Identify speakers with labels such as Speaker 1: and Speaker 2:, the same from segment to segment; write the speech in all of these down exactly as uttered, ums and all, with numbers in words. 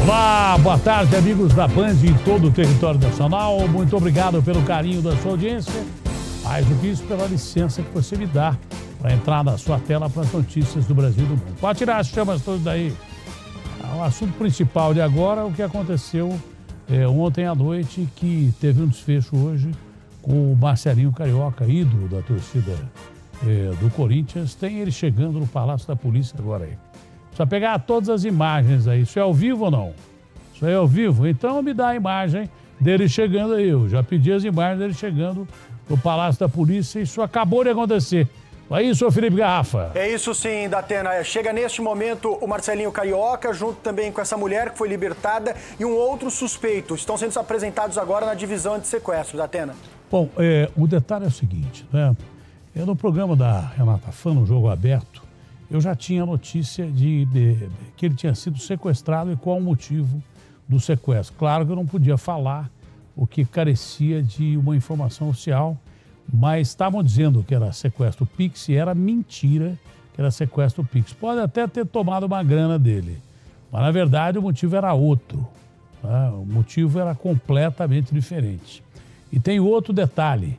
Speaker 1: Olá, boa tarde, amigos da Band em todo o território nacional. Muito obrigado pelo carinho da sua audiência. Mais do que isso, pela licença que você me dá para entrar na sua tela para as notícias do Brasil e do mundo. Pode tirar as chamas todas daí. O assunto principal de agora é o que aconteceu é, ontem à noite, que teve um desfecho hoje com o Marcelinho Carioca, ídolo da torcida é, do Corinthians. Tem ele chegando no Palácio da Polícia agora aí. Precisa pegar todas as imagens aí. Isso é ao vivo ou não? Isso é ao vivo? Então me dá a imagem dele chegando aí. Eu já pedi as imagens dele chegando no Palácio da Polícia. Isso acabou de acontecer. É isso, Felipe Garrafa?
Speaker 2: É isso sim, Datena. Chega neste momento o Marcelinho Carioca, junto também com essa mulher que foi libertada e um outro suspeito. Estão sendo apresentados agora na divisão de sequestro, Datena.
Speaker 1: Bom, é, o detalhe é o seguinte, né? É, no programa da Renata Fã, no Jogo Aberto, eu já tinha notícia de, de, de que ele tinha sido sequestrado e qual o motivo do sequestro. Claro que eu não podia falar o que carecia de uma informação oficial, mas estavam dizendo que era sequestro Pix e era mentira que era sequestro Pix. Pode até ter tomado uma grana dele, mas na verdade o motivo era outro, né? O motivo era completamente diferente. E tem outro detalhe,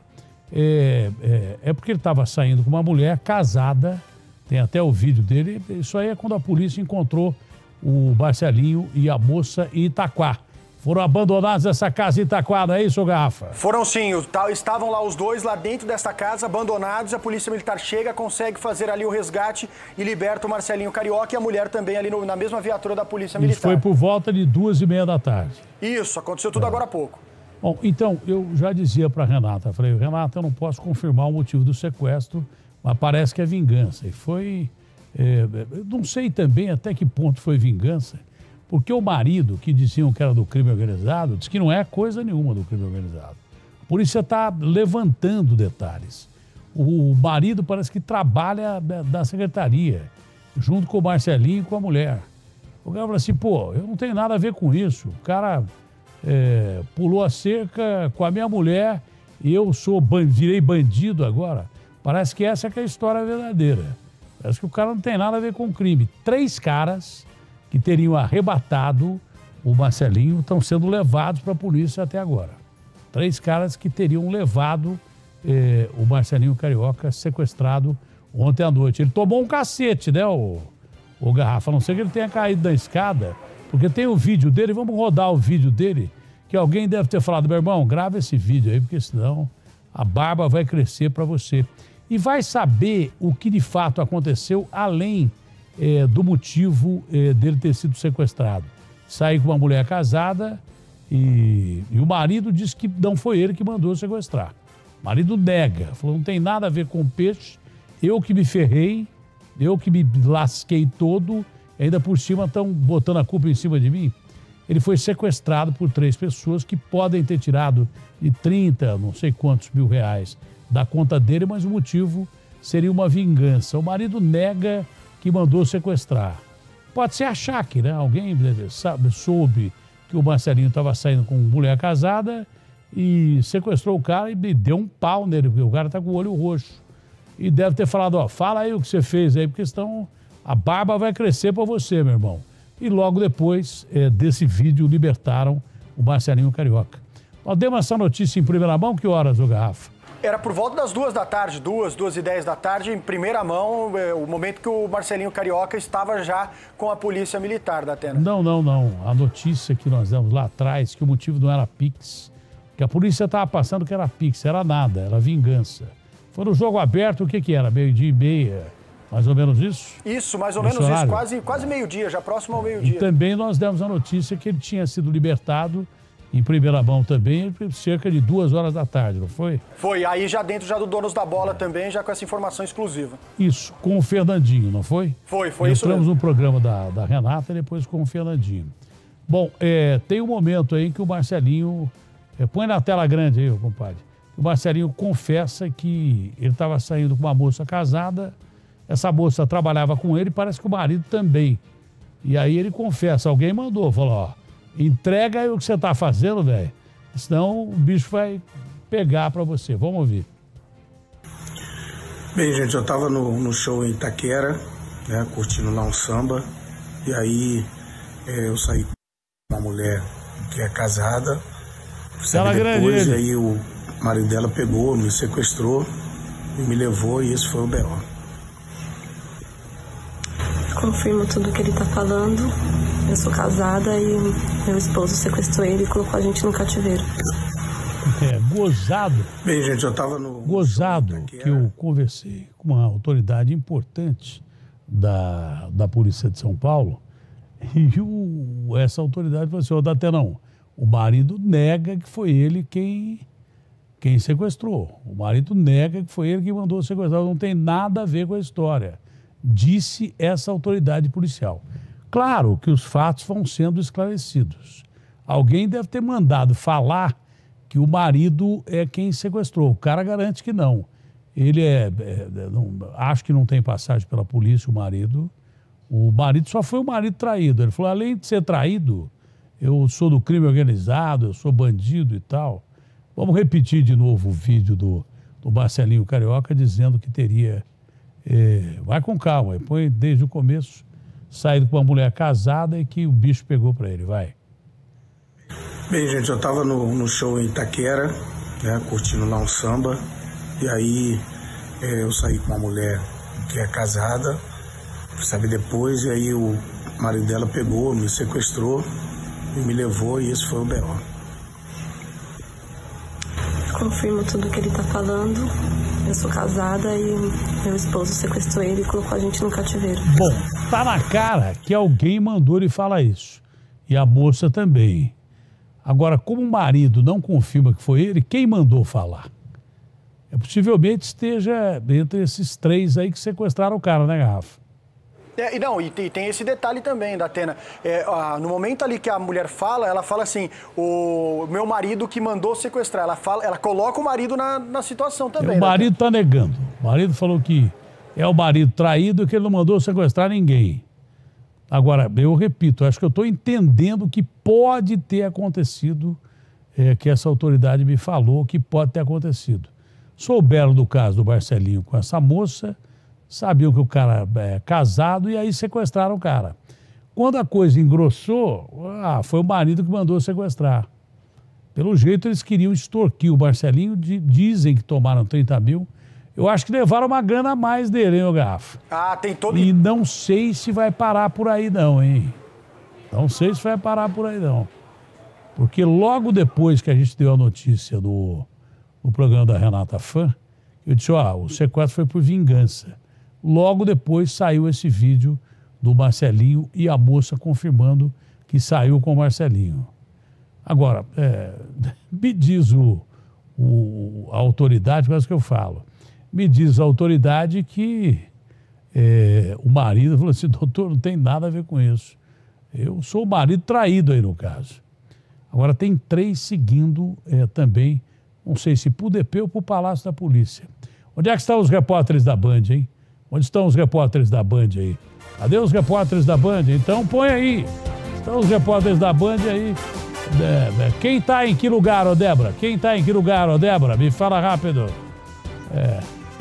Speaker 1: é, é, é porque ele estava saindo com uma mulher casada. Tem até o vídeo dele. Isso aí é quando a polícia encontrou o Marcelinho e a moça em Itaquá. Foram abandonados nessa casa em Itaquá, não é isso, Garrafa?
Speaker 2: Foram sim. Estavam lá os dois, lá dentro dessa casa, abandonados. A polícia militar chega, consegue fazer ali o resgate e liberta o Marcelinho Carioca e a mulher também ali no, na mesma viatura da polícia militar.
Speaker 1: Isso foi por volta de duas e meia da tarde.
Speaker 2: Isso, aconteceu tudo é. agora há pouco.
Speaker 1: Bom, então, eu já dizia para a Renata, falei, Renata, eu não posso confirmar o motivo do sequestro, mas parece que é vingança. E foi... É, não sei também até que ponto foi vingança, porque o marido, que diziam que era do crime organizado, diz que não é coisa nenhuma do crime organizado. A polícia está levantando detalhes. O marido parece que trabalha da secretaria, junto com o Marcelinho e com a mulher. O cara falou assim, pô, eu não tenho nada a ver com isso. O cara é, pulou a cerca com a minha mulher e eu sou, virei bandido agora. Parece que essa é, que é a história verdadeira. Parece que o cara não tem nada a ver com o crime. Três caras que teriam arrebatado o Marcelinho estão sendo levados para a polícia até agora. Três caras que teriam levado eh, o Marcelinho Carioca sequestrado ontem à noite. Ele tomou um cacete, né, o, o Garrafa? A não ser que ele tenha caído da escada, porque tem o vídeo dele. Vamos rodar o vídeo dele, que alguém deve ter falado, meu irmão, grava esse vídeo aí, porque senão a barba vai crescer para você. E vai saber o que de fato aconteceu, além é, do motivo é, dele ter sido sequestrado. Saiu com uma mulher casada e, e o marido disse que não foi ele que mandou sequestrar. O marido nega, falou, não tem nada a ver com peixe, eu que me ferrei, eu que me lasquei todo, e ainda por cima estão botando a culpa em cima de mim. Ele foi sequestrado por três pessoas que podem ter tirado de trinta, não sei quantos mil reais da conta dele, mas o motivo seria uma vingança. O marido nega que mandou sequestrar. Pode ser achaque, né? Alguém sabe, soube que o Marcelinho estava saindo com mulher casada e sequestrou o cara e deu um pau nele, porque o cara está com o olho roxo. E deve ter falado, ó, fala aí o que você fez aí, porque senão a barba vai crescer para você, meu irmão. E logo depois é, desse vídeo libertaram o Marcelinho Carioca. Nós demos essa notícia em primeira mão, que horas, ô Garrafa?
Speaker 2: Era por volta das duas da tarde, duas, duas e dez da tarde, em primeira mão, é, o momento que o Marcelinho Carioca estava já com a polícia militar, Datena.
Speaker 1: Não, não, não. A notícia que nós demos lá atrás, que o motivo não era Pix, que a polícia estava passando que era Pix, era nada, era vingança. Foi no Jogo Aberto, o que que era? Meio-dia e meia, mais ou menos isso?
Speaker 2: Isso, mais ou menos isso, quase, quase meio-dia, já próximo ao meio-dia.
Speaker 1: E também nós demos a notícia que ele tinha sido libertado em primeira mão também, cerca de duas horas da tarde, não foi?
Speaker 2: Foi, aí já dentro já do Donos da Bola também, já com essa informação exclusiva.
Speaker 1: Isso, com o Fernandinho, não foi?
Speaker 2: Foi, foi isso mesmo.
Speaker 1: Entramos no programa da, da Renata e depois com o Fernandinho. Bom, é, tem um momento aí que o Marcelinho, é, põe na tela grande aí, compadre, o Marcelinho confessa que ele estava saindo com uma moça casada, essa moça trabalhava com ele, parece que o marido também. E aí ele confessa, alguém mandou, falou, ó, entrega aí o que você tá fazendo, velho, senão o bicho vai pegar pra você. Vamos ouvir.
Speaker 3: Bem, gente, eu tava no, no show em Itaquera, né, curtindo lá um samba, e aí é, eu saí Uma mulher que é casada,
Speaker 1: Ela
Speaker 3: depois, e aí o marido dela pegou, me sequestrou e me levou, e esse foi o B O.
Speaker 4: Confirmo tudo que ele tá falando. Eu sou casada e meu esposo sequestrou ele e colocou a gente no cativeiro.
Speaker 1: É, gozado.
Speaker 3: Bem, gente, eu tava no...
Speaker 1: Gozado que eu conversei com uma autoridade importante da, da Polícia de São Paulo, e o, essa autoridade falou assim: ô, Datenão, o marido nega que foi ele quem, quem sequestrou. O marido nega que foi ele que mandou sequestrar. Não tem nada a ver com a história, disse essa autoridade policial. Claro que os fatos vão sendo esclarecidos. Alguém deve ter mandado falar que o marido é quem sequestrou. O cara garante que não. Ele é, é não, acho que não tem passagem pela polícia, o marido. O marido só foi o marido traído. Ele falou: além de ser traído, eu sou do crime organizado, eu sou bandido e tal. Vamos repetir de novo o vídeo do, do Marcelinho Carioca dizendo que teria... É, vai com calma, põe desde o começo, saído com uma mulher casada e que o bicho pegou para ele, vai.
Speaker 3: Bem, gente, eu tava no, no show em Itaquera, né, curtindo lá um samba, e aí é, eu saí com uma mulher que é casada, sabe, depois, e aí o marido dela pegou, me sequestrou e me levou, e esse foi o B O.
Speaker 4: Confirmo tudo que ele tá falando. Eu sou casada e meu esposo sequestrou ele e colocou a gente no cativeiro.
Speaker 1: Bom, tá na cara que alguém mandou ele falar isso. E a moça também. Agora, como o marido não confirma que foi ele, quem mandou falar? É, possivelmente esteja entre esses três aí que sequestraram o cara, né, Garrafa?
Speaker 2: É, e não, e tem, tem esse detalhe também, Datena. É, ah, no momento ali que a mulher fala, ela fala assim: o meu marido que mandou sequestrar. Ela, fala, ela coloca o marido na, na situação também.
Speaker 1: É, o marido está negando. O marido falou que é o marido traído e que ele não mandou sequestrar ninguém. Agora, eu repito, acho que eu estou entendendo que pode ter acontecido, é, que essa autoridade me falou que pode ter acontecido. Souberam do caso do Marcelinho com essa moça, sabiam que o cara é casado e aí sequestraram o cara. Quando a coisa engrossou, ah, foi o marido que mandou sequestrar. Pelo jeito, eles queriam extorquir o Marcelinho, de, dizem que tomaram trinta mil. Eu acho que levaram uma grana a mais dele, hein, ô Garrafa?
Speaker 2: Ah, tem todo...
Speaker 1: E não sei se vai parar por aí não, hein? Não sei se vai parar por aí não. Porque logo depois que a gente deu a notícia no, no programa da Renata Fã, eu disse: ó, o sequestro foi por vingança. Logo depois saiu esse vídeo do Marcelinho e a moça confirmando que saiu com o Marcelinho. Agora, é, me diz o, o, a autoridade, quase que eu falo, me diz a autoridade que é, o marido falou assim: doutor, não tem nada a ver com isso. Eu sou o marido traído aí no caso. Agora tem três seguindo é, também, não sei se para o D P ou para o Palácio da Polícia. Onde é que estão os repórteres da Band, hein? Onde estão os repórteres da Band aí? Cadê os repórteres da Band? Então põe aí. Estão os repórteres da Band aí. É, é. Quem está em que lugar, ô Débora? Quem está em que lugar, ô Débora? Me fala rápido. É,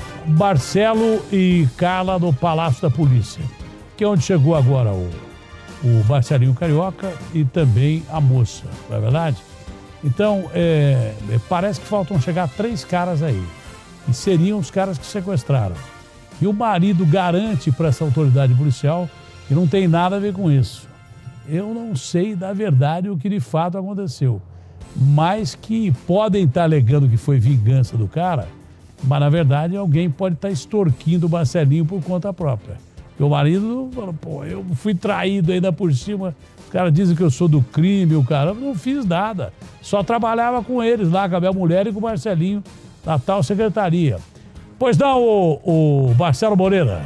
Speaker 1: Marcelo e Carla no Palácio da Polícia, que é onde chegou agora o, o Marcelinho Carioca e também a moça, não é verdade? Então, é, parece que faltam chegar três caras aí. E seriam os caras que sequestraram. E o marido garante para essa autoridade policial que não tem nada a ver com isso. Eu não sei da verdade o que de fato aconteceu, mas que podem estar alegando que foi vingança do cara, mas na verdade alguém pode estar extorquindo o Marcelinho por conta própria. Porque o marido falou: pô, eu fui traído ainda por cima, os caras dizem que eu sou do crime, o cara, eu não fiz nada, só trabalhava com eles lá, com a minha mulher e com o Marcelinho, na tal secretaria. Pois não, o, o Marcelo Moreira.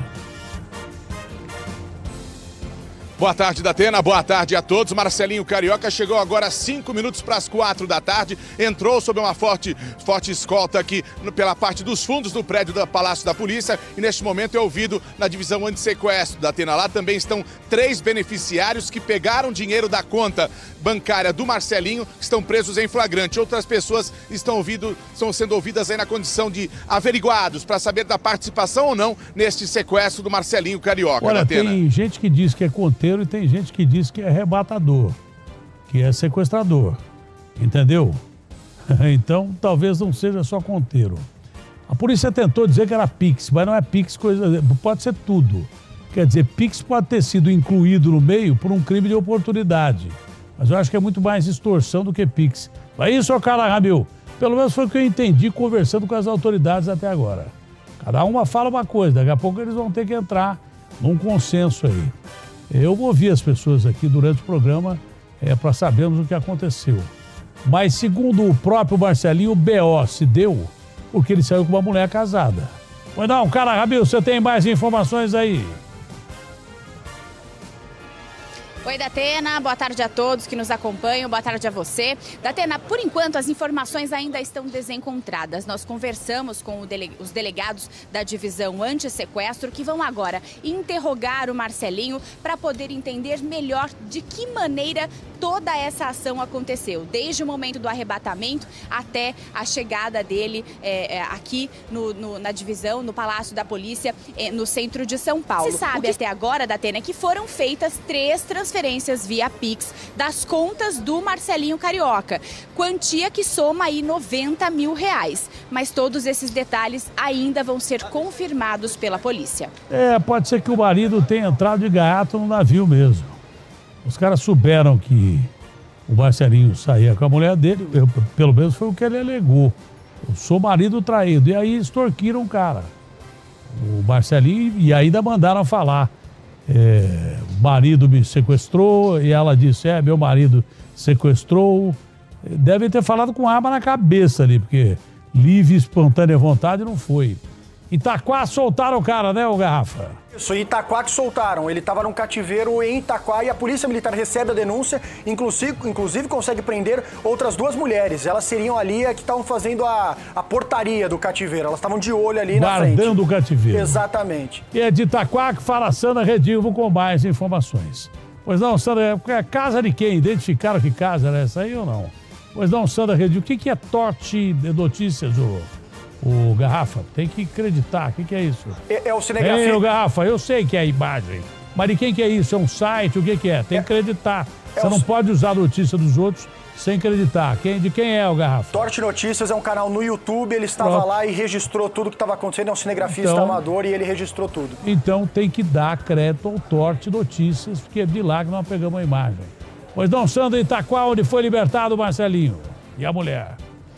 Speaker 5: Boa tarde, Datena. Boa tarde a todos. Marcelinho Carioca chegou agora às cinco minutos para as quatro da tarde. Entrou sob uma forte, forte escolta aqui no, pela parte dos fundos do prédio do Palácio da Polícia. E neste momento é ouvido na divisão antissequestro, Datena. Lá também estão três beneficiários que pegaram dinheiro da conta bancária do Marcelinho, que estão presos em flagrante. Outras pessoas estão, ouvido, estão sendo ouvidas aí na condição de averiguados para saber da participação ou não neste sequestro do Marcelinho Carioca.
Speaker 1: Olha,
Speaker 5: Datena.
Speaker 1: Tem gente que diz que é conteiro e tem gente que diz que é arrebatador. que é sequestrador, entendeu? Então, talvez não seja só conteiro. A polícia tentou dizer que era Pix, mas não é Pix, coisa, pode ser tudo. Quer dizer, Pix pode ter sido incluído no meio por um crime de oportunidade. Mas eu acho que é muito mais extorsão do que Pix. Mas isso, ô cara, Ramil, pelo menos foi o que eu entendi conversando com as autoridades até agora. Cada uma fala uma coisa, daqui a pouco eles vão ter que entrar num consenso aí. Eu vou ouvir as pessoas aqui durante o programa é, para sabermos o que aconteceu. Mas segundo o próprio Marcelinho, o B O se deu porque ele saiu com uma mulher casada. Pois não, cara, Ramil, você tem mais informações aí?
Speaker 6: Oi, Datena, boa tarde a todos que nos acompanham, boa tarde a você. Datena, por enquanto as informações ainda estão desencontradas. Nós conversamos com dele... os delegados da divisão anti-sequestro que vão agora interrogar o Marcelinho para poder entender melhor de que maneira toda essa ação aconteceu, desde o momento do arrebatamento até a chegada dele é, é, aqui no, no, na divisão, no Palácio da Polícia, é, no centro de São Paulo. Se sabe que... até agora, Datena, que foram feitas três transferências via Pix das contas do Marcelinho Carioca, quantia que soma aí noventa mil reais. Mas todos esses detalhes ainda vão ser confirmados pela polícia.
Speaker 1: É, pode ser que o marido tenha entrado de gaiato no navio mesmo. Os caras souberam que o Marcelinho saía com a mulher dele, eu, pelo menos foi o que ele alegou. Eu sou marido traído. E aí extorquiram o cara, o Marcelinho, e ainda mandaram falar. É, o marido me sequestrou, e ela disse, é, meu marido sequestrou. Devem ter falado com arma na cabeça ali, porque livre, espontânea vontade não foi. Itaquá soltaram o cara, né, o Garrafa?
Speaker 2: Isso, Itaquá que soltaram. Ele estava num cativeiro em Itaquá e a Polícia Militar recebe a denúncia, inclusive, inclusive consegue prender outras duas mulheres. Elas seriam ali que estavam fazendo a, a portaria do cativeiro. Elas estavam de olho ali na frente.
Speaker 1: Guardando o cativeiro.
Speaker 2: Exatamente.
Speaker 1: E é de Itaquá que fala a Sandra Redilvo com mais informações. Pois não, Sandra, é casa de quem? Identificaram que casa era essa aí ou não? Pois não, Sandra Redilvo, o que, que é Torte Notícias, ô? O Garrafa, tem que acreditar. O que, que é isso?
Speaker 2: É, é o cinegrafista.
Speaker 1: É, o Garrafa, eu sei que é a imagem. Mas de quem que é isso? É um site? O que, que é? Tem que acreditar. É, Você é não o... pode usar a notícia dos outros sem acreditar. Quem, de quem é o Garrafa?
Speaker 2: Torte Notícias é um canal no YouTube. Ele estava Pronto. lá e registrou tudo o que estava acontecendo. É um cinegrafista então, amador e ele registrou tudo.
Speaker 1: Então tem que dar crédito ao Torte Notícias, porque é de lá que nós pegamos a imagem. Pois não, Sandra, Itaquá, onde foi libertado o Marcelinho e a mulher.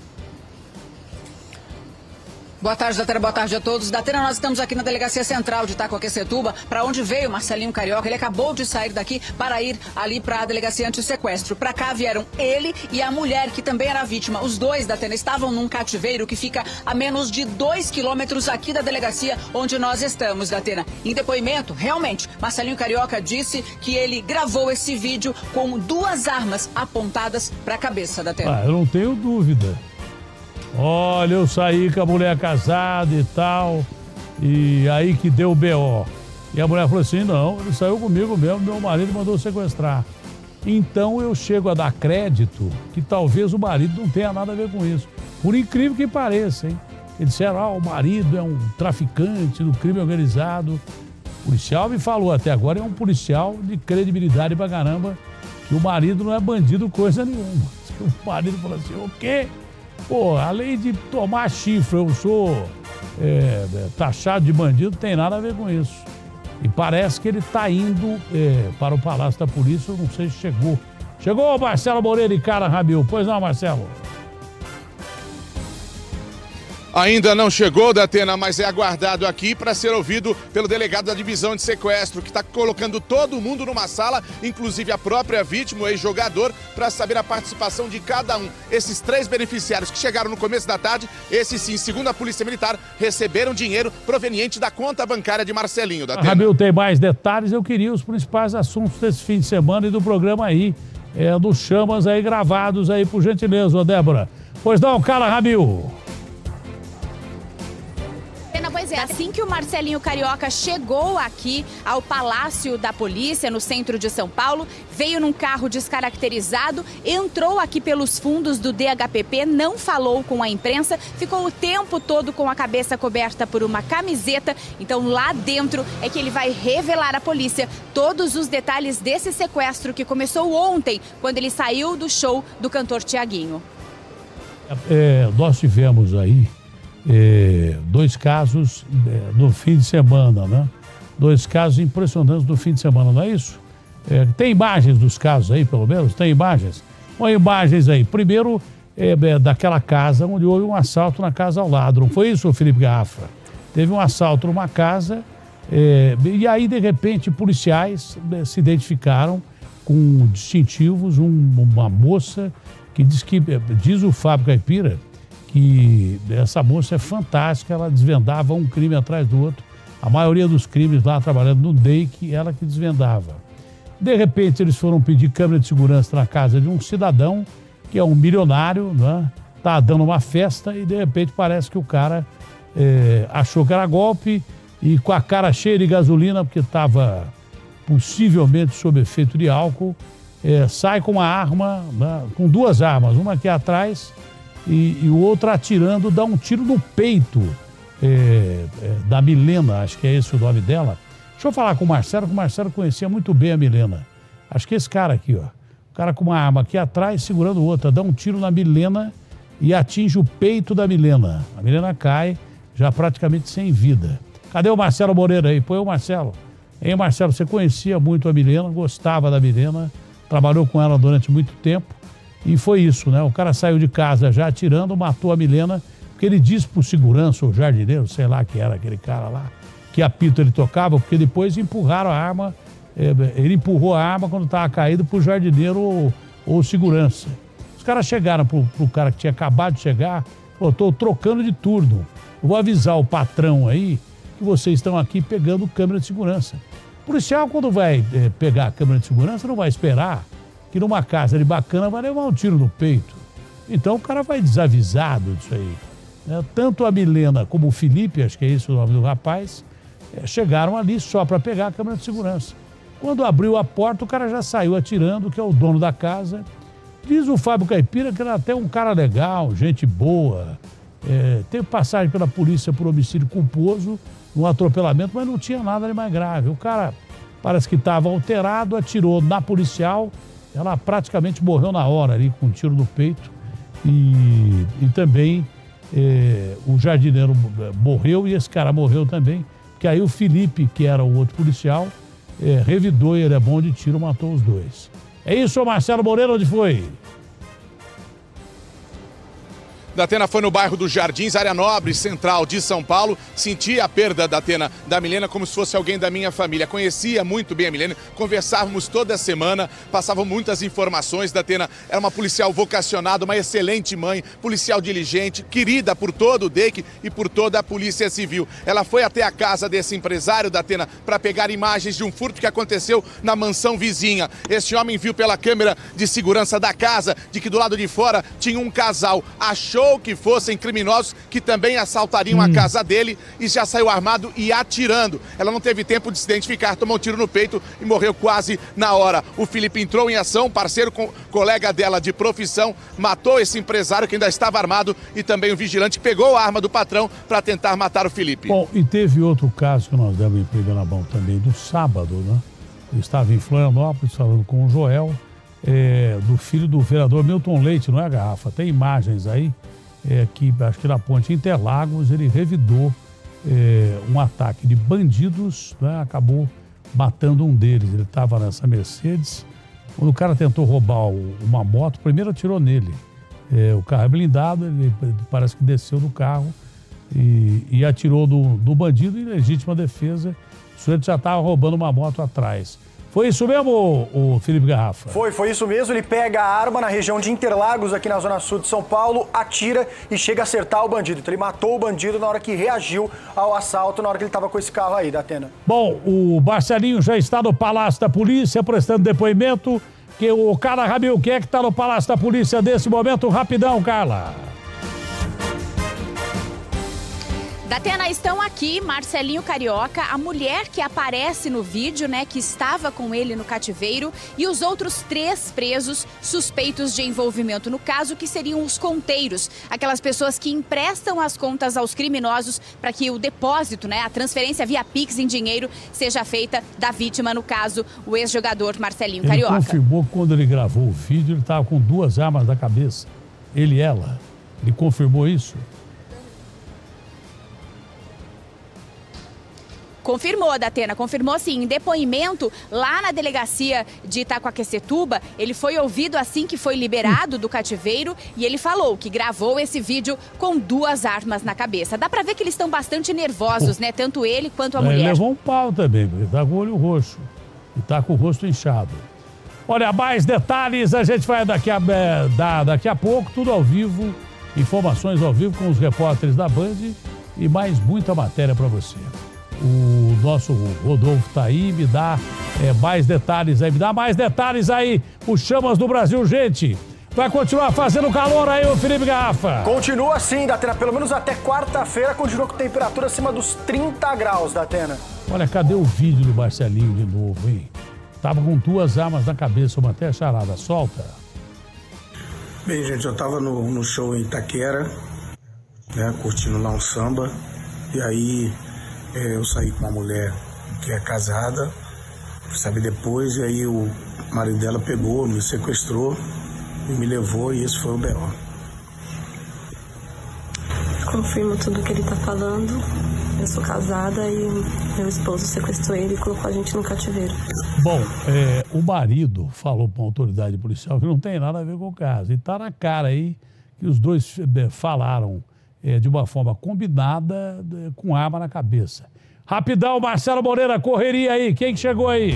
Speaker 7: Boa tarde, Datena. Boa tarde a todos. Datena, nós estamos aqui na Delegacia Central de Itacoaquecetuba, para onde veio o Marcelinho Carioca. Ele acabou de sair daqui para ir ali para a Delegacia Antissequestro. Para cá vieram ele e a mulher, que também era vítima. Os dois, Datena, estavam num cativeiro que fica a menos de dois quilômetros aqui da delegacia onde nós estamos, Datena. Em depoimento, realmente, Marcelinho Carioca disse que ele gravou esse vídeo com duas armas apontadas para a cabeça, Datena.
Speaker 1: Ah, eu não tenho dúvida. Olha, eu saí com a mulher casada e tal, e aí que deu o B O. E a mulher falou assim, não, ele saiu comigo mesmo, meu marido mandou sequestrar. Então eu chego a dar crédito que talvez o marido não tenha nada a ver com isso. Por incrível que pareça, hein? Eles disseram, ah, o marido é um traficante do crime organizado. O policial me falou até agora, é um policial de credibilidade pra caramba, que o marido não é bandido coisa nenhuma. O marido falou assim, o quê? Pô, além de tomar chifre, eu sou é, taxado de bandido, não tem nada a ver com isso. E parece que ele está indo é, para o Palácio da Polícia, eu não sei se chegou. Chegou o Marcelo Moreira e Cara Ramil. Pois não, Marcelo?
Speaker 5: Ainda não chegou, Datena, mas é aguardado aqui para ser ouvido pelo delegado da divisão de sequestro, que está colocando todo mundo numa sala, inclusive a própria vítima, o ex-jogador, para saber a participação de cada um. Esses três beneficiários que chegaram no começo da tarde, esses sim, segundo a Polícia Militar, receberam dinheiro proveniente da conta bancária de Marcelinho, Datena.
Speaker 1: Ramil, tem mais detalhes? Eu queria os principais assuntos desse fim de semana e do programa aí, é, dos chamas aí gravados aí, por gentileza, ô Débora. Pois não, Cara Ramil.
Speaker 6: Pois Pois é, assim que o Marcelinho Carioca chegou aqui ao Palácio da Polícia, no centro de São Paulo, veio num carro descaracterizado, entrou aqui pelos fundos do D H P P, não falou com a imprensa, ficou o tempo todo com a cabeça coberta por uma camiseta. Então lá dentro é que ele vai revelar à polícia todos os detalhes desse sequestro que começou ontem, quando ele saiu do show do cantor Tiaguinho.
Speaker 1: É, nós tivemos aí é, dois casos é, no fim de semana, né? Dois casos impressionantes no fim de semana, não é isso? É, tem imagens dos casos aí, pelo menos? Tem imagens? Põe imagens aí. Primeiro, é, é, daquela casa onde houve um assalto na casa ao lado. Não foi isso, Felipe Garrafa? Teve um assalto numa casa é, e aí, de repente, policiais é, se identificaram com distintivos, um, uma moça que diz que, diz o Fábio Caipira, que essa moça é fantástica, ela desvendava um crime atrás do outro. A maioria dos crimes lá trabalhando no D E I C, ela que desvendava. De repente, eles foram pedir câmera de segurança na casa de um cidadão, que é um milionário, né? Tá dando uma festa e, de repente, parece que o cara é, achou que era golpe e com a cara cheia de gasolina, porque estava possivelmente sob efeito de álcool, É, sai com uma arma, né, com duas armas, uma aqui atrás e, e o outro atirando, dá um tiro no peito é, é, da Milena, acho que é esse o nome dela. Deixa eu falar com o Marcelo, que o Marcelo conhecia muito bem a Milena. Acho que esse cara aqui, ó, o cara com uma arma aqui atrás, segurando outra, dá um tiro na Milena e atinge o peito da Milena. A Milena cai, já praticamente sem vida. Cadê o Marcelo Moreira aí? Põe o Marcelo. Hein, Marcelo, você conhecia muito a Milena, gostava da Milena, trabalhou com ela durante muito tempo e foi isso, né? O cara saiu de casa já atirando, matou a Milena, porque ele disse pro segurança, ou jardineiro, sei lá que era aquele cara lá, que apito ele tocava, porque depois empurraram a arma, é, ele empurrou a arma quando estava caído pro jardineiro ou, ou segurança. Os caras chegaram pro, pro cara que tinha acabado de chegar, falou, tô trocando de turno, eu vou avisar o patrão aí que vocês estão aqui pegando câmera de segurança. O policial, quando vai é, pegar a câmera de segurança, não vai esperar que numa casa de bacana vai levar um tiro no peito. Então o cara vai desavisado disso aí. Né? Tanto a Milena como o Felipe, acho que é esse o nome do rapaz, é, chegaram ali só para pegar a câmera de segurança. Quando abriu a porta, o cara já saiu atirando, que é o dono da casa. Diz o Fábio Caipira que era até um cara legal, gente boa. É, teve passagem pela polícia por homicídio culposo, um atropelamento, mas não tinha nada de mais grave. O cara parece que estava alterado, atirou na policial, ela praticamente morreu na hora ali, com um tiro no peito. E, e também é, o jardineiro morreu e esse cara morreu também, porque aí o Felipe, que era o outro policial, é, revidou e ele é bom de tiro, matou os dois. É isso, Marcelo Moreira, onde foi?
Speaker 5: Datena foi no bairro dos Jardins, área nobre, central de São Paulo. Senti a perda, Datena, da Milena como se fosse alguém da minha família. Conhecia muito bem a Milena, conversávamos toda semana, passavam muitas informações. Datena era uma policial vocacionada, uma excelente mãe, policial diligente, querida por todo o D E C e por toda a Polícia Civil. Ela foi até a casa desse empresário, Datena, para pegar imagens de um furto que aconteceu na mansão vizinha. Esse homem viu pela câmera de segurança da casa de que do lado de fora tinha um casal. Achou que fossem criminosos que também assaltariam hum. a casa dele e já saiu armado e atirando. Ela não teve tempo de se identificar, tomou um tiro no peito e morreu quase na hora. O Felipe entrou em ação, parceiro com colega dela de profissão, matou esse empresário que ainda estava armado e também o vigilante pegou a arma do patrão para tentar matar o Felipe.
Speaker 1: Bom, e teve outro caso que nós demos em primeira mão também, do sábado, né? Eu estava em Florianópolis falando com o Joel, é, do filho do vereador Milton Leite, não é, Garrafa? Tem imagens aí. É, que acho que na ponte Interlagos ele revidou é, um ataque de bandidos, né, acabou matando um deles. Ele estava nessa Mercedes, quando o cara tentou roubar o, uma moto, primeiro atirou nele. É, o carro é blindado, ele parece que desceu do carro e, e atirou no, no bandido em legítima defesa. O sujeito já estava roubando uma moto atrás. Foi isso mesmo, o Felipe Garrafa?
Speaker 2: Foi, foi isso mesmo. Ele pega a arma na região de Interlagos, aqui na zona sul de São Paulo, atira e chega a acertar o bandido. Então ele matou o bandido na hora que reagiu ao assalto, na hora que ele estava com esse carro aí, Datena.
Speaker 1: Bom, o Marcelinho já está no Palácio da Polícia prestando depoimento. Que o Carla Ramil, quem é que está no Palácio da Polícia nesse momento? Rapidão, Carla.
Speaker 6: Datena, estão aqui Marcelinho Carioca, a mulher que aparece no vídeo, né, que estava com ele no cativeiro, e os outros três presos suspeitos de envolvimento no caso, que seriam os conteiros, aquelas pessoas que emprestam as contas aos criminosos para que o depósito, né, a transferência via Pix em dinheiro seja feita da vítima, no caso, o ex-jogador Marcelinho Carioca.
Speaker 1: Ele confirmou que quando ele gravou o vídeo, ele estava com duas armas na cabeça. Ele e ela. Ele confirmou isso?
Speaker 6: Confirmou, Datena, confirmou sim. Em depoimento lá na delegacia de Itacoaquecetuba, ele foi ouvido assim que foi liberado do cativeiro e ele falou que gravou esse vídeo com duas armas na cabeça. Dá pra ver que eles estão bastante nervosos, né? Tanto ele quanto a
Speaker 1: é,
Speaker 6: mulher.
Speaker 1: Ele levou um pau também, porque tá com o olho roxo e tá com o rosto inchado. Olha, mais detalhes a gente vai daqui a, é, dar daqui a pouco, tudo ao vivo, informações ao vivo com os repórteres da Band e mais muita matéria pra você. O nosso Rodolfo tá aí, me dá é, mais detalhes aí, me dá mais detalhes aí, o Chamas do Brasil, gente. Vai continuar fazendo calor aí, o Felipe Garrafa?
Speaker 2: Continua assim, Datena, pelo menos até quarta-feira continua com temperatura acima dos trinta graus, Datena.
Speaker 1: Olha, cadê o vídeo do Marcelinho de novo, hein? Tava com duas armas na cabeça, uma até charada, solta.
Speaker 3: Bem, gente, eu tava no, no show em Itaquera, né, curtindo lá um samba, e aí... É, eu saí com uma mulher que é casada, sabe, depois, e aí o marido dela pegou, me sequestrou e me levou, e esse foi o B O.
Speaker 4: Confirmo tudo que ele tá falando. Eu sou casada e meu esposo sequestrou ele e colocou a gente no cativeiro.
Speaker 1: Bom, é, o marido falou para a autoridade policial que não tem nada a ver com o caso. E tá na cara aí que os dois falaram É, de uma forma combinada, de, com arma na cabeça. Rapidão, Marcelo Moreira, correria aí. Quem chegou aí?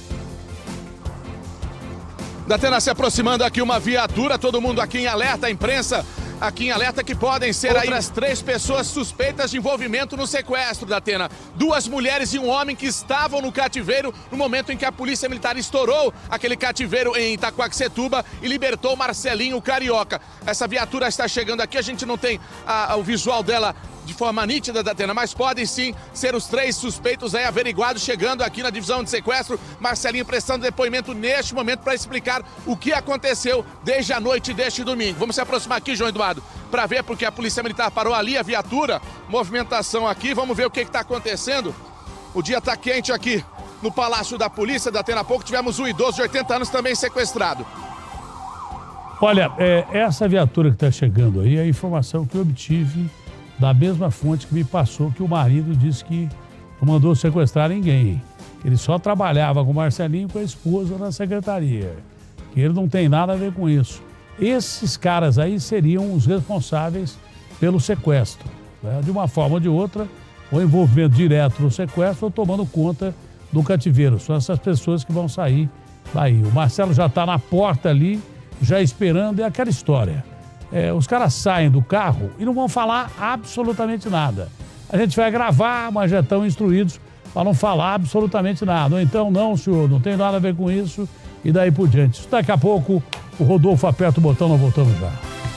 Speaker 5: Datena, se aproximando aqui uma viatura, todo mundo aqui em alerta, a imprensa aqui em alerta que podem ser aí as três pessoas suspeitas de envolvimento no sequestro, Datena. Duas mulheres e um homem que estavam no cativeiro no momento em que a polícia militar estourou aquele cativeiro em Itacoaquecetuba e libertou Marcelinho Carioca. Essa viatura está chegando aqui, a gente não tem a, a, o visual dela de forma nítida, Datena, mas podem sim ser os três suspeitos aí averiguados chegando aqui na divisão de sequestro. Marcelinho prestando depoimento neste momento para explicar o que aconteceu desde a noite deste domingo. Vamos se aproximar aqui, João Eduardo, para ver, porque a polícia militar parou ali, a viatura, movimentação aqui, vamos ver o que está acontecendo. O dia está quente aqui no Palácio da Polícia, Datena. Há pouco tivemos um idoso de oitenta anos também sequestrado.
Speaker 1: Olha, é, essa viatura que está chegando aí é a informação que eu obtive da mesma fonte que me passou que o marido disse que não mandou sequestrar ninguém. Ele só trabalhava com o Marcelinho e com a esposa na secretaria. Que ele não tem nada a ver com isso. Esses caras aí seriam os responsáveis pelo sequestro, né? De uma forma ou de outra, ou envolvimento direto no sequestro ou tomando conta do cativeiro. São essas pessoas que vão sair daí. O Marcelo já está na porta ali, já esperando, é aquela história. É, os caras saem do carro e não vão falar absolutamente nada. A gente vai gravar, mas já estão instruídos para não falar absolutamente nada. Ou então, não, senhor, não tem nada a ver com isso, e daí por diante. Isso daqui a pouco, o Rodolfo aperta o botão, nós voltamos já.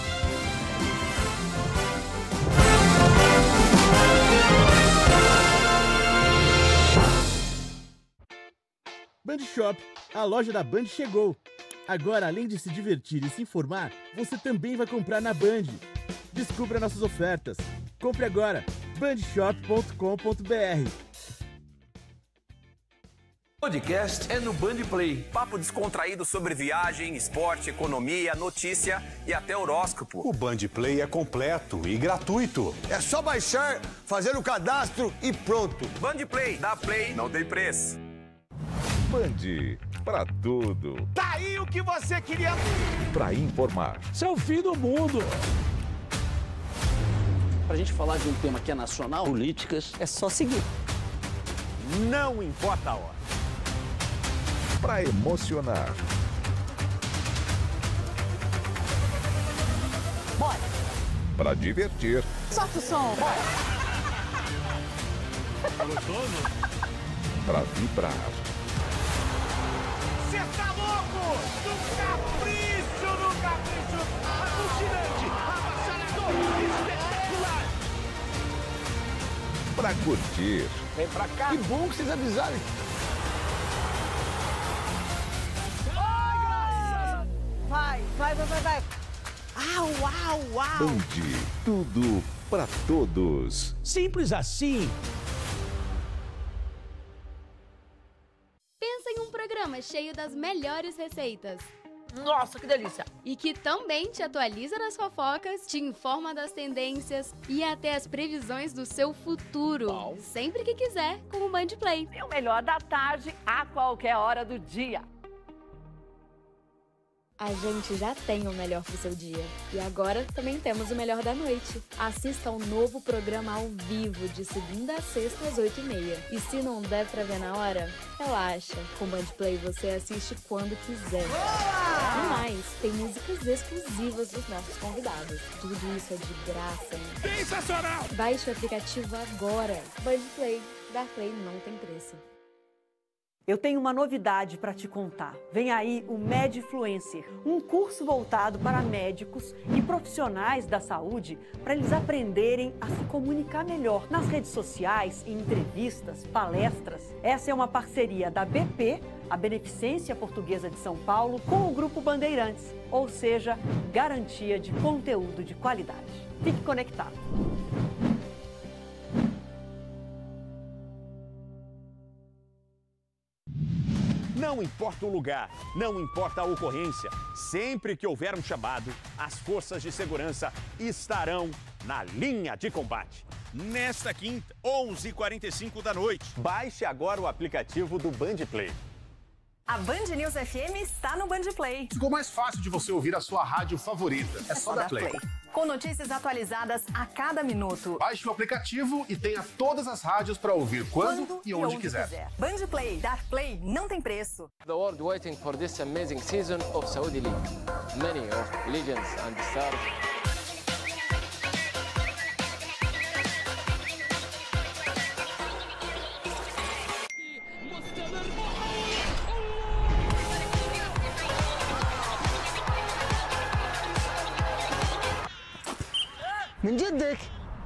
Speaker 8: Band Shop, a loja da Band chegou. Agora, além de se divertir e se informar, você também vai comprar na Band. Descubra nossas ofertas. Compre agora, band shop ponto com ponto b r.
Speaker 9: Podcast é no Band Play. Papo descontraído sobre viagem, esporte, economia, notícia e até horóscopo.
Speaker 10: O Band Play é completo e gratuito.
Speaker 11: É só baixar, fazer o cadastro e pronto.
Speaker 9: Band Play, dá play, não tem preço.
Speaker 12: Band, pra tudo.
Speaker 13: Tá aí o que você queria.
Speaker 12: Pra informar.
Speaker 1: Isso é o fim do mundo.
Speaker 14: Pra gente falar de um tema que é nacional, políticas, é só seguir.
Speaker 13: Não importa a hora.
Speaker 12: Pra emocionar.
Speaker 15: Bora.
Speaker 12: Pra divertir.
Speaker 15: Solta o som, bora.
Speaker 12: Gostoso? Pra vibrar.
Speaker 13: Você tá louco? No capricho, no capricho. Alucinante, avassalador, espetacular.
Speaker 12: curtir.
Speaker 9: Vem pra cá.
Speaker 14: Que bom que vocês avisaram.
Speaker 15: Vai, vai, vai, vai, vai. Au, au, au.
Speaker 12: Band, tudo pra todos.
Speaker 16: Simples assim.
Speaker 17: Pensa em um programa cheio das melhores receitas.
Speaker 15: Nossa, que delícia!
Speaker 17: E que também te atualiza das fofocas, te informa das tendências e até as previsões do seu futuro. Uau. Sempre que quiser, com o Band Play.
Speaker 15: E o melhor da tarde, a qualquer hora do dia.
Speaker 17: A gente já tem o melhor pro seu dia. E agora também temos o melhor da noite. Assista ao novo programa ao vivo, de segunda a sexta às oito e meia. E se não der pra ver na hora, relaxa. Com o Band Play você assiste quando quiser. Boa! E mais, tem músicas exclusivas dos nossos convidados. Tudo isso é de graça, hein?
Speaker 13: Sensacional!
Speaker 17: Baixe o aplicativo agora. Band Play. Dar Play não tem preço.
Speaker 15: Eu tenho uma novidade para te contar. Vem aí o Medfluencer, um curso voltado para médicos e profissionais da saúde para eles aprenderem a se comunicar melhor nas redes sociais, em entrevistas, palestras. Essa é uma parceria da B P, a Beneficência Portuguesa de São Paulo, com o Grupo Bandeirantes, ou seja, garantia de conteúdo de qualidade. Fique conectado.
Speaker 18: Não importa o lugar, não importa a ocorrência, sempre que houver um chamado, as forças de segurança estarão na linha de combate.
Speaker 19: Nesta quinta, onze e quarenta e cinco da noite.
Speaker 18: Baixe agora o aplicativo do Band Play.
Speaker 20: A Band News F M está no Band Play.
Speaker 21: Ficou mais fácil de você ouvir a sua rádio favorita. É, é só, só dar play. play.
Speaker 20: Com notícias atualizadas a cada minuto.
Speaker 21: Baixe o aplicativo e tenha todas as rádios para ouvir quando, quando e onde, e onde quiser. quiser.
Speaker 20: Band Play, dar play não tem preço.
Speaker 22: The world waiting for this amazing season of Saudi League. Many of legends and stars.
Speaker 15: من جدك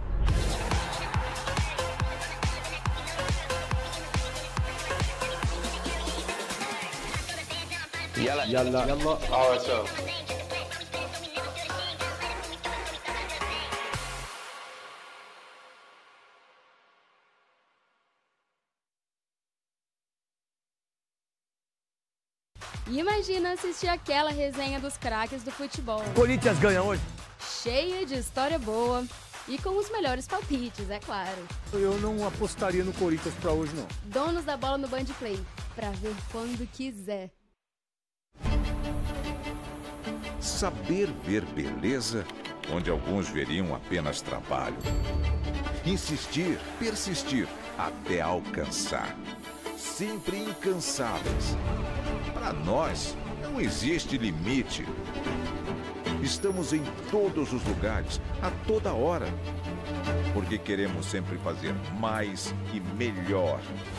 Speaker 22: يلا يلا يلا
Speaker 21: عوسو
Speaker 17: Imagina assistir aquela resenha dos craques do futebol.
Speaker 11: Corinthians ganha hoje.
Speaker 17: Cheia de história boa e com os melhores palpites, é claro.
Speaker 11: Eu não apostaria no Corinthians pra hoje, não.
Speaker 17: Donos da bola no Band Play, pra ver quando quiser.
Speaker 12: Saber ver beleza, onde alguns veriam apenas trabalho. Insistir, persistir, até alcançar. Sempre incansáveis. Para nós, não existe limite. Estamos em todos os lugares, a toda hora, porque queremos sempre fazer mais e melhor.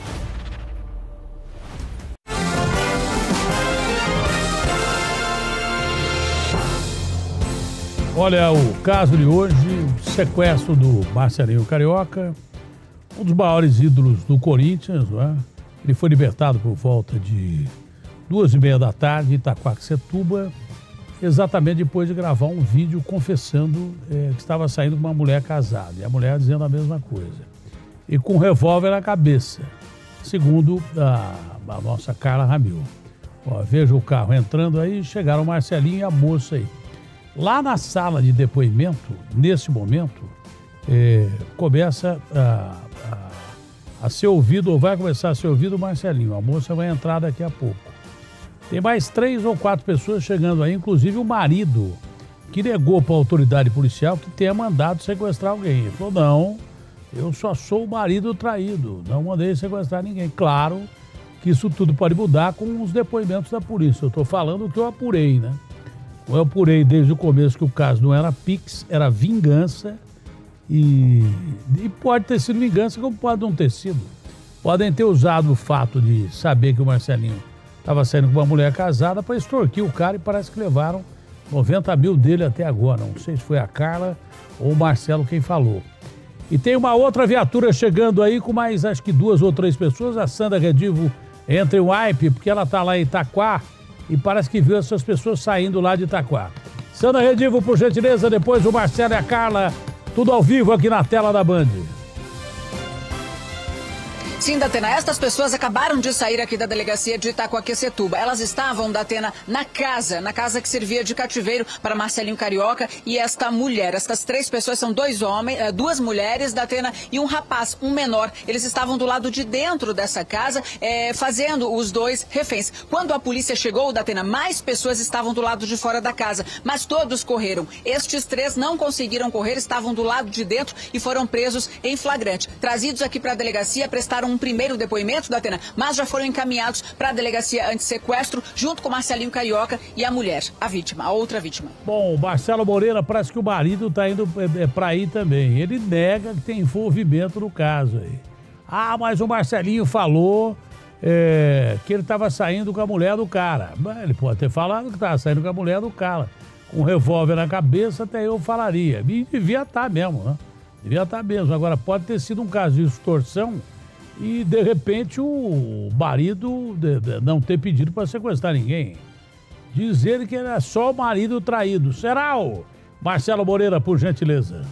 Speaker 1: Olha, o caso de hoje, o sequestro do Marcelinho Carioca, um dos maiores ídolos do Corinthians, não é? Ele foi libertado por volta de duas e meia da tarde em Itaquaquecetuba, exatamente depois de gravar um vídeo confessando é, que estava saindo com uma mulher casada. E a mulher dizendo a mesma coisa. E com um revólver na cabeça, segundo a, a nossa Carla Ramil. Ó, veja o carro entrando aí, chegaram o Marcelinho e a moça aí. Lá na sala de depoimento, nesse momento, é, começa a, a, a ser ouvido, ou vai começar a ser ouvido o Marcelinho. A moça vai entrar daqui a pouco. Tem mais três ou quatro pessoas chegando aí, inclusive o marido, que negou para a autoridade policial que tenha mandado sequestrar alguém. Ele falou, não, eu só sou o marido traído, não mandei sequestrar ninguém. Claro que isso tudo pode mudar com os depoimentos da polícia. Eu estou falando o que eu apurei, né? Eu apurei desde o começo que o caso não era Pix, era vingança. E, e pode ter sido vingança, como pode não ter sido. Podem ter usado o fato de saber que o Marcelinho estava saindo com uma mulher casada para extorquir o cara e parece que levaram noventa mil dele até agora. Não sei se foi a Carla ou o Marcelo quem falou. E tem uma outra viatura chegando aí com mais, acho que duas ou três pessoas. A Sandra Redivo entra em wipe, porque ela está lá em Itaquá e parece que viu essas pessoas saindo lá de Itaquá. Sandra Redivo, por gentileza, depois o Marcelo e a Carla, tudo ao vivo aqui na tela da Band.
Speaker 7: Sim, Datena, estas pessoas acabaram de sair aqui da delegacia de Itacoaquecetuba. Elas estavam, Datena, na casa, na casa que servia de cativeiro para Marcelinho Carioca e esta mulher. Estas três pessoas são dois homens, duas mulheres, Datena, e um rapaz, um menor. Eles estavam do lado de dentro dessa casa, é, fazendo os dois reféns. Quando a polícia chegou, Datena, mais pessoas estavam do lado de fora da casa, mas todos correram. Estes três não conseguiram correr, estavam do lado de dentro e foram presos em flagrante. Trazidos aqui para a delegacia, prestaram um primeiro depoimento, Datena, mas já foram encaminhados para a delegacia anti-sequestro, junto com Marcelinho Carioca e a mulher, a vítima, a outra vítima.
Speaker 1: Bom, o Marcelo Moreira parece que o marido está indo é, para aí também. Ele nega que tem envolvimento no caso aí. Ah, mas o Marcelinho falou é, que ele estava saindo com a mulher do cara. Ele pode ter falado que estava saindo com a mulher do cara. Com um revólver na cabeça, até eu falaria. E devia estar mesmo, né? Devia estar mesmo. Agora, pode ter sido um caso de extorsão e, de repente, o marido não ter pedido para sequestrar ninguém. Dizer que era só o marido traído. Será, o Marcelo Moreira, por gentileza?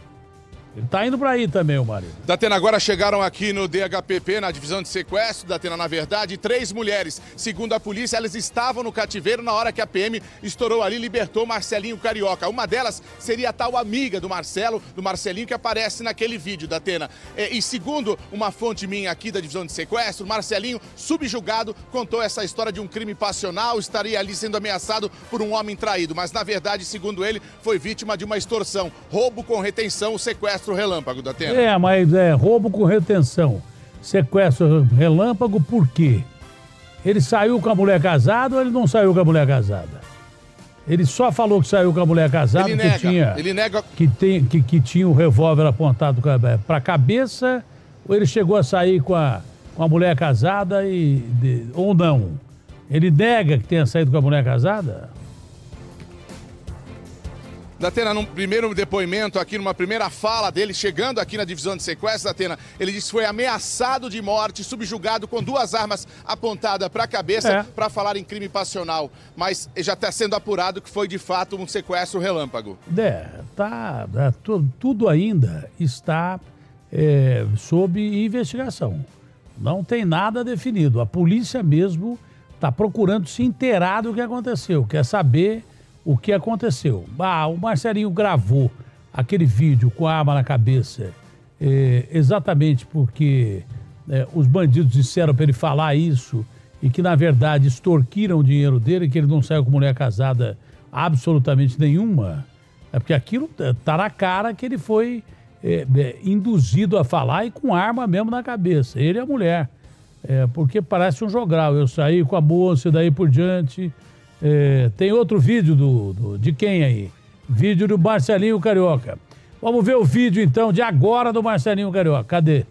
Speaker 1: Ele tá indo para aí também, o marido.
Speaker 5: Datena, agora chegaram aqui no D H P P, na divisão de sequestro. Datena, na verdade, três mulheres. Segundo a polícia, elas estavam no cativeiro na hora que a P M estourou ali e libertou Marcelinho Carioca. Uma delas seria a tal amiga do Marcelo, do Marcelinho, que aparece naquele vídeo, Datena. E, e segundo uma fonte minha aqui da divisão de sequestro, Marcelinho, subjugado, contou essa história de um crime passional, estaria ali sendo ameaçado por um homem traído. Mas, na verdade, segundo ele, foi vítima de uma extorsão, roubo com retenção, sequestro relâmpago, Datena.
Speaker 1: É, mas é roubo com retenção. Sequestro relâmpago por quê? Ele saiu com a mulher casada ou ele não saiu com a mulher casada? Ele só falou que saiu com a mulher casada
Speaker 5: ele
Speaker 1: porque
Speaker 5: nega,
Speaker 1: tinha,
Speaker 5: ele nega...
Speaker 1: que, tem, que, que tinha um revólver apontado para a cabeça, ou ele chegou a sair com a, com a mulher casada e, de, ou não? Ele nega que tenha saído com a mulher casada?
Speaker 5: Datena, num primeiro depoimento aqui, numa primeira fala dele, chegando aqui na divisão de sequestro, Datena, ele disse que foi ameaçado de morte, subjugado com duas armas apontadas para a cabeça é. para falar em crime passional. Mas já está sendo apurado que foi de fato um sequestro relâmpago.
Speaker 1: É, tá, é, tu, tudo ainda está é, sob investigação. Não tem nada definido. A polícia mesmo está procurando se inteirar do que aconteceu, quer saber o que aconteceu. Ah, o Marcelinho gravou aquele vídeo com a arma na cabeça é, exatamente porque é, os bandidos disseram para ele falar isso e que, na verdade, extorquiram o dinheiro dele, que ele não saiu com mulher casada absolutamente nenhuma. É porque aquilo tá na cara que ele foi é, é, induzido a falar e com arma mesmo na cabeça. Ele e a mulher. É, porque parece um jogral. Eu saí com a moça e daí por diante... É, tem outro vídeo do, do, de quem aí? Vídeo do Marcelinho Carioca. Vamos ver o vídeo então de agora do Marcelinho Carioca. Cadê?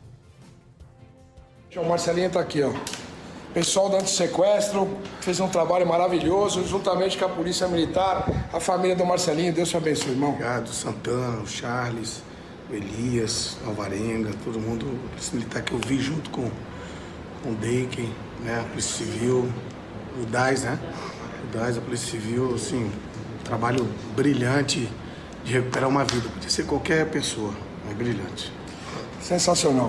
Speaker 16: O Marcelinho tá aqui, ó. Pessoal do antissequestro fez um trabalho maravilhoso, juntamente com a Polícia Militar, a família do Marcelinho. Deus te abençoe, irmão.
Speaker 3: Obrigado, Santana, o Charles, o Elias, o Alvarenga, todo mundo, a Polícia Militar que eu vi junto com, com o Deiken, né, a Polícia Civil, o D A S, né? A Polícia Civil, assim, um trabalho brilhante de recuperar uma vida. Podia ser qualquer pessoa, mas brilhante.
Speaker 16: Sensacional.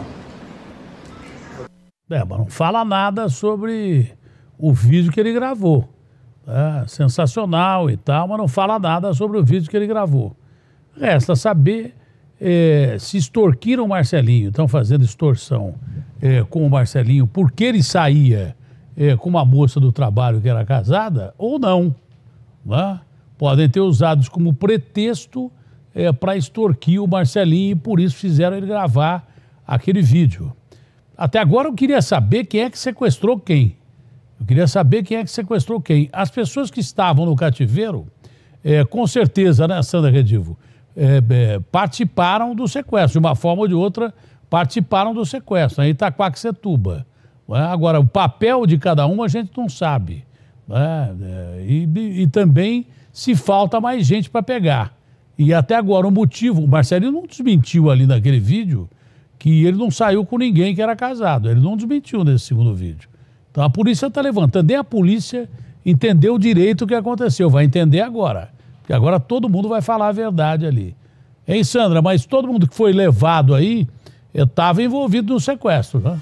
Speaker 1: É, mas não fala nada sobre o vídeo que ele gravou. É, sensacional e tal, mas não fala nada sobre o vídeo que ele gravou. Resta saber é, se extorquiram o Marcelinho, estão fazendo extorsão é, com o Marcelinho, porque ele saía É, com uma moça do trabalho que era casada, ou não. Né? Podem ter usados como pretexto é, para extorquir o Marcelinho e por isso fizeram ele gravar aquele vídeo. Até agora eu queria saber quem é que sequestrou quem. Eu queria saber quem é que sequestrou quem. As pessoas que estavam no cativeiro, é, com certeza, né, Sandra Redivo, é, é, participaram do sequestro. De uma forma ou de outra, participaram do sequestro. Em Itacoaquecetuba. Agora, o papel de cada um a gente não sabe. Né? E, e também se falta mais gente para pegar. E até agora o motivo, o Marcelinho não desmentiu ali naquele vídeo que ele não saiu com ninguém que era casado. Ele não desmentiu nesse segundo vídeo. Então a polícia está levantando. Nem a polícia entendeu direito o que aconteceu. Vai entender agora. Porque agora todo mundo vai falar a verdade ali. Hein, Sandra? Mas todo mundo que foi levado aí estava envolvido no sequestro, né?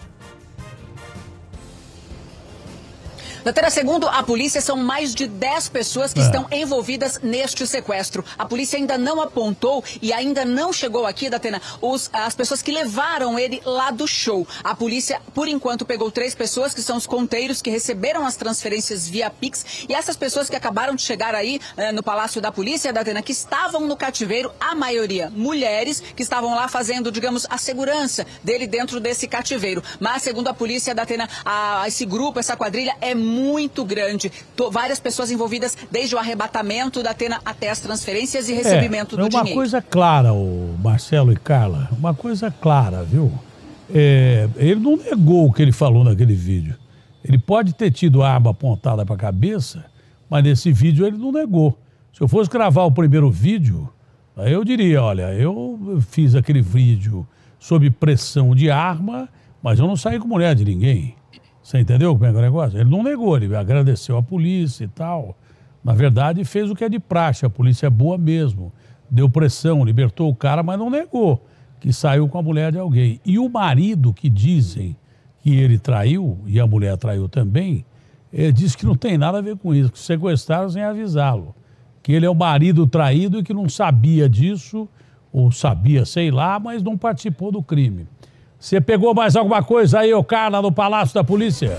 Speaker 7: Datena, segundo a polícia, são mais de dez pessoas que é. estão envolvidas neste sequestro. A polícia ainda não apontou e ainda não chegou aqui, Datena, os, as pessoas que levaram ele lá do show. A polícia, por enquanto, pegou três pessoas, que são os conteiros que receberam as transferências via Pix. E essas pessoas que acabaram de chegar aí eh, no Palácio da Polícia, Datena, que estavam no cativeiro, a maioria mulheres, que estavam lá fazendo, digamos, a segurança dele dentro desse cativeiro. Mas, segundo a polícia, Datena, a, esse grupo, essa quadrilha é muito muito grande. Tô, várias pessoas envolvidas desde o arrebatamento da Atena até as transferências e recebimento
Speaker 1: é,
Speaker 7: do
Speaker 1: é
Speaker 7: dinheiro.
Speaker 1: Uma coisa clara, o Marcelo e Carla, uma coisa clara, viu? É, ele não negou o que ele falou naquele vídeo. Ele pode ter tido a arma apontada para a cabeça, mas nesse vídeo ele não negou. Se eu fosse gravar o primeiro vídeo, aí eu diria, olha, eu fiz aquele vídeo sob pressão de arma, mas eu não saí com mulher de ninguém. Você entendeu como é que é o negócio? Ele não negou, ele agradeceu a polícia e tal. Na verdade, fez o que é de praxe, a polícia é boa mesmo. Deu pressão, libertou o cara, mas não negou que saiu com a mulher de alguém. E o marido que dizem que ele traiu, e a mulher traiu também, ele diz que não tem nada a ver com isso, que sequestraram sem avisá-lo. Que ele é o marido traído e que não sabia disso, ou sabia, sei lá, mas não participou do crime. Você pegou mais alguma coisa aí, ô Carla, no Palácio da Polícia?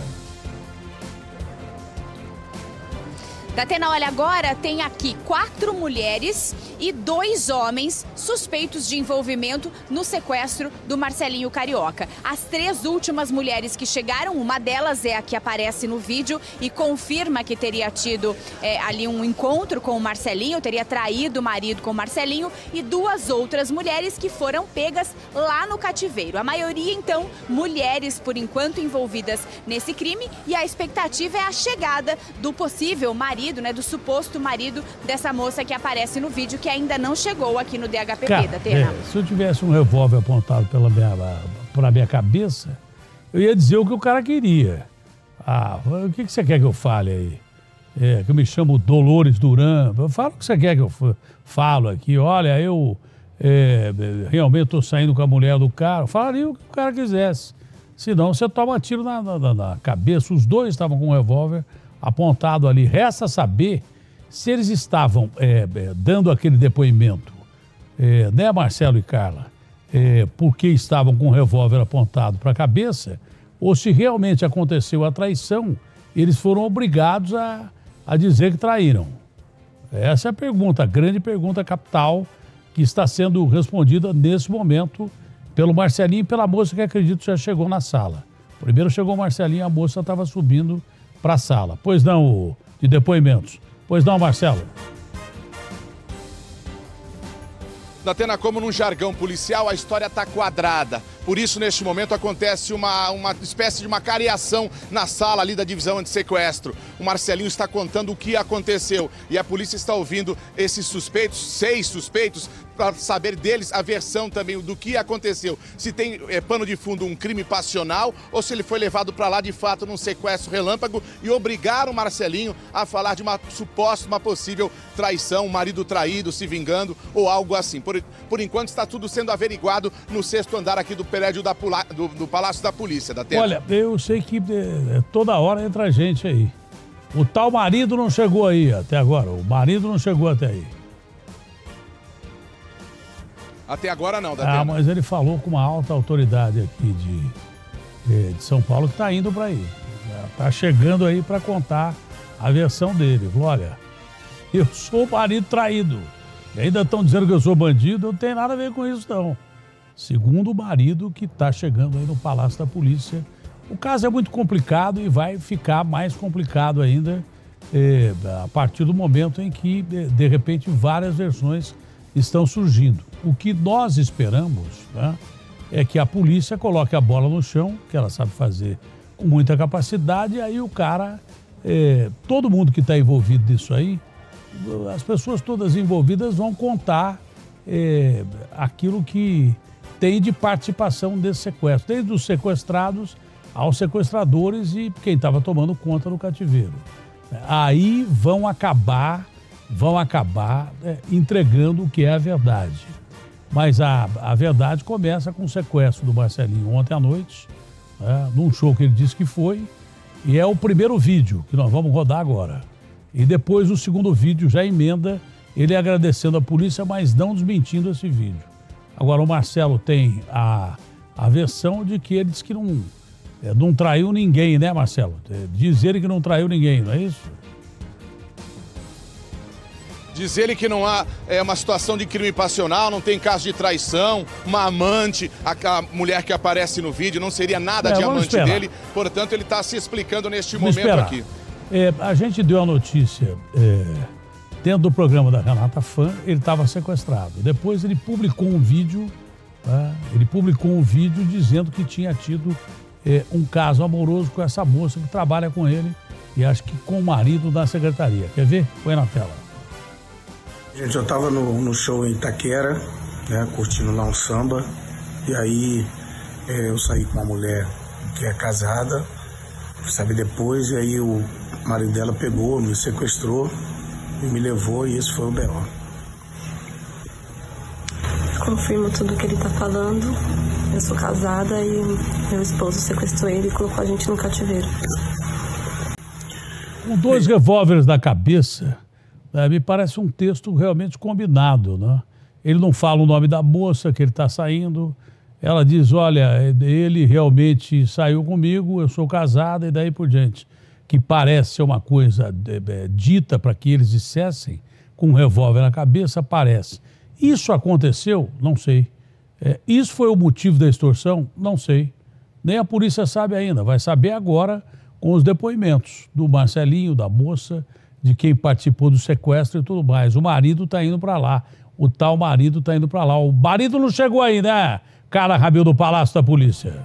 Speaker 2: Datena, olha, agora tem aqui quatro mulheres e dois homens suspeitos de envolvimento no sequestro do Marcelinho Carioca. As três últimas mulheres que chegaram, uma delas é a que aparece no vídeo e confirma que teria tido é, ali um encontro com o Marcelinho, teria traído o marido com o Marcelinho, e duas outras mulheres que foram pegas lá no cativeiro. A maioria, então, mulheres, por enquanto, envolvidas nesse crime, e a expectativa é a chegada do possível marido, né, do suposto marido dessa moça que aparece no vídeo, que ainda não chegou aqui no D H P P, Datena.
Speaker 1: É, se eu tivesse um revólver apontado pela minha, pela minha cabeça, eu ia dizer o que o cara queria. Ah, o que, que você quer que eu fale aí? É, que eu me chamo Dolores Duran. Fala o que você quer que eu falo aqui. Olha, eu é, realmente estou saindo com a mulher do cara. Falaria o que o cara quisesse. Senão você toma tiro na, na, na cabeça. Os dois estavam com um revólver apontado ali. Resta saber se eles estavam é, dando aquele depoimento, é, né, Marcelo e Carla, é, porque estavam com o revólver apontado para a cabeça, ou se realmente aconteceu a traição, eles foram obrigados a, a dizer que traíram. Essa é a pergunta, a grande pergunta capital que está sendo respondida nesse momento pelo Marcelinho e pela moça que acredito já chegou na sala. Primeiro chegou o Marcelinho e a moça estava subindo para a sala. Pois não, de depoimentos. Pois não, Marcelo.
Speaker 5: Datena, como num jargão policial, a história está quadrada. Por isso, neste momento, acontece uma, uma espécie de uma cariação na sala ali da divisão antissequestro. O Marcelinho está contando o que aconteceu e a polícia está ouvindo esses suspeitos, seis suspeitos, para saber deles a versão também do que aconteceu. Se tem é, pano de fundo um crime passional ou se ele foi levado para lá de fato num sequestro relâmpago e obrigaram o Marcelinho a falar de uma suposta, uma possível traição, um marido traído, se vingando ou algo assim. Por, por enquanto está tudo sendo averiguado no sexto andar aqui do prédio da, do, do Palácio da Polícia, da Terra.
Speaker 1: Olha, eu sei que é, toda hora entra gente aí. O tal marido não chegou aí até agora. O marido não chegou até aí.
Speaker 5: Até agora não, Datena.
Speaker 1: Ah, mas ele falou com uma alta autoridade aqui de, de São Paulo que está indo para aí. Está chegando aí para contar a versão dele. Falou, olha, eu sou o marido traído. E ainda estão dizendo que eu sou bandido, não tem nada a ver com isso, não. Segundo o marido que está chegando aí no Palácio da Polícia. O caso é muito complicado e vai ficar mais complicado ainda eh, a partir do momento em que, de, de repente, várias versões estão surgindo. O que nós esperamos, né, é que a polícia coloque a bola no chão, que ela sabe fazer com muita capacidade, e aí o cara, eh, todo mundo que está envolvido nisso aí, as pessoas todas envolvidas vão contar é, aquilo que tem de participação desse sequestro, desde os sequestrados aos sequestradores e quem estava tomando conta do cativeiro. Aí vão acabar, vão acabar é, entregando o que é a verdade. Mas a, a verdade começa com o sequestro do Marcelinho ontem à noite, né, num show que ele disse que foi, e é o primeiro vídeo que nós vamos rodar agora. E depois o segundo vídeo já emenda ele agradecendo a polícia, mas não desmentindo esse vídeo. Agora o Marcelo tem a, a versão de que ele disse que não, é, não traiu ninguém, né, Marcelo? Diz ele que não traiu ninguém, não é isso?
Speaker 5: Diz ele que não há é, uma situação de crime passional, não tem caso de traição, uma amante, a, a mulher que aparece no vídeo não seria nada é, de amante esperar. dele, portanto ele está se explicando neste vamos momento esperar. aqui.
Speaker 1: É, a gente deu a notícia é, dentro do programa da Renata Fã, ele estava sequestrado. Depois ele publicou um vídeo, né, ele publicou um vídeo dizendo que tinha tido é, um caso amoroso com essa moça que trabalha com ele e acho que com o marido da secretaria. Quer ver? Põe na tela.
Speaker 3: Gente, eu estava no, no show em Itaquera, né, curtindo lá um samba, e aí é, eu saí com uma mulher que é casada, sabe, depois, e aí o marido dela pegou, me sequestrou e me levou, e esse foi o B O.
Speaker 4: Confirmo tudo que ele tá falando, eu sou casada e meu esposo sequestrou ele e colocou a gente no cativeiro.
Speaker 1: Com dois revólveres na cabeça... É, me parece um texto realmente combinado, né? Ele não fala o nome da moça que ele está saindo. Ela diz, olha, ele realmente saiu comigo, eu sou casada e daí por diante. Que parece ser uma coisa é, dita para que eles dissessem, com um revólver na cabeça, parece. Isso aconteceu? Não sei. É, isso foi o motivo da extorsão? Não sei. Nem a polícia sabe ainda. Vai saber agora com os depoimentos do Marcelinho, da moça, de quem participou do sequestro e tudo mais. O marido está indo para lá. O tal marido está indo para lá. O marido não chegou aí, né? Cara Rabil do Palácio da Polícia.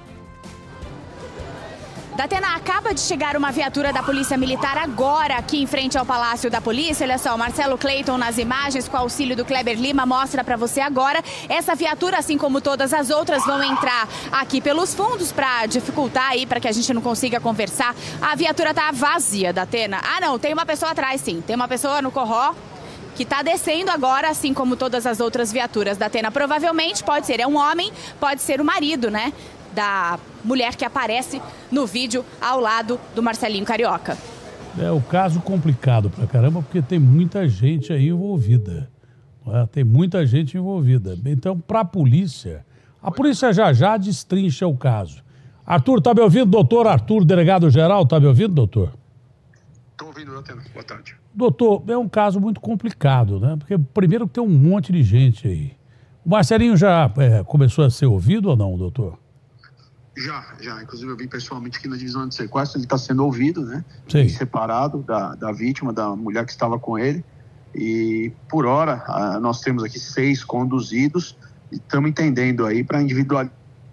Speaker 2: Datena, acaba de chegar uma viatura da Polícia Militar agora aqui em frente ao Palácio da Polícia. Olha só, o Marcelo Cleiton nas imagens com auxílio do Kleber Lima mostra para você agora. Essa viatura, assim como todas as outras, vão entrar aqui pelos fundos para dificultar aí, para que a gente não consiga conversar. A viatura tá vazia, Datena. Ah, não, tem uma pessoa atrás, sim. Tem uma pessoa no corró que está descendo agora, assim como todas as outras viaturas, Datena. Provavelmente pode ser, é um homem, pode ser o marido, né? Da mulher que aparece no vídeo ao lado do Marcelinho Carioca.
Speaker 1: É um caso complicado pra caramba, porque tem muita gente aí envolvida. É? Tem muita gente envolvida. Então, pra polícia, a polícia já já destrincha o caso. Arthur, tá me ouvindo? Doutor Arthur, delegado-geral, tá me ouvindo, doutor?
Speaker 6: Estou ouvindo, doutor. Boa tarde.
Speaker 1: Doutor, é um caso muito complicado, né? Porque primeiro tem um monte de gente aí. O Marcelinho já é, começou a ser ouvido ou não, doutor?
Speaker 6: Já, já. Inclusive eu vi pessoalmente aqui na divisão de sequestro, ele está sendo ouvido, né?
Speaker 1: Sim.
Speaker 6: Separado da, da vítima, da mulher que estava com ele. E por hora, a, nós temos aqui seis conduzidos e estamos entendendo aí para individualizar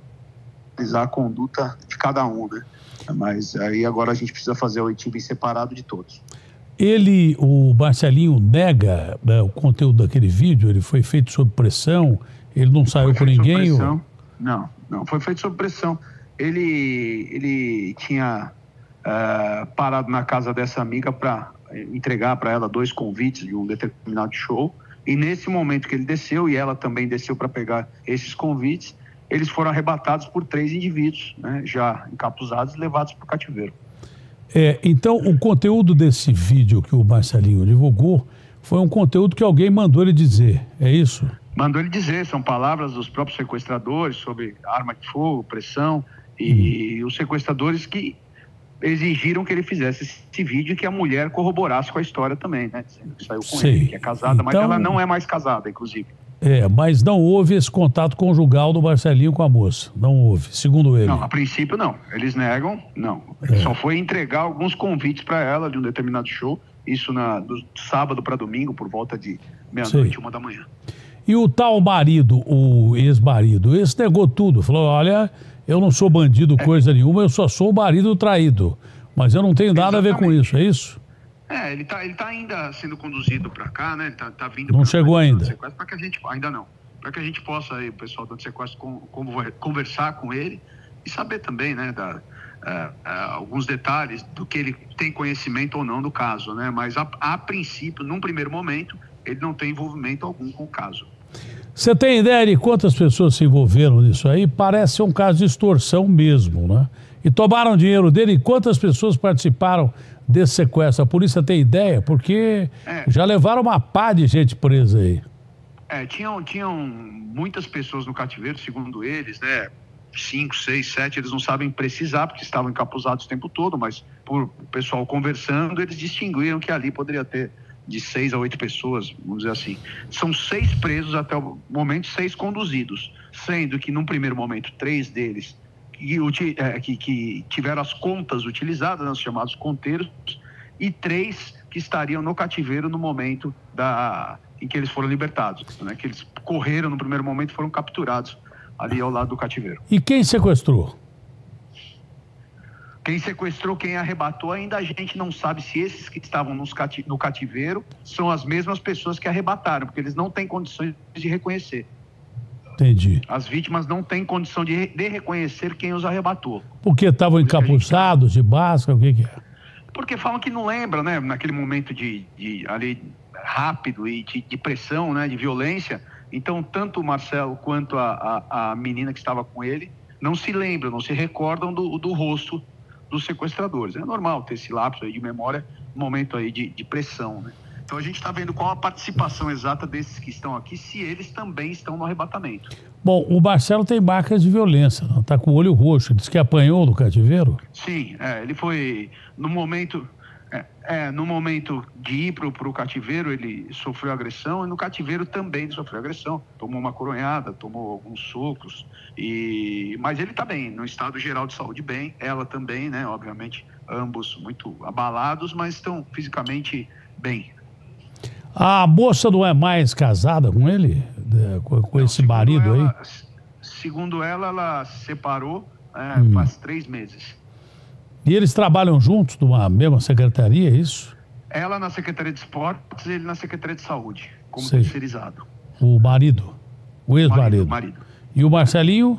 Speaker 6: a conduta de cada um, né? Mas aí agora a gente precisa fazer o oitivo em separado de todos.
Speaker 1: Ele, o Marcelinho, nega, né, o conteúdo daquele vídeo, ele foi feito sob pressão, ele não saiu com ninguém?
Speaker 6: Ou... Não, não, foi feito sob pressão. Ele, ele tinha uh, parado na casa dessa amiga para entregar para ela dois convites de um determinado show. E nesse momento que ele desceu, e ela também desceu para pegar esses convites, eles foram arrebatados por três indivíduos, né, já encapuzados e levados para o cativeiro.
Speaker 1: É, então, o conteúdo desse vídeo que o Marcelinho divulgou foi um conteúdo que alguém mandou ele dizer, é isso?
Speaker 6: Mandou ele dizer, são palavras dos próprios sequestradores sobre arma de fogo, pressão, e hum. os sequestradores que exigiram que ele fizesse esse vídeo e que a mulher corroborasse com a história também, né? Dizendo que saiu com
Speaker 1: Sei.
Speaker 6: ele, que é casada,
Speaker 1: então...
Speaker 6: mas ela não é mais casada, inclusive.
Speaker 1: É, mas não houve esse contato conjugal do Marcelinho com a moça, não houve, segundo ele.
Speaker 6: Não, a princípio não, eles negam, não. Ele é. só foi entregar alguns convites para ela de um determinado show, isso na, do sábado para domingo, por volta de meia-noite, uma da manhã.
Speaker 1: E o tal marido, o ex-marido, esse negou tudo, falou, olha, eu não sou bandido coisa é. nenhuma, eu só sou o marido traído, mas eu não tenho nada Exatamente. a ver com isso, é isso?
Speaker 6: É, ele está ele tá ainda sendo conduzido para cá, né? Tá, tá vindo.
Speaker 1: Não chegou ainda.
Speaker 6: Para que a gente ainda não, para que a gente possa aí, o pessoal do sequestro com, com, conversar com ele e saber também, né, da, uh, uh, alguns detalhes do que ele tem conhecimento ou não do caso, né? Mas a, a princípio, num primeiro momento, ele não tem envolvimento algum com o caso.
Speaker 1: Você tem ideia de quantas pessoas se envolveram nisso aí? Parece ser um caso de extorsão mesmo, né? E tomaram dinheiro dele. E quantas pessoas participaram desse sequestro? A polícia tem ideia? Porque é. já levaram uma pá de gente presa aí.
Speaker 6: É, tinham, tinham muitas pessoas no cativeiro, segundo eles, né? Cinco, seis, sete, eles não sabem precisar, porque estavam encapuzados o tempo todo, mas por o pessoal conversando, eles distinguiram que ali poderia ter de seis a oito pessoas, vamos dizer assim. São seis presos até o momento, seis conduzidos, sendo que num primeiro momento, três deles que, é, que, que tiveram as contas utilizadas, né, os chamados conteiros, e três que estariam no cativeiro no momento da, em que eles foram libertados, né, que eles correram no primeiro momento e foram capturados ali ao lado do cativeiro.
Speaker 1: E quem sequestrou?
Speaker 6: Quem sequestrou, quem arrebatou, ainda a gente não sabe se esses que estavam nos cati- no cativeiro são as mesmas pessoas que arrebataram, porque eles não têm condições de reconhecer.
Speaker 1: Entendi.
Speaker 6: As vítimas não têm condição de, de reconhecer quem os arrebatou.
Speaker 1: Porque estavam encapuzados, de máscara, o que que é?
Speaker 6: Porque falam que não lembram, né? Naquele momento de, de ali, rápido e de, de pressão, né? De violência. Então, tanto o Marcelo quanto a, a, a menina que estava com ele não se lembram, não se recordam do, do rosto dos sequestradores. É normal ter esse lapso aí de memória no momento aí de, de pressão, né? Então a gente está vendo qual a participação exata desses que estão aqui, se eles também estão no arrebatamento.
Speaker 1: Bom, o Marcelo tem marcas de violência, não? Tá com o olho roxo, diz que apanhou no cativeiro?
Speaker 6: Sim, é, ele foi, no momento, é, é, no momento de ir para o cativeiro, ele sofreu agressão, e no cativeiro também ele sofreu agressão, tomou uma coronhada, tomou alguns socos, e... mas ele está bem, no estado geral de saúde bem, ela também, né, obviamente, ambos muito abalados, mas estão fisicamente bem.
Speaker 1: A moça não é mais casada com ele? Com, com não, esse marido
Speaker 6: ela,
Speaker 1: aí?
Speaker 6: Segundo ela, ela se separou é, hum. faz três meses.
Speaker 1: E eles trabalham juntos numa mesma secretaria, é isso?
Speaker 6: Ela na Secretaria de Esportes e ele na Secretaria de Saúde, como Sei. terceirizado.
Speaker 1: O marido? O ex-marido?
Speaker 6: O marido.
Speaker 1: E o Marcelinho?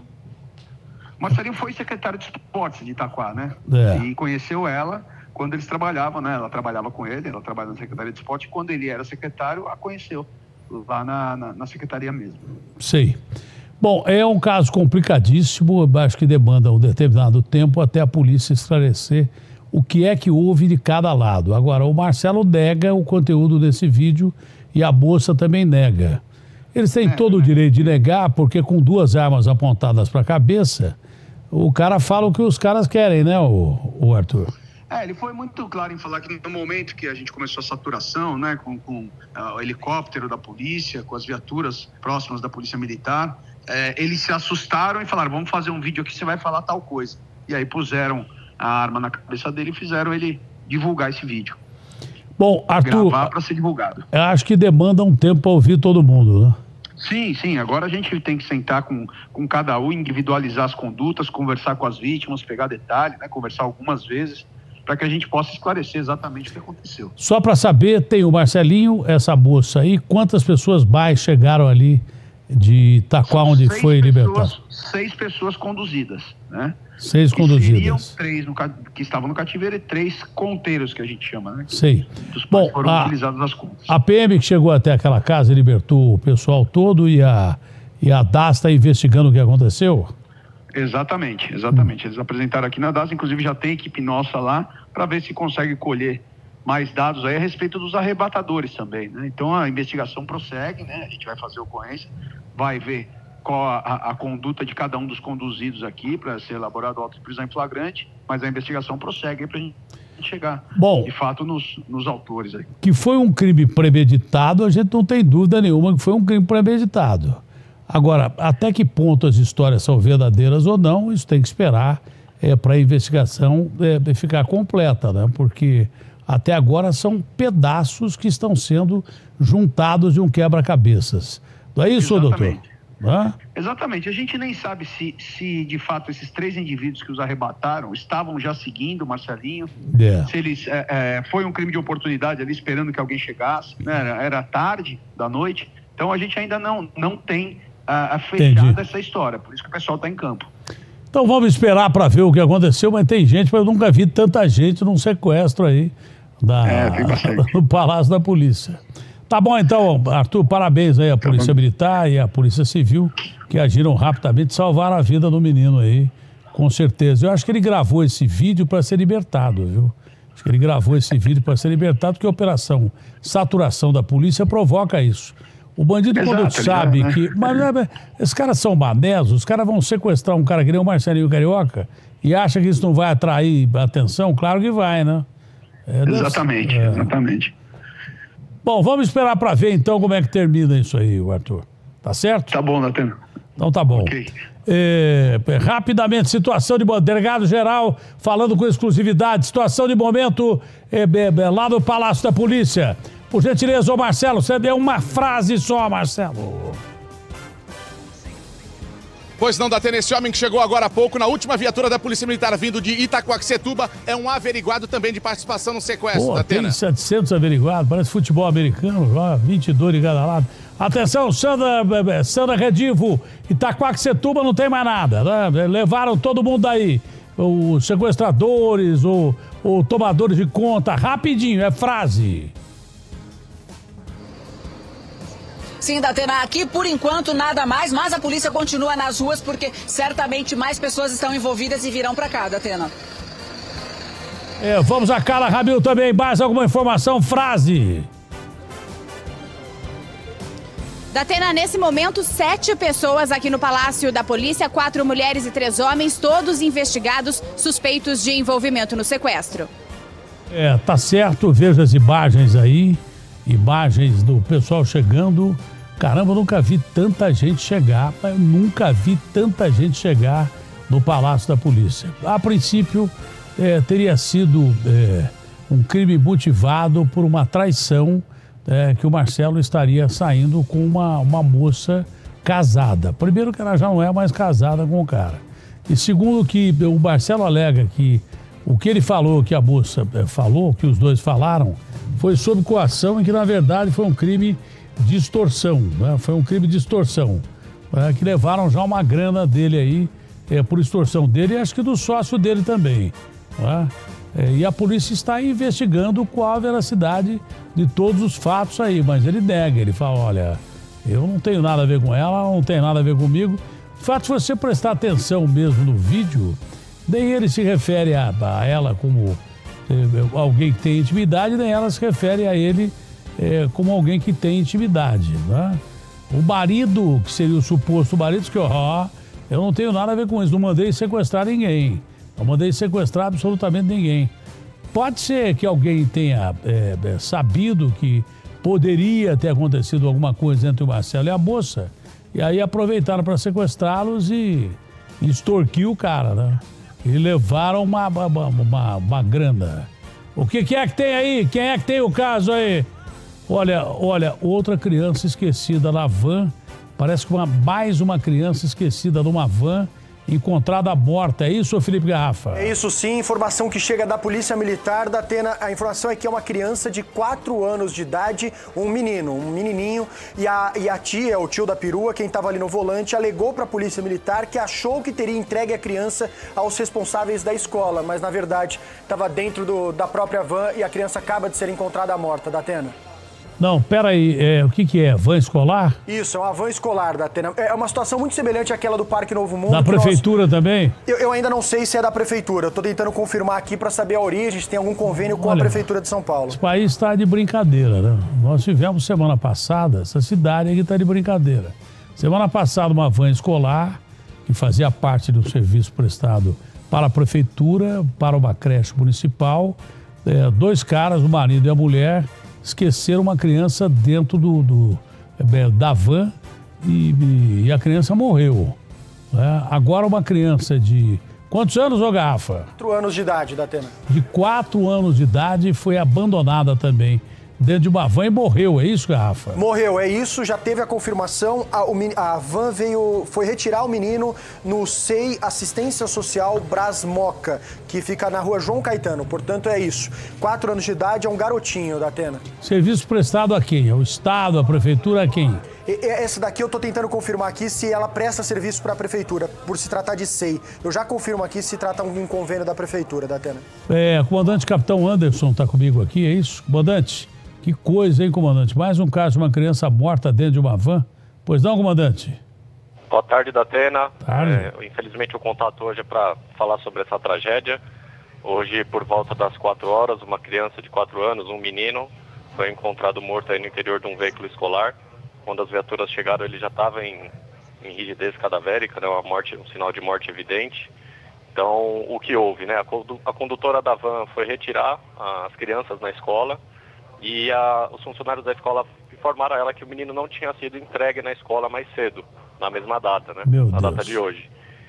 Speaker 6: O Marcelinho foi secretário de Esportes de Itaquá, né?
Speaker 1: É.
Speaker 6: E conheceu ela quando eles trabalhavam, né? Ela trabalhava com ele, ela trabalha na Secretaria de Esporte, e quando ele era secretário, a conheceu lá na, na, na secretaria mesmo.
Speaker 1: Sei. Bom, é um caso complicadíssimo, acho que demanda um determinado tempo até a polícia esclarecer o que é que houve de cada lado. Agora, o Marcelo nega o conteúdo desse vídeo e a moça também nega. Eles têm é, todo é. o direito de negar, porque com duas armas apontadas para a cabeça, o cara fala o que os caras querem, né, o, o Arthur?
Speaker 6: É, ele foi muito claro em falar que no momento que a gente começou a saturação, né, com, com uh, o helicóptero da polícia, com as viaturas próximas da polícia militar, é, eles se assustaram e falaram, vamos fazer um vídeo aqui, você vai falar tal coisa. E aí puseram a arma na cabeça dele e fizeram ele divulgar esse vídeo.
Speaker 1: Bom, Arthur,
Speaker 6: gravar para ser divulgado.
Speaker 1: Eu acho que demanda um tempo para ouvir todo mundo, né?
Speaker 6: Sim, sim. Agora a gente tem que sentar com, com cada um, individualizar as condutas, conversar com as vítimas, pegar detalhes, né, conversar algumas vezes, para que a gente possa esclarecer exatamente o que aconteceu.
Speaker 1: Só para saber, tem o Marcelinho, essa moça aí, quantas pessoas mais chegaram ali de Itaquá, onde foi libertado?
Speaker 6: Seis pessoas conduzidas, né?
Speaker 1: Seis
Speaker 6: que
Speaker 1: conduzidas.
Speaker 6: Seriam três no, que estavam no cativeiro e três conteiros, que a gente chama, né?
Speaker 1: Sei.
Speaker 6: Dos
Speaker 1: Bom,
Speaker 6: foram
Speaker 1: a,
Speaker 6: utilizados as contas.
Speaker 1: A P M que chegou até aquela casa e libertou o pessoal todo, e a, e a D A S está investigando o que aconteceu?
Speaker 6: Exatamente, exatamente. Hum. Eles apresentaram aqui na D A S, inclusive já tem equipe nossa lá, para ver se consegue colher mais dados aí a respeito dos arrebatadores também, né? Então a investigação prossegue, né? A gente vai fazer ocorrência, vai ver qual a, a, a conduta de cada um dos conduzidos aqui para ser elaborado auto de prisão em flagrante, mas a investigação prossegue para a gente chegar,
Speaker 1: Bom,
Speaker 6: de fato, nos, nos autores aí.
Speaker 1: Que foi um crime premeditado, a gente não tem dúvida nenhuma que foi um crime premeditado. Agora, até que ponto as histórias são verdadeiras ou não, isso tem que esperar é, para a investigação é, ficar completa, né? Porque até agora são pedaços que estão sendo juntados de um quebra-cabeças. Não é isso,
Speaker 6: Exatamente.
Speaker 1: doutor? Hã?
Speaker 6: Exatamente. A gente nem sabe se, se, de fato, esses três indivíduos que os arrebataram estavam já seguindo o Marcelinho.
Speaker 1: Yeah.
Speaker 6: Se eles, é, é, foi um crime de oportunidade ali, esperando que alguém chegasse. Né? Era, era tarde da noite. Então, a gente ainda não, não tem a, a fechada essa história. Por isso que o pessoal está em campo.
Speaker 1: Então, vamos esperar para ver o que aconteceu. Mas tem gente, mas eu nunca vi tanta gente num sequestro aí da,
Speaker 6: é, tem bastante.
Speaker 1: no Palácio da Polícia. Tá bom, então, Arthur, parabéns aí à Polícia Militar e à Polícia Civil, que agiram rapidamente e salvaram a vida do menino aí, com certeza. Eu acho que ele gravou esse vídeo para ser libertado, viu? Acho que ele gravou esse vídeo para ser libertado, porque a operação saturação da polícia provoca isso. O bandido, Exato, quando sabe é, né? que... Mas, mas esses caras são manés, os caras vão sequestrar um cara que nem o Marcelinho Carioca e acha que isso não vai atrair atenção? Claro que vai, né?
Speaker 6: É, exatamente, é... exatamente.
Speaker 1: Bom, vamos esperar para ver então como é que termina isso aí, Arthur. Tá certo?
Speaker 6: Tá bom, Datena.
Speaker 1: Então tá bom. Okay. É, rapidamente, situação de delegado-geral, falando com exclusividade, situação de momento é, é, lá no Palácio da Polícia. Por gentileza, ô Marcelo, você deu uma frase só, Marcelo.
Speaker 5: Pois não, Datena, esse homem que chegou agora há pouco na última viatura da Polícia Militar vindo de Itaquaquecetuba é um averiguado também de participação no sequestro,
Speaker 1: Pô,
Speaker 5: Datena.
Speaker 1: Tem setecentos averiguados, parece futebol americano, ó, vinte e dois de cada lado. Atenção, Sandra, Sandra Redivo, Itaquaquecetuba não tem mais nada, né? Levaram todo mundo daí, os sequestradores, o, o tomadores de conta, rapidinho, é frase.
Speaker 7: Sim, Datena, aqui por enquanto nada mais, mas a polícia continua nas ruas porque certamente mais pessoas estão envolvidas e virão pra cá, Datena.
Speaker 1: É, vamos a Carla Ramil também, mais alguma informação, frase.
Speaker 2: Datena, nesse momento, sete pessoas aqui no Palácio da Polícia, quatro mulheres e três homens, todos investigados, suspeitos de envolvimento no sequestro.
Speaker 1: É, tá certo, veja as imagens aí, imagens do pessoal chegando. Caramba, eu nunca vi tanta gente chegar, eu nunca vi tanta gente chegar no Palácio da Polícia. A princípio, é, teria sido é, um crime motivado por uma traição, é, que o Marcelo estaria saindo com uma, uma moça casada. Primeiro que ela já não é mais casada com o cara. E segundo que o Marcelo alega que o que ele falou, que a moça falou, que os dois falaram, foi sob coação e que, na verdade, foi um crime de extorsão, né? Foi um crime de extorsão, né? Que levaram já uma grana dele aí, é, por extorsão dele e acho que do sócio dele também, né? É, e a polícia está investigando qual a veracidade de todos os fatos aí, mas ele nega, ele fala, olha, eu não tenho nada a ver com ela, não tem nada a ver comigo. De fato, se você prestar atenção mesmo no vídeo, nem ele se refere a, a ela como é, alguém que tem intimidade, nem ela se refere a ele é, como alguém que tem intimidade, né? O marido, que seria o suposto marido, diz que, ó, eu não tenho nada a ver com isso, não mandei sequestrar ninguém, não mandei sequestrar absolutamente ninguém. Pode ser que alguém tenha é, é, sabido que poderia ter acontecido alguma coisa entre o Marcelo e a moça, e aí aproveitaram para sequestrá-los e extorquir o cara, né? E levaram uma, uma, uma, uma grana. O que, que é que tem aí? Quem é que tem o caso aí? Olha, olha, outra criança esquecida na van. Parece que uma, mais uma criança esquecida numa van encontrada morta. É isso, Felipe Garrafa?
Speaker 8: É isso sim, informação que chega da Polícia Militar da Atena. A informação é que é uma criança de quatro anos de idade, um menino, um menininho, e a, e a tia, o tio da perua, quem estava ali no volante, alegou para a Polícia Militar que achou que teria entregue a criança aos responsáveis da escola, mas na verdade estava dentro do, da própria van e a criança acaba de ser encontrada morta, da Atena.
Speaker 1: Não, peraí, é, o que que é? Van escolar?
Speaker 8: Isso, é uma van escolar da Atena. É uma situação muito semelhante àquela do Parque Novo Mundo.
Speaker 1: Da prefeitura nós... também?
Speaker 8: Eu, eu ainda não sei se é da prefeitura. Eu tô tentando confirmar aqui para saber a origem, se tem algum convênio com Olha, a prefeitura de São Paulo.
Speaker 1: Esse país está de brincadeira, né? Nós tivemos semana passada, essa cidade aqui está de brincadeira. Semana passada, uma van escolar que fazia parte do serviço prestado para a prefeitura, para uma creche municipal, é, dois caras, o marido e a mulher, esqueceram uma criança dentro do, do, da van e, e a criança morreu. Né? Agora uma criança de... Quantos anos, ô Garrafa?
Speaker 8: Quatro anos de idade, da Atena.
Speaker 1: De quatro anos de idade foi abandonada também dentro de uma van e morreu, é isso, Rafa?
Speaker 8: Morreu, é isso, já teve a confirmação, a, o, a van veio, foi retirar o menino no S E I Assistência Social Brasmoca, que fica na rua João Caetano, portanto é isso. Quatro anos de idade, é um garotinho, da Atena.
Speaker 1: Serviço prestado a quem? Ao Estado, à Prefeitura, a quem?
Speaker 8: Essa daqui eu tô tentando confirmar aqui se ela presta serviço para a Prefeitura, por se tratar de S E I. Eu já confirmo aqui se trata de um convênio da Prefeitura, da Atena.
Speaker 1: É, comandante Capitão Anderson está comigo aqui, é isso? Comandante, que coisa, hein, comandante? Mais um caso de uma criança morta dentro de uma van? Pois não, comandante?
Speaker 9: Boa tarde, Datena.
Speaker 1: Tarde.
Speaker 9: É, infelizmente o contato hoje é para falar sobre essa tragédia. Hoje, por volta das quatro horas, uma criança de quatro anos, um menino, foi encontrado morto aí no interior de um veículo escolar. Quando as viaturas chegaram, ele já estava em, em rigidez cadavérica, né, uma morte, um sinal de morte evidente. Então, o que houve, né? A, condu a condutora da van foi retirar as crianças na escola e a, os funcionários da escola informaram a ela que o menino não tinha sido entregue na escola mais cedo, na mesma data, né?
Speaker 1: Meu
Speaker 9: na
Speaker 1: Deus.
Speaker 9: data de hoje.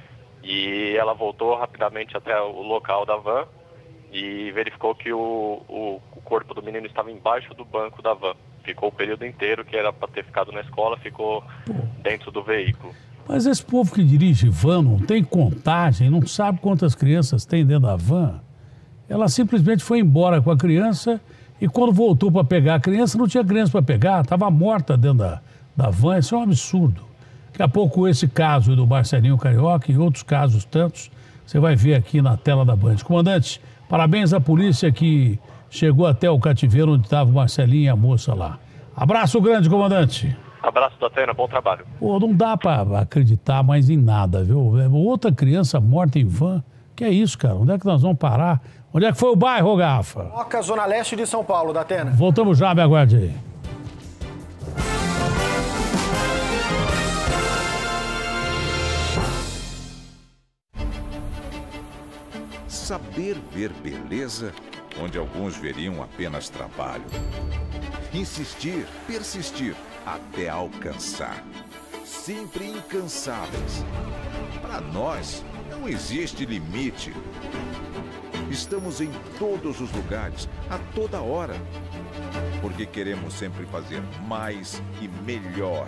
Speaker 9: E ela voltou rapidamente até o local da van e verificou que o, o, o corpo do menino estava embaixo do banco da van. Ficou o período inteiro, que era para ter ficado na escola, ficou dentro do veículo.
Speaker 1: Mas esse povo que dirige van não tem contagem, não sabe quantas crianças tem dentro da van. Ela simplesmente foi embora com a criança e quando voltou para pegar a criança, não tinha criança para pegar, estava morta dentro da, da van. Isso é um absurdo. Daqui a pouco esse caso do Marcelinho Carioca e outros casos tantos, você vai ver aqui na tela da Band. Comandante, parabéns à polícia que chegou até o cativeiro onde estava o Marcelinho e a moça lá. Abraço grande, comandante.
Speaker 9: Abraço, Datena, bom trabalho.
Speaker 1: Pô, não dá para acreditar mais em nada, viu? Outra criança morta em van, que é isso, cara? Onde é que nós vamos parar? Onde é que foi o bairro, Gafa?
Speaker 8: Moca, Zona Leste de São Paulo, Datena.
Speaker 1: Voltamos já, me aguarde aí.
Speaker 12: Saber ver beleza onde alguns veriam apenas trabalho. Insistir, persistir, até alcançar. Sempre incansáveis. Para nós, não existe limite. Estamos em todos os lugares, a toda hora. Porque queremos sempre fazer mais e melhor.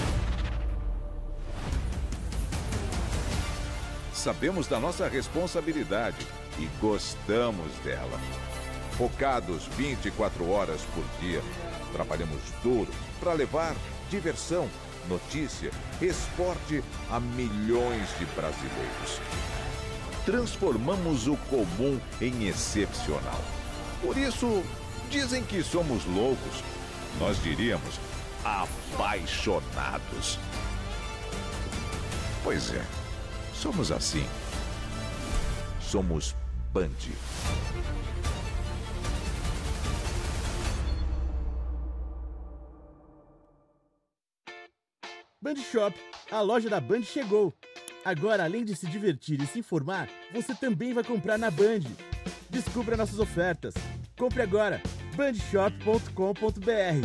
Speaker 12: Sabemos da nossa responsabilidade e gostamos dela. Focados vinte e quatro horas por dia, trabalhamos duro para levar diversão, notícia, esporte a milhões de brasileiros. Transformamos o comum em excepcional. Por isso, dizem que somos loucos. Nós diríamos apaixonados. Pois é, somos assim. Somos Band.
Speaker 10: Band Shop, a loja da Band chegou. Agora, além de se divertir e se informar, você também vai comprar na Band. Descubra nossas ofertas. Compre agora, band shop ponto com ponto b r.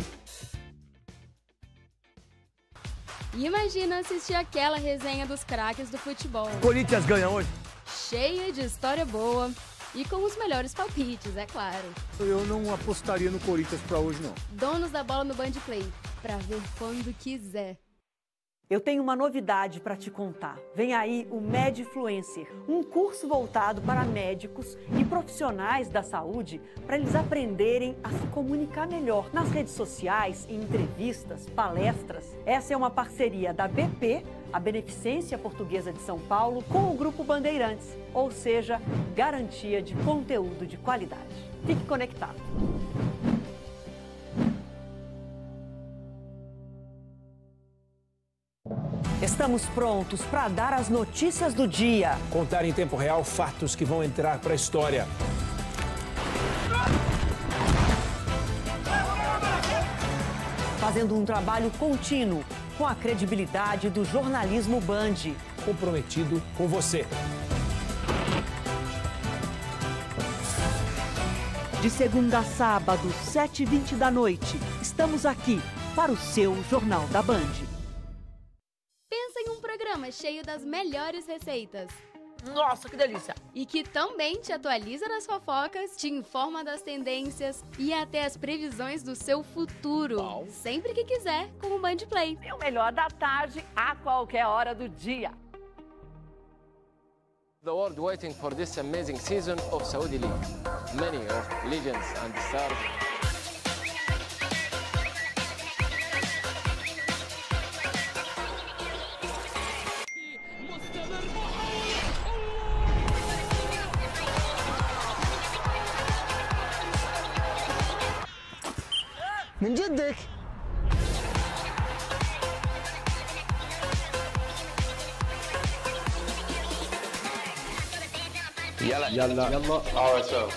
Speaker 17: Imagina assistir aquela resenha dos craques do futebol.
Speaker 11: Corinthians ganha hoje?
Speaker 17: Cheia de história boa e com os melhores palpites, é claro.
Speaker 11: Eu não apostaria no Corinthians pra hoje, não.
Speaker 17: Donos da bola no Band Play, pra ver quando quiser.
Speaker 15: Eu tenho uma novidade para te contar. Vem aí o Medfluencer, um curso voltado para médicos e profissionais da saúde para eles aprenderem a se comunicar melhor nas redes sociais, em entrevistas, palestras. Essa é uma parceria da B P, a Beneficência Portuguesa de São Paulo, com o Grupo Bandeirantes, ou seja, garantia de conteúdo de qualidade. Fique conectado. Estamos prontos para dar as notícias do dia.
Speaker 23: Contar em tempo real fatos que vão entrar para a história.
Speaker 15: Fazendo um trabalho contínuo com a credibilidade do jornalismo Band.
Speaker 23: Comprometido com você.
Speaker 15: De segunda a sábado, sete e vinte da noite, estamos aqui para o seu Jornal da Band.
Speaker 17: Pensa em um programa cheio das melhores receitas.
Speaker 13: Nossa, que delícia!
Speaker 17: E que também te atualiza das fofocas, te informa das tendências e até as previsões do seu futuro. Uau. Sempre que quiser, com o Band Play.
Speaker 15: E o melhor da tarde, a qualquer hora do dia.
Speaker 22: The world waiting for this amazing season of Saudi League. Many of legends and stars.
Speaker 11: من جدك
Speaker 21: يلا يلا يلا اه سو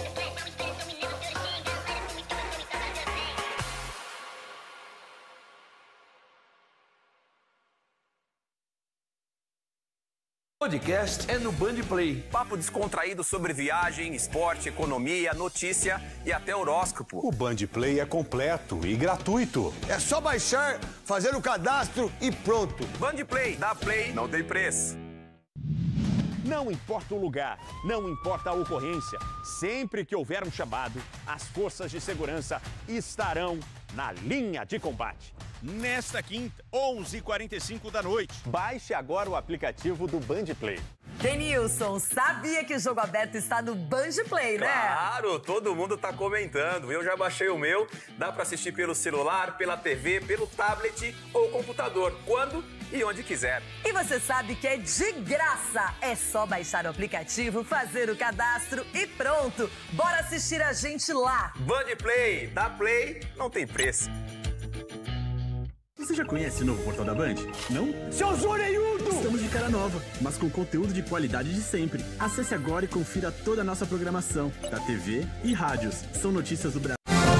Speaker 14: Podcast é no Band Play. Papo descontraído sobre viagem, esporte, economia, notícia e até horóscopo.
Speaker 21: O Band Play é completo e gratuito.
Speaker 11: É só baixar, fazer o cadastro e pronto.
Speaker 14: Band Play, dá play, não tem preço.
Speaker 18: Não importa o lugar, não importa a ocorrência, sempre que houver um chamado, as forças de segurança estarão na linha de combate.
Speaker 19: Nesta quinta, onze e quarenta e cinco da noite.
Speaker 18: Baixe agora o aplicativo do Band Play.
Speaker 20: Kenilson, sabia que o jogo aberto está no Band Play, né?
Speaker 14: Claro, todo mundo tá comentando. Eu já baixei o meu, dá pra assistir pelo celular, pela T V, pelo tablet ou computador, quando e onde quiser.
Speaker 20: E você sabe que é de graça. É só baixar o aplicativo, fazer o cadastro e pronto. Bora assistir a gente lá.
Speaker 14: Band Play, dá play, não tem preço.
Speaker 24: Você já conhece o novo portal da Band? Não?
Speaker 11: Seus orelhudos!
Speaker 24: Estamos de cara nova, mas com conteúdo de qualidade de sempre. Acesse agora e confira toda a nossa programação, da T V e rádios. São notícias do Brasil.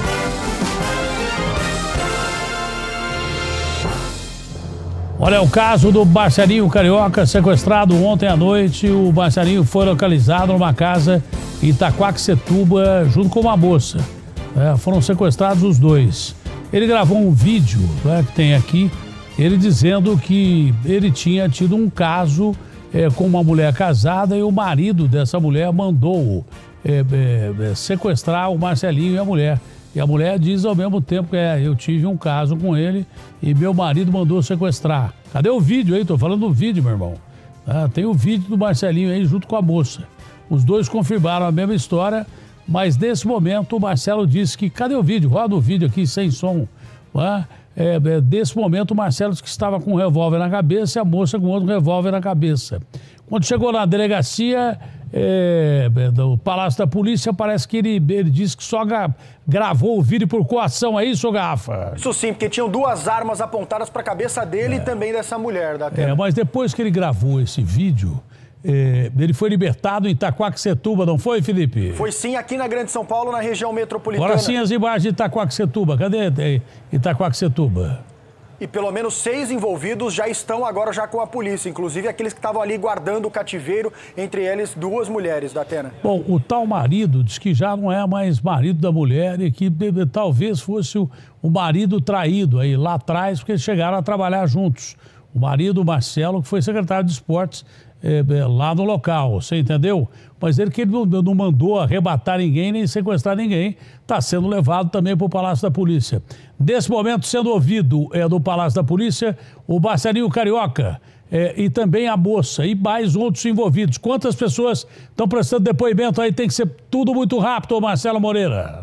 Speaker 1: Olha, o caso do Marcelinho Carioca, sequestrado ontem à noite. O Marcelinho foi localizado numa casa em Itaquaquecetuba, junto com uma moça. É, foram sequestrados os dois. Ele gravou um vídeo, né, que tem aqui, ele dizendo que ele tinha tido um caso é, com uma mulher casada e o marido dessa mulher mandou é, é, sequestrar o Marcelinho e a mulher. E a mulher diz ao mesmo tempo que é, eu tive um caso com ele e meu marido mandou sequestrar. Cadê o vídeo aí? Tô falando do vídeo, meu irmão. Ah, tem o vídeo do Marcelinho aí junto com a moça. Os dois confirmaram a mesma história. Mas nesse momento o Marcelo disse que... Cadê o vídeo? Roda o vídeo aqui sem som. É, é, nesse momento o Marcelo disse que estava com um revólver na cabeça e a moça com outro revólver na cabeça. Quando chegou na delegacia é, do Palácio da Polícia, parece que ele, ele disse que só gra, gravou o vídeo por coação. É isso, Garrafa?
Speaker 8: Isso sim, porque tinham duas armas apontadas para a cabeça dele é. e também dessa mulher da tela.
Speaker 1: É, mas depois que ele gravou esse vídeo... É, ele foi libertado em Itaquaquecetuba, não foi, Felipe?
Speaker 8: Foi sim, aqui na Grande São Paulo, na região metropolitana.
Speaker 1: Agora sim as imagens de Itaquaquecetuba. Cadê Itaquaquecetuba?
Speaker 8: E pelo menos seis envolvidos já estão agora já com a polícia, inclusive aqueles que estavam ali guardando o cativeiro, entre eles duas mulheres, da Atena.
Speaker 1: Bom, o tal marido diz que já não é mais marido da mulher e que talvez fosse o, o marido traído aí lá atrás, porque eles chegaram a trabalhar juntos. O marido, o Marcelo, que foi secretário de esportes, É, é, lá no local, você entendeu? Mas ele que ele não, não mandou arrebatar ninguém, nem sequestrar ninguém, está sendo levado também para o Palácio da Polícia. Nesse momento, sendo ouvido é, do Palácio da Polícia, o Marcelinho Carioca é, e também a moça e mais outros envolvidos. Quantas pessoas estão prestando depoimento aí? Tem que ser tudo muito rápido, Marcelo Moreira.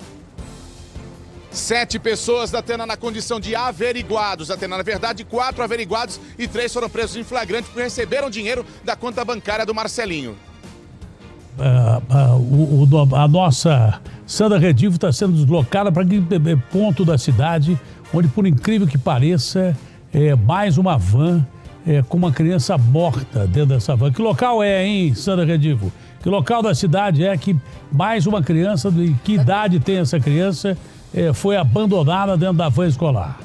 Speaker 5: Sete pessoas da Atena na condição de averiguados. Atena, na verdade, quatro averiguados e três foram presos em flagrante porque receberam dinheiro da conta bancária do Marcelinho.
Speaker 1: Uh, uh, o, o, a nossa Sandra Redivo está sendo deslocada para aquele ponto da cidade, onde, por incrível que pareça, é mais uma van é, com uma criança morta dentro dessa van. Que local é, hein, Sandra Redivo? Que local da cidade é que mais uma criança, de que idade tem essa criança? É, foi abandonada dentro da van escolar.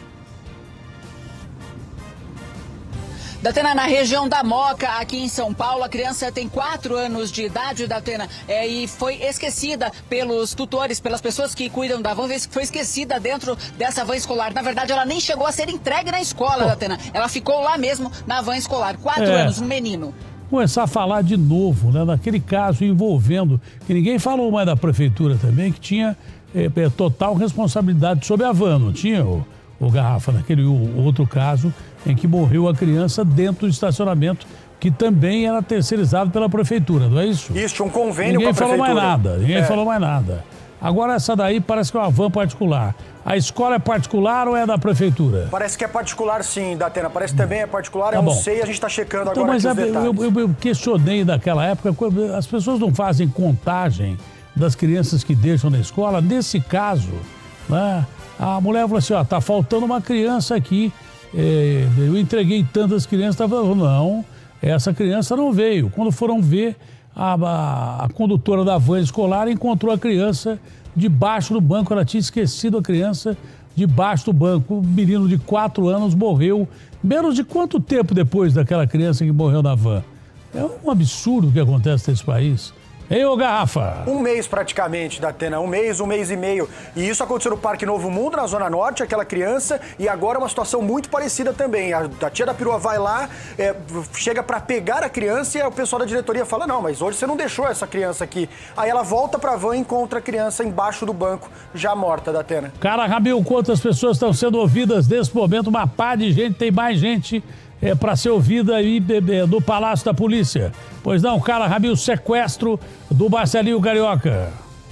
Speaker 7: Datena, na região da Moca, aqui em São Paulo, a criança tem quatro anos de idade, Datena, é, e foi esquecida pelos tutores, pelas pessoas que cuidam da van, foi esquecida dentro dessa van escolar. Na verdade, ela nem chegou a ser entregue na escola, oh. Datena. Ela ficou lá mesmo, na van escolar. Quatro é. anos, um menino.
Speaker 1: começar a falar de novo, né, naquele caso envolvendo, que ninguém falou mais da prefeitura também, que tinha é, é, total responsabilidade sobre a van, não tinha, o, o Garrafa, naquele o, outro caso em que morreu a criança dentro do estacionamento, que também era terceirizado pela prefeitura, não é isso?
Speaker 8: Isso, tinha um convênio
Speaker 1: ninguém
Speaker 8: com a
Speaker 1: falou
Speaker 8: prefeitura.
Speaker 1: mais nada, ninguém
Speaker 8: É.
Speaker 1: falou mais nada. Agora essa daí parece que é uma van particular. A escola é particular ou é da prefeitura?
Speaker 8: Parece que é particular, sim, Datena. Parece que também é particular,
Speaker 1: Tá
Speaker 8: eu não
Speaker 1: bom.
Speaker 8: sei, a gente está checando
Speaker 1: Então,
Speaker 8: agora
Speaker 1: mas
Speaker 8: aqui os
Speaker 1: eu,
Speaker 8: detalhes.
Speaker 1: eu, eu questionei daquela época, as pessoas não fazem contagem das crianças que deixam na escola. Nesse caso, né, a mulher falou assim, ó, tá faltando uma criança aqui, é, eu entreguei tantas crianças, tá falando, não, essa criança não veio. Quando foram ver, a, a, a condutora da van escolar encontrou a criança debaixo do banco, ela tinha esquecido a criança debaixo do banco. O menino de quatro anos morreu menos de quanto tempo depois daquela criança que morreu na van? É um absurdo o que acontece nesse país. Ei, ô Garrafa!
Speaker 8: Um mês praticamente, Datena, um mês, um mês e meio. E isso aconteceu no Parque Novo Mundo, na Zona Norte, aquela criança, e agora uma situação muito parecida também. A, a tia da perua vai lá, é, chega pra pegar a criança e o pessoal da diretoria fala, não, mas hoje você não deixou essa criança aqui. Aí ela volta pra van e encontra a criança embaixo do banco, já morta, Datena.
Speaker 1: Cara, Rabil, quantas pessoas estão sendo ouvidas nesse momento? Uma pá de gente, tem mais gente é, para ser ouvida aí bebê, no Palácio da Polícia. Pois não, cara, Rabil, sequestro do Marcelinho Carioca.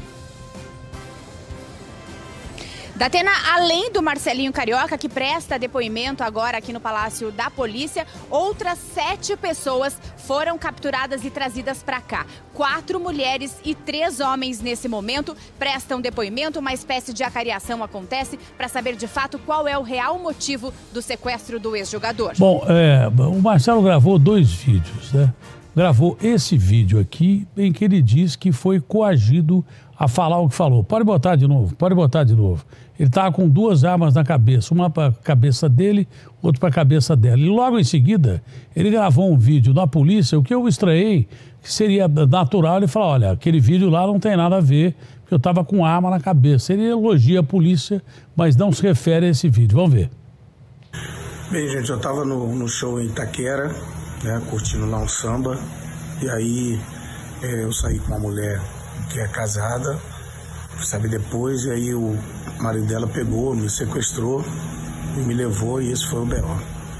Speaker 2: Datena, além do Marcelinho Carioca, que presta depoimento agora aqui no Palácio da Polícia, outras sete pessoas foram capturadas e trazidas para cá. Quatro mulheres e três homens nesse momento prestam depoimento. Uma espécie de acariação acontece para saber de fato qual é o real motivo do sequestro do ex-jogador.
Speaker 1: Bom, é, o Marcelo gravou dois vídeos, né? Gravou esse vídeo aqui em que ele diz que foi coagido a falar o que falou. Pode botar de novo, pode botar de novo. Ele estava com duas armas na cabeça, uma para a cabeça dele, outra para a cabeça dela. E logo em seguida, ele gravou um vídeo na polícia, o que eu estranhei, que seria natural ele falar, olha, aquele vídeo lá não tem nada a ver, porque eu estava com arma na cabeça. Ele elogia a polícia, mas não se refere a esse vídeo. Vamos ver.
Speaker 3: Bem, gente, eu estava no, no show em Itaquera, né, curtindo lá um samba, e aí é, eu saí com uma mulher que é casada, sabe, depois, e aí o marido dela pegou, me sequestrou e me levou, e esse foi o B O.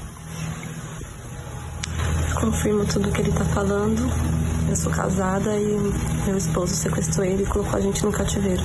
Speaker 4: Confirmo tudo que ele tá falando. Eu sou casada e meu esposo sequestrou ele e colocou a gente no cativeiro.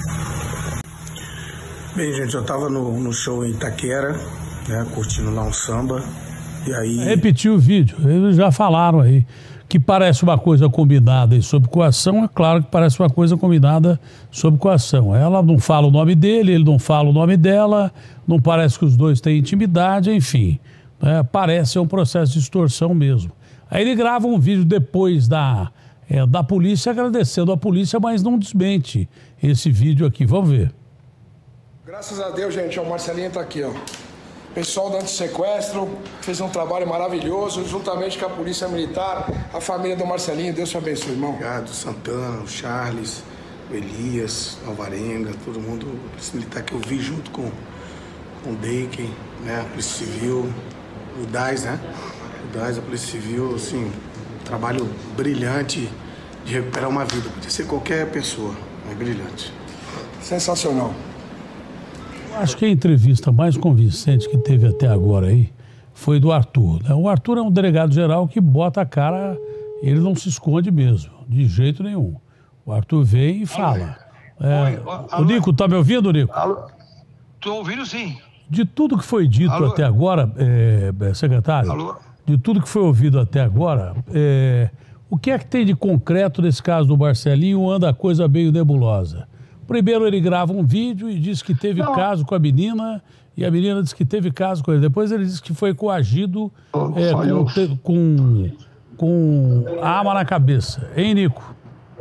Speaker 3: Bem, gente, eu tava no, no show em Itaquera, né, curtindo lá um samba, e aí...
Speaker 1: Repetiu o vídeo, eles já falaram aí. Que parece uma coisa combinada e sob coação, é claro que parece uma coisa combinada sob coação. Ela não fala o nome dele, ele não fala o nome dela, não parece que os dois têm intimidade, enfim. É, parece um processo de extorsão mesmo. Aí ele grava um vídeo depois da, é, da polícia, agradecendo a polícia, mas não desmente esse vídeo aqui. Vamos ver.
Speaker 13: Graças a Deus, gente, o Marcelinho tá aqui, ó. O pessoal do antissequestro fez um trabalho maravilhoso, juntamente com a Polícia Militar, a família do Marcelinho. Deus te abençoe, irmão.
Speaker 3: Obrigado, Santana, o Charles, o Elias, o Alvarenga, todo mundo, a Polícia Militar que eu vi junto com, com o Deiken, né, a Polícia Civil, o D A S, né? O D A S, a Polícia Civil, assim, um trabalho brilhante de recuperar uma vida. Podia ser qualquer pessoa, mas brilhante.
Speaker 13: Sensacional.
Speaker 1: Acho que a entrevista mais convincente que teve até agora aí foi do Arthur. Né? O Arthur é um delegado-geral que bota a cara, ele não se esconde mesmo, de jeito nenhum. O Arthur vem e fala. É,
Speaker 16: Oi,
Speaker 1: o Nico, tá me ouvindo, Nico?
Speaker 16: Alô? Tô ouvindo, sim.
Speaker 1: De tudo que foi dito
Speaker 16: Alô?
Speaker 1: até agora, é, secretário,
Speaker 16: Alô?
Speaker 1: de tudo que foi ouvido até agora, é, o que é que tem de concreto nesse caso do Marcelinho? Anda a coisa meio nebulosa. Primeiro ele grava um vídeo e diz que teve Não. caso com a menina, e a menina diz que teve caso com ele. Depois ele diz que foi coagido é, com, com, com arma na cabeça. Hein, Nico?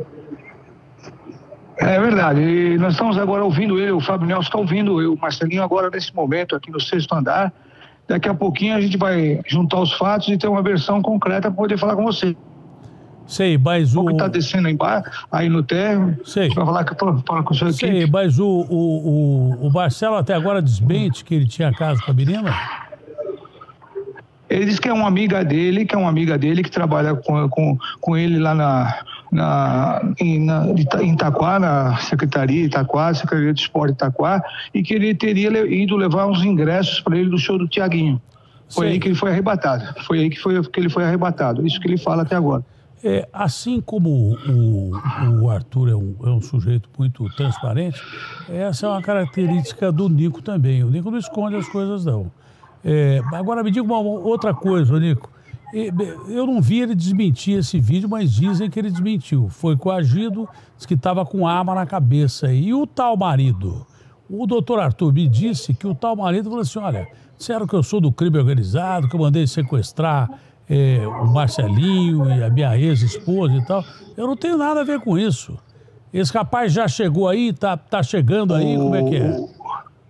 Speaker 16: É verdade. E nós estamos agora ouvindo ele, o Fábio Nelson está ouvindo o Marcelinho agora nesse momento aqui no sexto andar. Daqui a pouquinho a gente vai juntar os fatos e ter uma versão concreta para poder falar com você.
Speaker 1: Sei, mas o...
Speaker 16: O que está descendo embaixo, aí no térreo,
Speaker 1: Sei.
Speaker 16: vai falar que eu tô falando com o seu equipe.
Speaker 1: Sei, mas o, o, o, o Marcelo até agora desmente que ele tinha caso com a menina?
Speaker 16: Ele disse que é uma amiga dele, que é uma amiga dele que trabalha com, com, com ele lá na, na, em, na, em Itaquá, na Secretaria Itaquá, Secretaria de Esporte Itaquá, e que ele teria ido levar uns ingressos para ele do show do Thiaguinho. Foi Sim. aí que ele foi arrebatado. Foi aí que, foi, que ele foi arrebatado. Isso que ele fala até agora.
Speaker 1: É, assim como o, o Arthur é um, é um sujeito muito transparente, essa é uma característica do Nico também. O Nico não esconde as coisas, não. É, agora me diga uma outra coisa, Nico. Eu não vi ele desmentir esse vídeo, mas dizem que ele desmentiu. Foi coagido, disse que estava com arma na cabeça. E o tal marido? O doutor Arthur me disse que o tal marido falou assim, olha, disseram que eu sou do crime organizado, que eu mandei sequestrar é, o Marcelinho e a minha ex-esposa e tal. Eu não tenho nada a ver com isso. Esse rapaz já chegou aí, tá, tá chegando aí, como é que é?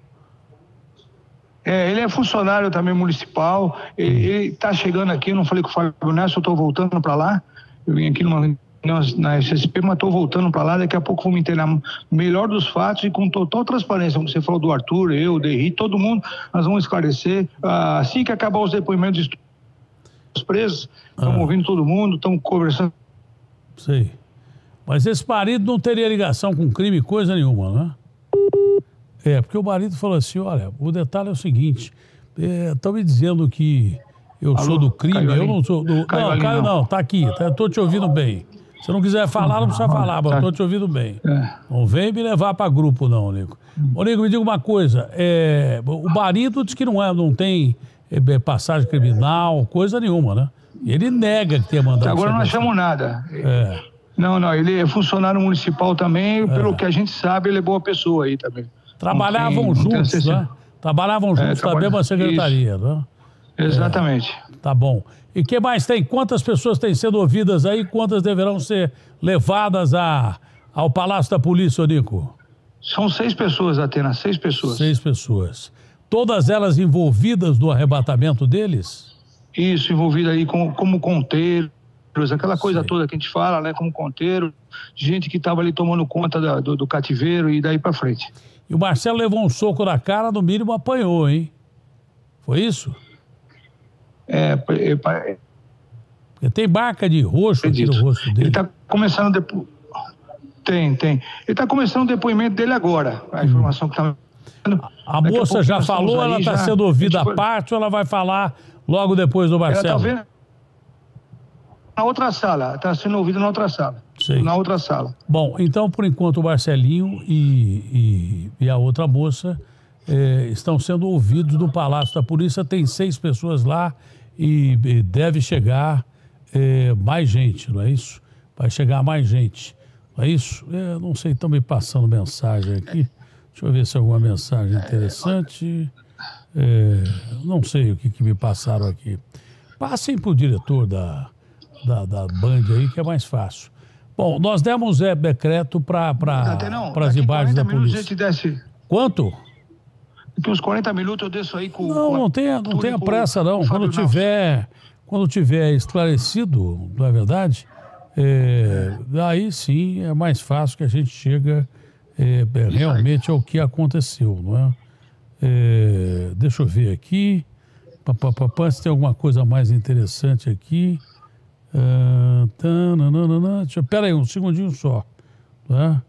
Speaker 16: É, ele é funcionário também municipal, ele está chegando aqui, eu não falei com o Fábio Neto, eu estou voltando para lá, eu vim aqui numa, na S S P, mas estou voltando para lá, daqui a pouco vou me inteirar melhor dos fatos e com total transparência, como você falou do Arthur, eu, o Derri, todo mundo, nós vamos esclarecer, assim que acabar os depoimentos dos presos, estamos ah. ouvindo todo mundo, estamos conversando.
Speaker 1: Sei, mas esse marido não teria ligação com crime, coisa nenhuma, não é? É, porque o marido falou assim, olha, o detalhe é o seguinte, estão é, me dizendo que eu Alô, sou do crime, eu não sou do... Caiu não, Caio não, tá aqui, tá, tô te ouvindo bem. Se não quiser falar, não precisa falar, mas tô te ouvindo bem. É. Não vem me levar para grupo não, Nico. Ô, Nico, me diga uma coisa, é, o marido diz que não, é, não tem é, passagem criminal, coisa nenhuma, né? E ele nega que tenha mandado...
Speaker 16: Agora não achamos nada. É. Não, não, ele é funcionário municipal também, é. pelo que a gente sabe, ele é boa pessoa aí também.
Speaker 1: Trabalhavam tem, juntos, né? Trabalhavam juntos é, na mesma secretaria, isso. né?
Speaker 16: Exatamente.
Speaker 1: É, tá bom. E o que mais tem? Quantas pessoas têm sido ouvidas aí? Quantas deverão ser levadas a, ao Palácio da Polícia, Nico?
Speaker 16: São seis pessoas, Atena, seis pessoas.
Speaker 1: Seis pessoas. Todas elas envolvidas no arrebatamento deles?
Speaker 16: Isso, envolvida aí com, como conteiro, aquela coisa Sim. toda que a gente fala, né? Como conteiro, gente que estava ali tomando conta da, do, do cativeiro e daí para frente.
Speaker 1: E o Marcelo levou um soco na cara, no mínimo apanhou, hein? Foi isso?
Speaker 16: É, é, é...
Speaker 1: Porque tem marca de roxo aqui no rosto dele.
Speaker 16: Ele está começando... Depo... Tem, tem. Ele está começando o depoimento dele agora, a informação hum. que está...
Speaker 1: A, a moça já falou, ela está já... sendo ouvida à parte ou ela vai falar logo depois do Marcelo?
Speaker 16: Ela está vendo... na outra sala, está sendo ouvida na outra sala.
Speaker 1: Sei.
Speaker 16: Na outra sala.
Speaker 1: Bom, então, por enquanto, o Marcelinho e, e, e a outra moça eh, estão sendo ouvidos no Palácio da Polícia. Tem seis pessoas lá e, e deve chegar eh, mais gente, não é isso? Vai chegar mais gente, não é isso? Eh, não sei, estão me passando mensagem aqui. Deixa eu ver se é alguma mensagem interessante. Eh, não sei o que, que me passaram aqui. Passem para o diretor da, da, da Band aí, que é mais fácil. Bom, nós demos é, decreto para as imagens da polícia.
Speaker 16: A gente desce.
Speaker 1: Quanto?
Speaker 16: Daqui uns quarenta minutos eu desço aí com...
Speaker 1: Não,
Speaker 16: com
Speaker 1: não tenha, não tenha pressa não. Quando tiver, quando tiver esclarecido, não é verdade, é, aí sim é mais fácil que a gente chega é, realmente ao que aconteceu, não é? é deixa eu ver aqui. Papapá, se tem alguma coisa mais interessante aqui... Uh, tá, nananana, deixa, pera aí, um segundinho só. Tá,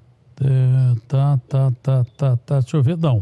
Speaker 1: tá, tá, tá, tá, tá deixa eu ver, não.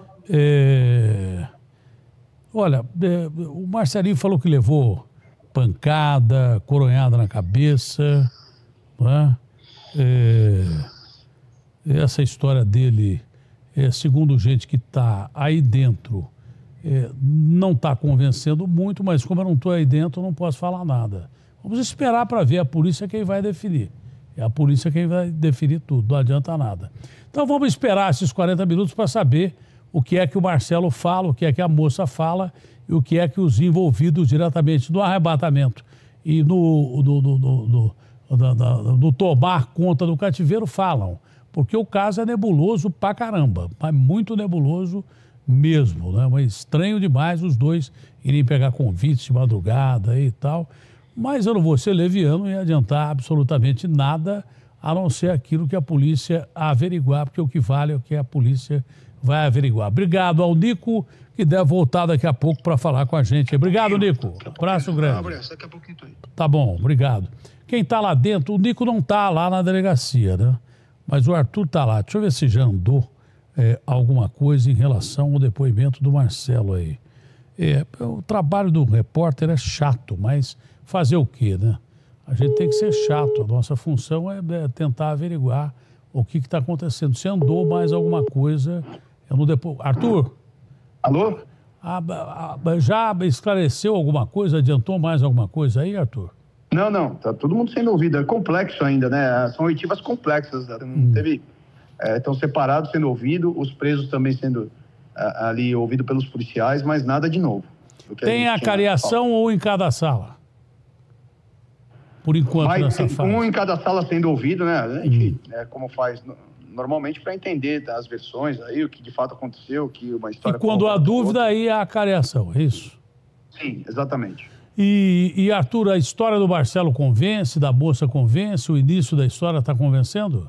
Speaker 1: É, olha, é, o Marcelinho falou que levou pancada, coronhada na cabeça. Tá? É, essa história dele, é, segundo gente que está aí dentro, é, não está convencendo muito, mas como eu não estou aí dentro, eu não posso falar nada. Vamos esperar para ver, a polícia quem vai definir. É a polícia quem vai definir tudo, não adianta nada. Então vamos esperar esses quarenta minutos para saber o que é que o Marcelo fala, o que é que a moça fala e o que é que os envolvidos diretamente no arrebatamento e no, no, no, no, no, no, no, no tomar conta do cativeiro falam. Porque o caso é nebuloso pra caramba, mas muito nebuloso mesmo, né? Mas estranho demais os dois irem pegar convites de madrugada e tal. Mas eu não vou ser leviano e adiantar absolutamente nada, a não ser aquilo que a polícia averiguar, porque o que vale é o que a polícia vai averiguar. Obrigado ao Nico, que deve voltar daqui a pouco para falar com a gente. Obrigado, Nico. Abraço grande.
Speaker 16: Daqui a pouquinho tô aí.
Speaker 1: Tá bom, obrigado. Quem tá lá dentro, o Nico não tá lá na delegacia, né? Mas o Arthur tá lá. Deixa eu ver se já andou é, alguma coisa em relação ao depoimento do Marcelo aí. É, o trabalho do repórter é chato, mas fazer o quê, né? A gente tem que ser chato. A nossa função é, é tentar averiguar o que está acontecendo. Se andou mais alguma coisa... Eu não depo... Arthur?
Speaker 16: Alô?
Speaker 1: A, a, a, já esclareceu alguma coisa? Adiantou mais alguma coisa aí, Arthur?
Speaker 16: Não, não. Tá todo mundo sendo ouvido. É complexo ainda, né? São oitivas complexas. Não hum. teve... Estão é, separados sendo ouvidos, os presos também sendo a, ali ouvidos pelos policiais, mas nada de novo.
Speaker 1: Tem a cariação ou em cada sala? Por enquanto,
Speaker 16: mas,
Speaker 1: nessa fase.
Speaker 16: Um em cada sala sendo ouvido, né? A gente, hum. é, como faz normalmente para entender as versões aí, o que de fato aconteceu, que uma história...
Speaker 1: E quando há dúvida, aí é a cariação, é isso?
Speaker 16: Sim, exatamente.
Speaker 1: E, e, Arthur, a história do Marcelo convence, da moça convence, o início da história está convencendo?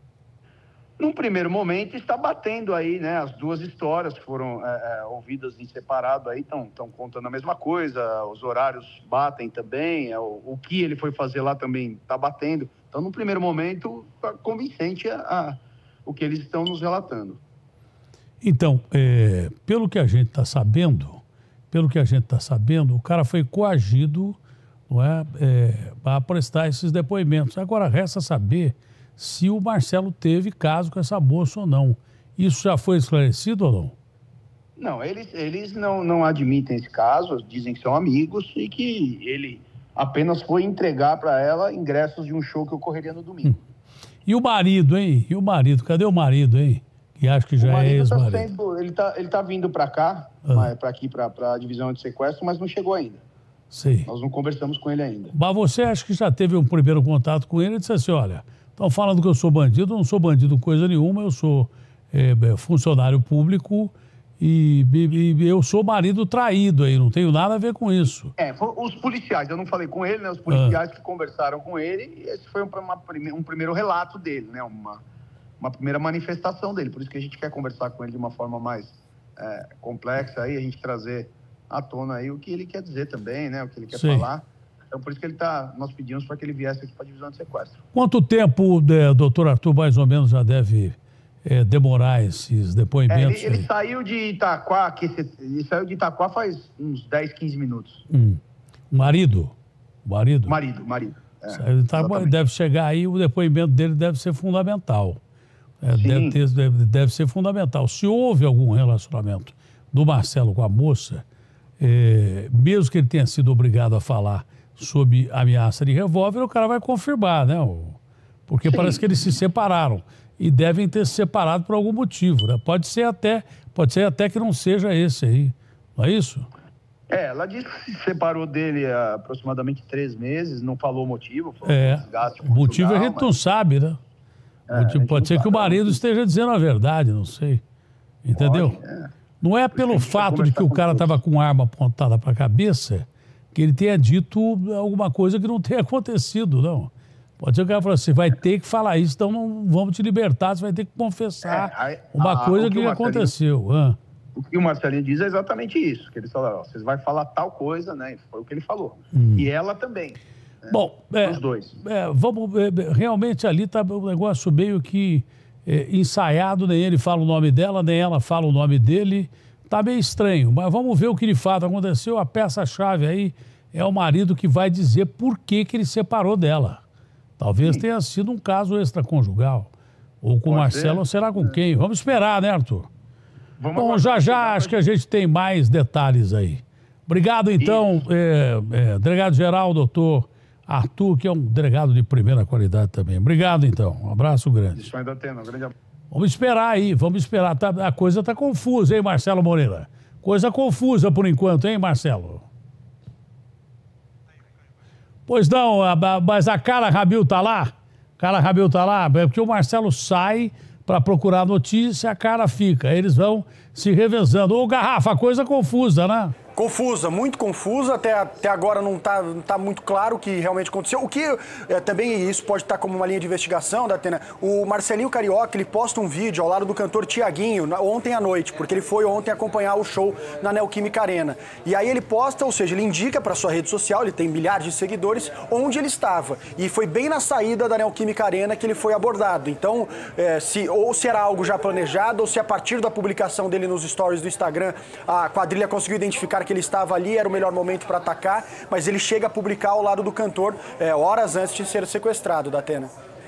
Speaker 16: Num primeiro momento está batendo aí, né? As duas histórias que foram é, é, ouvidas em separado aí estão contando a mesma coisa, os horários batem também, é, o, o que ele foi fazer lá também está batendo. Então, num primeiro momento, tá convincente a, a, o que eles estão nos relatando.
Speaker 1: Então, é, pelo que a gente está sabendo, pelo que a gente está sabendo, o cara foi coagido, não é, é, para prestar esses depoimentos. Agora, resta saber se o Marcelo teve caso com essa moça ou não. Isso já foi esclarecido ou não?
Speaker 16: Não, eles, eles não, não admitem esse caso, dizem que são amigos e que ele apenas foi entregar para ela ingressos de um show que ocorreria no domingo. Hum. E
Speaker 1: o marido, hein? E o marido? Cadê o marido, hein? Que acho que já é ex-marido.
Speaker 16: Tá sendo, ele está ele tá vindo para cá, ah. para aqui, para a divisão de sequestro, mas não chegou ainda.
Speaker 1: Sim.
Speaker 16: Nós não conversamos com ele ainda.
Speaker 1: Mas você acha que já teve um primeiro contato com ele e disse assim, olha... Estão falando que eu sou bandido, eu não sou bandido coisa nenhuma, eu sou é, funcionário público e, e, e eu sou marido traído aí, não tenho nada a ver com isso.
Speaker 16: É, os policiais, eu não falei com ele, né? Os policiais ah. que conversaram com ele, e esse foi um, uma, um primeiro relato dele, né? Uma, uma primeira manifestação dele, por isso que a gente quer conversar com ele de uma forma mais é, complexa aí, a gente trazer à tona aí o que ele quer dizer também, né? O que ele quer Sim. falar. Então, por isso que ele tá, nós pedimos para que ele viesse aqui para a divisão de sequestro.
Speaker 1: Quanto tempo, é, doutor Arthur, mais ou menos, já deve é, demorar esses depoimentos?
Speaker 16: É, ele, ele saiu de Itaquá, que ele saiu de Itaquá faz uns dez, quinze minutos.
Speaker 1: Hum. Marido? Marido?
Speaker 16: Marido, marido. É,
Speaker 1: saiu de Itaquá, deve chegar aí, o depoimento dele deve ser fundamental. É, deve, ter, deve, deve ser fundamental. Se houve algum relacionamento do Marcelo com a moça, é, mesmo que ele tenha sido obrigado a falar sob ameaça de revólver, o cara vai confirmar, né? Porque Sim. parece que eles se separaram e devem ter se separado por algum motivo, né? Pode ser até, pode ser até que não seja esse aí, não é isso?
Speaker 16: É, ela disse que se separou dele há aproximadamente três meses, não falou o motivo.
Speaker 1: É, o motivo a gente mas... não sabe, né? É, motivo, pode ser que o marido esteja dizendo a verdade, não sei, entendeu? Pode, é. Não é pelo fato de que o cara estava com arma apontada para a cabeça que ele tenha dito alguma coisa que não tenha acontecido, não. Pode ser que o cara falou assim, vai ter que falar isso, então não vamos te libertar, você vai ter que confessar é, aí, uma a, coisa que, que aconteceu. Ah.
Speaker 16: O que o Marcelinho diz é exatamente isso, que eles falaram, ó, vocês vão falar tal coisa, né? Foi o que ele falou. Hum. E ela também. Né?
Speaker 1: Bom, é,
Speaker 16: os dois.
Speaker 1: É, vamos, é, realmente ali está um negócio meio que é, ensaiado, nem ele fala o nome dela, nem ela fala o nome dele. Tá meio estranho, mas vamos ver o que de fato aconteceu. A peça-chave aí é o marido que vai dizer por que, que ele separou dela. Talvez Sim. tenha sido um caso extraconjugal. Ou com o Marcelo, ou será com é. quem? Vamos esperar, né, Arthur? Vamos Bom, já já acho que a gente tem mais detalhes aí. Obrigado, então, é, é, delegado-geral, doutor Arthur, que é um delegado de primeira qualidade também. Obrigado, então. Um abraço grande.
Speaker 16: Isso ainda tem, um grande abraço.
Speaker 1: Vamos esperar aí, vamos esperar. Tá, a coisa está confusa, hein, Marcelo Moreira? Coisa confusa por enquanto, hein, Marcelo? Pois não, mas a Carla Rabil tá lá? Carla Rabil tá lá? É porque o Marcelo sai para procurar notícia, a cara fica. Eles vão se revezando. Ô, Garrafa, coisa confusa, né?
Speaker 8: Confusa, muito confusa, até, até agora não está não tá muito claro o que realmente aconteceu. O que é, também isso pode estar como uma linha de investigação, da Atena. O Marcelinho Carioca, ele posta um vídeo ao lado do cantor Tiaguinho, ontem à noite, porque ele foi ontem acompanhar o show na Neoquímica Arena. E aí ele posta, ou seja, ele indica para sua rede social, ele tem milhares de seguidores, onde ele estava. E foi bem na saída da Neoquímica Arena que ele foi abordado. Então, é, se, ou se era algo já planejado, ou se a partir da publicação dele nos stories do Instagram, a quadrilha conseguiu identificar que ele estava ali, era o melhor momento para atacar, mas ele chega a publicar ao lado do cantor é, horas antes de ser sequestrado, da Atena.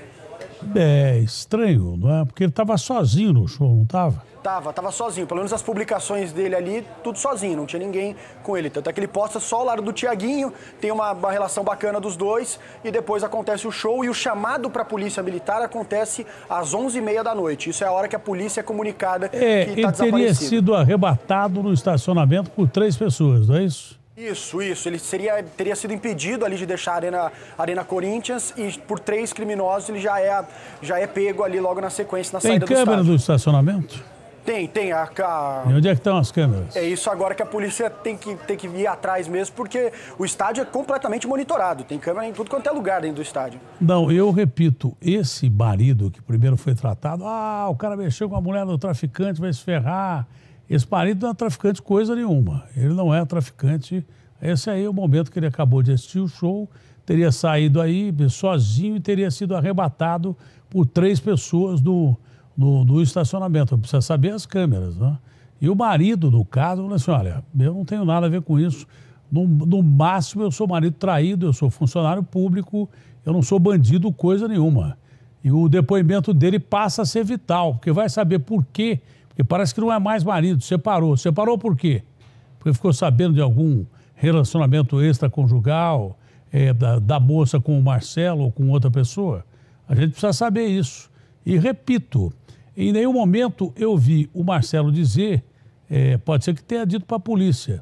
Speaker 1: É estranho, não é? Porque ele estava sozinho no show, não estava?
Speaker 8: Tava, tava sozinho. Pelo menos as publicações dele ali, tudo sozinho, não tinha ninguém com ele. Tanto é que ele posta só ao lado do Tiaguinho, tem uma, uma relação bacana dos dois, e depois acontece o show e o chamado para a polícia militar acontece às onze e meia da noite. Isso é a hora que a polícia é comunicada
Speaker 1: é,
Speaker 8: que está desaparecido.
Speaker 1: Ele teria sido arrebatado no estacionamento por três pessoas, não é isso?
Speaker 8: Isso, isso. Ele seria, teria sido impedido ali de deixar a Arena, Arena Corinthians e por três criminosos ele já é, já é pego ali logo na sequência, na
Speaker 1: tem
Speaker 8: saída do estádio.
Speaker 1: Tem câmera do estacionamento?
Speaker 8: Tem, tem. A, a...
Speaker 1: E onde é que estão as câmeras?
Speaker 8: É isso agora que a polícia tem que, tem que ir atrás mesmo, porque o estádio é completamente monitorado. Tem câmera em tudo quanto é lugar dentro do estádio.
Speaker 1: Não, eu repito, esse marido que primeiro foi tratado, ah, o cara mexeu com a mulher do traficante, vai se ferrar. Esse marido não é traficante coisa nenhuma. Ele não é traficante. Esse aí é o momento que ele acabou de assistir o show, teria saído aí sozinho e teria sido arrebatado por três pessoas do... No, no estacionamento, precisa saber as câmeras, né? E o marido, no caso, falou assim, olha, eu não tenho nada a ver com isso, no, no máximo eu sou marido traído, eu sou funcionário público, eu não sou bandido coisa nenhuma. E o depoimento dele passa a ser vital, porque vai saber por quê, porque parece que não é mais marido, separou. Separou por quê? Porque ficou sabendo de algum relacionamento extraconjugal, é, da, da moça com o Marcelo ou com outra pessoa. A gente precisa saber isso. E repito, em nenhum momento eu vi o Marcelo dizer, é, pode ser que tenha dito para a polícia,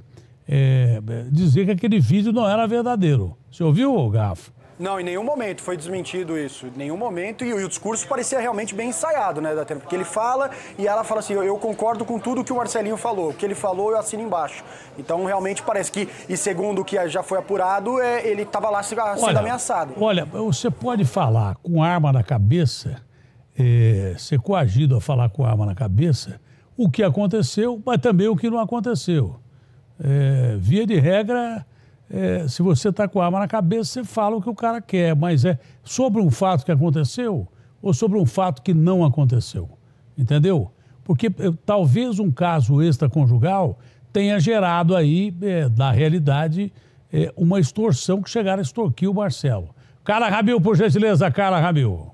Speaker 1: é, dizer que aquele vídeo não era verdadeiro. Você ouviu, Garrafa?
Speaker 8: Não, em nenhum momento foi desmentido isso, em nenhum momento, e, e o discurso parecia realmente bem ensaiado, né, Datena? Porque ele fala e ela fala assim, eu, eu concordo com tudo que o Marcelinho falou, o que ele falou eu assino embaixo. Então realmente parece que, e segundo o que já foi apurado, é, ele estava lá sendo olha, ameaçado.
Speaker 1: Olha, você pode falar com arma na cabeça, é, ser coagido a falar com arma na cabeça, o que aconteceu, mas também o que não aconteceu. É, via de regra... É, se você está com a arma na cabeça, você fala o que o cara quer, mas é sobre um fato que aconteceu ou sobre um fato que não aconteceu, entendeu? Porque é, talvez um caso extraconjugal tenha gerado aí, é, na realidade, é, uma extorsão que chegaram a extorquir o Marcelo. Carla Ramil, por gentileza, Carla Ramil.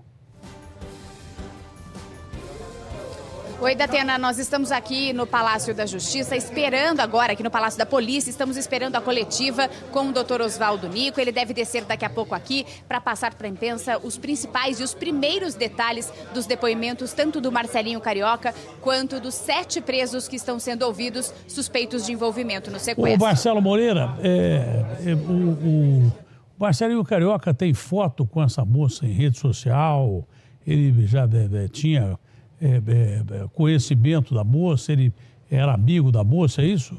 Speaker 2: Oi, Datena, nós estamos aqui no Palácio da Justiça, esperando agora, aqui no Palácio da Polícia, estamos esperando a coletiva com o doutor Oswaldo Nico. Ele deve descer daqui a pouco aqui para passar para a imprensa os principais e os primeiros detalhes dos depoimentos, tanto do Marcelinho Carioca, quanto dos sete presos que estão sendo ouvidos suspeitos de envolvimento no sequestro.
Speaker 1: O Marcelo Moreira, é, é, o, o Marcelinho Carioca tem foto com essa moça em rede social, ele já é, é, tinha... É, é, conhecimento da moça, ele era amigo da moça, é isso?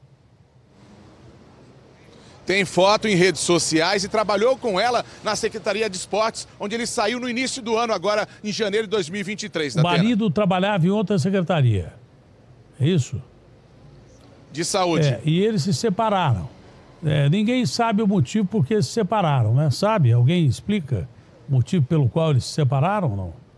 Speaker 5: Tem foto em redes sociais e trabalhou com ela na Secretaria de Esportes, onde ele saiu no início do ano, agora em janeiro de dois mil e vinte e três.
Speaker 1: O marido trabalhava em outra secretaria, é isso?
Speaker 5: De saúde.
Speaker 1: É, e eles se separaram. É, ninguém sabe o motivo por que se separaram, né? Sabe? Alguém explica o motivo pelo qual eles se separaram ou não?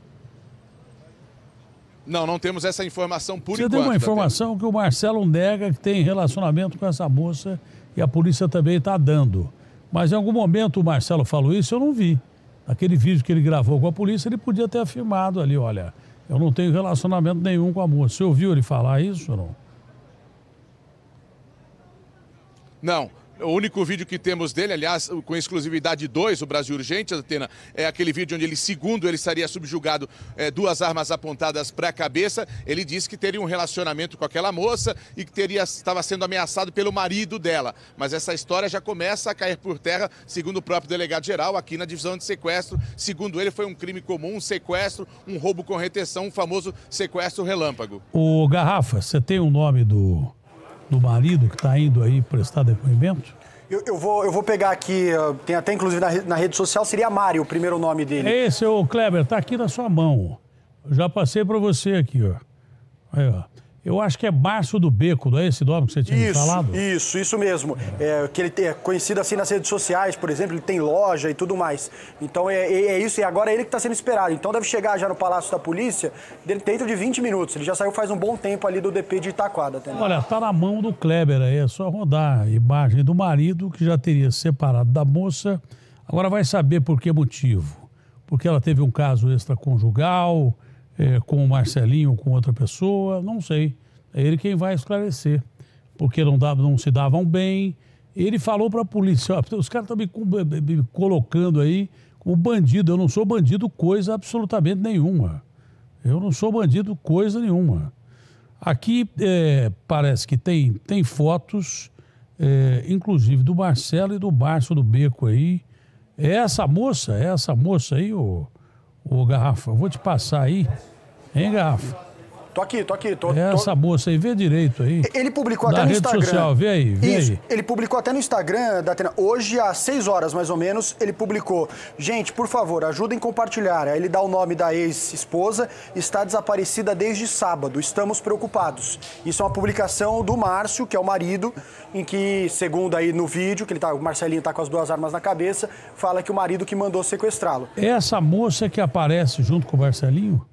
Speaker 5: Não, não temos essa informação por
Speaker 1: Você
Speaker 5: enquanto.
Speaker 1: Você deu uma informação que o Marcelo nega que tem relacionamento com essa moça e a polícia também está dando. Mas em algum momento o Marcelo falou isso, eu não vi. Naquele vídeo que ele gravou com a polícia, ele podia ter afirmado ali, olha, eu não tenho relacionamento nenhum com a moça. Você ouviu ele falar isso ou não?
Speaker 5: Não. O único vídeo que temos dele, aliás, com exclusividade dois, o Brasil Urgente, Atena, é aquele vídeo onde ele, segundo ele, estaria subjugado, é, duas armas apontadas para a cabeça. Ele disse que teria um relacionamento com aquela moça e que teria, estava sendo ameaçado pelo marido dela. Mas essa história já começa a cair por terra, segundo o próprio delegado-geral, aqui na divisão de sequestro. Segundo ele, foi um crime comum, um sequestro, um roubo com retenção, um famoso sequestro relâmpago.
Speaker 1: Ô, Garrafa, você tem o nome do... do marido que está indo aí prestar depoimento?
Speaker 8: Eu, eu, vou, eu vou pegar aqui, tem até inclusive na, na rede social, seria Mário o primeiro nome dele.
Speaker 1: Esse, ô Kleber, tá aqui na sua mão. Eu já passei para você aqui, ó. Aí, ó. Eu acho que é Márcio do Beco, não é esse nome que você tinha
Speaker 8: isso,
Speaker 1: me falado?
Speaker 8: Isso, isso mesmo. É, que ele é conhecido assim nas redes sociais, por exemplo, ele tem loja e tudo mais. Então é, é, é isso, e agora é ele que está sendo esperado. Então deve chegar já no Palácio da Polícia dentro de vinte minutos. Ele já saiu faz um bom tempo ali do D P de Itaquada. Tá?
Speaker 1: Olha, tá na mão do Kleber aí, é só rodar a imagem do marido que já teria se separado da moça. Agora vai saber por que motivo. Porque ela teve um caso extraconjugal, É, com o Marcelinho ou com outra pessoa, não sei. É ele quem vai esclarecer. Porque não, dava, não se davam bem. Ele falou para a polícia, ó, os caras estão me, me colocando aí como bandido. Eu não sou bandido coisa absolutamente nenhuma. Eu não sou bandido coisa nenhuma. Aqui é, parece que tem, tem fotos, é, inclusive do Marcelo e do Márcio do Beco aí. É essa moça, é essa moça aí, ô... Ô, Garrafa, eu vou te passar aí, hein, Garrafa?
Speaker 8: Tô aqui, tô aqui. Tô,
Speaker 1: Essa
Speaker 8: tô...
Speaker 1: moça aí, vê direito aí.
Speaker 8: Ele publicou
Speaker 1: da
Speaker 8: até no
Speaker 1: rede
Speaker 8: Instagram.
Speaker 1: Social, vê aí, vê
Speaker 8: Isso,
Speaker 1: aí.
Speaker 8: ele publicou até no Instagram, da Atena. Hoje, às seis horas, mais ou menos, ele publicou. Gente, por favor, ajudem a compartilhar. Aí ele dá o nome da ex-esposa, está desaparecida desde sábado. Estamos preocupados. Isso é uma publicação do Márcio, que é o marido, em que, segundo aí no vídeo, que ele tá, o Marcelinho tá com as duas armas na cabeça, fala que o marido que mandou sequestrá-lo.
Speaker 1: Essa moça que aparece junto com o Marcelinho?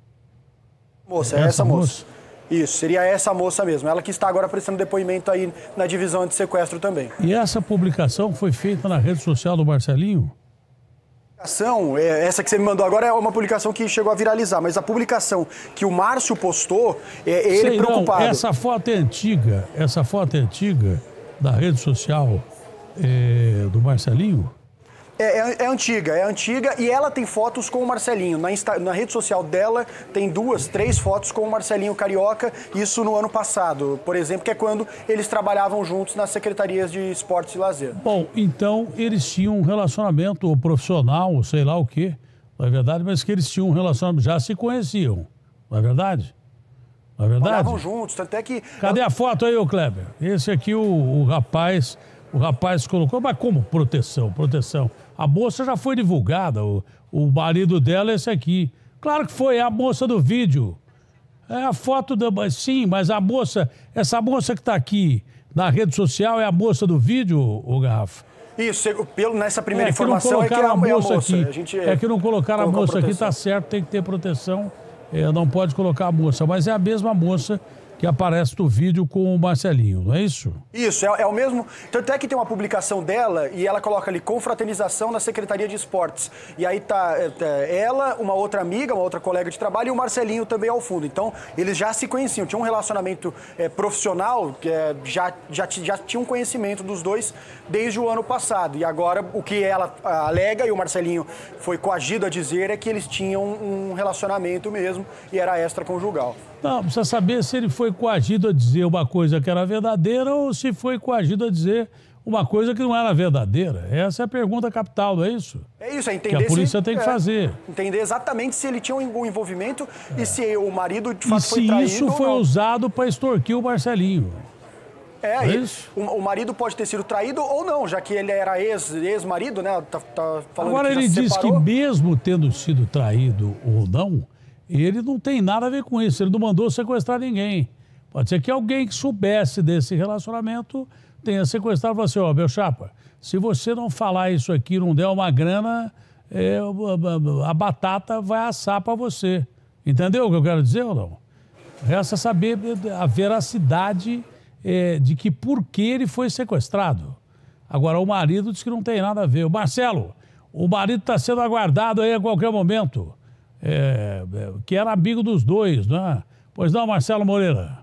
Speaker 8: Moça, é essa, essa moça. moça. Isso, seria essa moça mesmo. Ela que está agora prestando depoimento aí na divisão de sequestro também.
Speaker 1: E essa publicação foi feita na rede social do Marcelinho?
Speaker 8: A publicação, essa que você me mandou agora, é uma publicação que chegou a viralizar, mas a publicação que o Márcio postou, é ele
Speaker 1: Sei,
Speaker 8: preocupado.
Speaker 1: Não, essa foto é antiga, essa foto é antiga da rede social é, do Marcelinho?
Speaker 8: É, é, é antiga, é antiga e ela tem fotos com o Marcelinho. Na, Insta, na rede social dela tem duas, três fotos com o Marcelinho Carioca, isso no ano passado, por exemplo, que é quando eles trabalhavam juntos nas secretarias de esportes e lazer.
Speaker 1: Bom, então eles tinham um relacionamento profissional, sei lá o quê, não é verdade, mas que eles tinham um relacionamento, já se conheciam, não é verdade? Não é verdade?
Speaker 8: Trabalhavam juntos, até que...
Speaker 1: Cadê a foto aí, ô Kleber? Esse aqui o, o rapaz, o rapaz colocou, mas como proteção, proteção? A moça já foi divulgada, o, o marido dela é esse aqui. Claro que foi, é a moça do vídeo. É a foto da... Sim, mas a moça, essa moça que está aqui na rede social é a moça do vídeo, ô Garrafa?
Speaker 8: Isso, pelo, nessa primeira
Speaker 1: é que
Speaker 8: informação é que é a,
Speaker 1: a moça,
Speaker 8: é a moça
Speaker 1: aqui.
Speaker 8: A gente
Speaker 1: é que não colocaram a moça aqui, tá certo, tem que ter proteção. É, não pode colocar a moça, mas é a mesma moça que aparece no vídeo com o Marcelinho, não é isso?
Speaker 8: Isso, é, é o mesmo. Tanto é que tem uma publicação dela e ela coloca ali confraternização na Secretaria de Esportes. E aí tá é, ela, uma outra amiga, uma outra colega de trabalho e o Marcelinho também ao fundo. Então, eles já se conheciam, tinham um relacionamento é, profissional, que é, já, já, já tinham conhecimento dos dois desde o ano passado. E agora, o que ela alega e o Marcelinho foi coagido a dizer é que eles tinham um relacionamento mesmo e era extraconjugal.
Speaker 1: Não, precisa saber se ele foi coagido a dizer uma coisa que era verdadeira ou se foi coagido a dizer uma coisa que não era verdadeira. Essa é a pergunta capital, não é isso?
Speaker 8: É isso, é entender
Speaker 1: que a polícia
Speaker 8: se,
Speaker 1: tem que
Speaker 8: é,
Speaker 1: fazer.
Speaker 8: Entender exatamente se ele tinha um envolvimento é. e se o marido de
Speaker 1: fato
Speaker 8: e foi traído.
Speaker 1: E se isso foi usado para extorquir o Marcelinho.
Speaker 8: É, é isso? O, o marido pode ter sido traído ou não, já que ele era ex, ex-marido, né? Tá, tá falando
Speaker 1: Agora
Speaker 8: que já
Speaker 1: ele
Speaker 8: se
Speaker 1: diz
Speaker 8: separou.
Speaker 1: que mesmo tendo sido traído ou não, ele não tem nada a ver com isso, ele não mandou sequestrar ninguém. Pode ser que alguém que soubesse desse relacionamento tenha sequestrado e falou assim, ó, oh, meu chapa, se você não falar isso aqui, não der uma grana, é, a, a batata vai assar para você. Entendeu o que eu quero dizer ou não? Resta saber a veracidade é, de que por que ele foi sequestrado. Agora, o marido diz que não tem nada a ver. O Marcelo, o marido está sendo aguardado aí a qualquer momento. É, que era amigo dos dois, né? Pois não, Marcelo Moreira?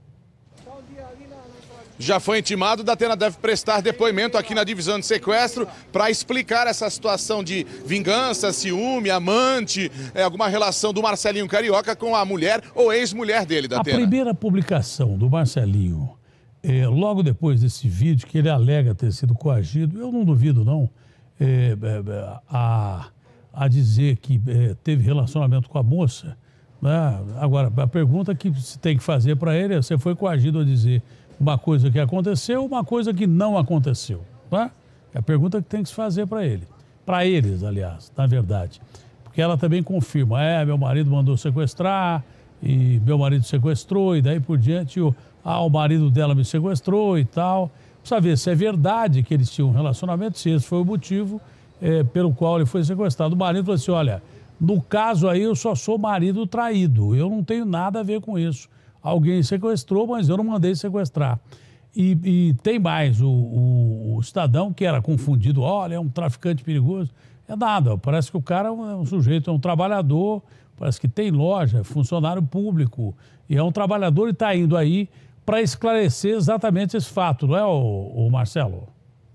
Speaker 5: Já foi intimado, da Atena deve prestar depoimento aqui na divisão de sequestro para explicar essa situação de vingança, ciúme, amante, é, alguma relação do Marcelinho Carioca com a mulher ou ex-mulher dele, da Atena.
Speaker 1: A primeira publicação do Marcelinho, é, logo depois desse vídeo, que ele alega ter sido coagido, eu não duvido não, é, é, a... a dizer que é, teve relacionamento com a moça, né? Agora, a pergunta que se tem que fazer para ele é, você foi coagido a dizer uma coisa que aconteceu, uma coisa que não aconteceu. Tá? É a pergunta que tem que se fazer para ele. Para eles, aliás, na verdade. Porque ela também confirma, é, meu marido mandou sequestrar, e meu marido sequestrou, e daí por diante, o, ah, o marido dela me sequestrou e tal. Precisa ver se é verdade que eles tinham um relacionamento, se esse foi o motivo é, pelo qual ele foi sequestrado. O marido falou assim, olha, no caso aí eu só sou marido traído, eu não tenho nada a ver com isso. Alguém sequestrou, mas eu não mandei sequestrar. E, e tem mais, o, o, o cidadão que era confundido, olha, é um traficante perigoso. É nada, parece que o cara é um sujeito, é um trabalhador, parece que tem loja, é funcionário público, e é um trabalhador e está indo aí para esclarecer exatamente esse fato, não é, o, o Marcelo?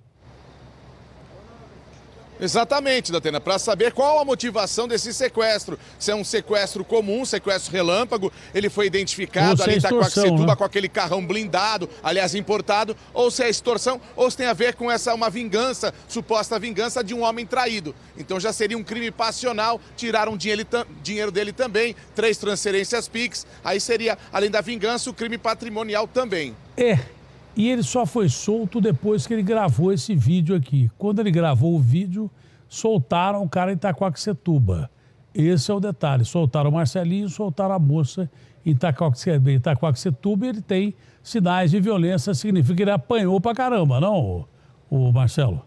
Speaker 5: Exatamente, Datena, para saber qual a motivação desse sequestro. Se é um sequestro comum, sequestro relâmpago, ele foi identificado ali em Itaquaquecetuba, né? Com aquele carrão blindado, aliás, importado, ou se é extorsão, ou se tem a ver com essa uma vingança, suposta vingança de um homem traído. Então já seria um crime passional, tiraram dinheiro, dinheiro dele também, três transferências Pix, aí seria, além da vingança, o crime patrimonial também.
Speaker 1: É. E ele só foi solto depois que ele gravou esse vídeo aqui. Quando ele gravou o vídeo, soltaram o cara em Itaquaquecetuba. Esse é o detalhe. Soltaram o Marcelinho, soltaram a moça em Itaquaquecetuba e ele tem sinais de violência. Significa que ele apanhou pra caramba, não, o Marcelo?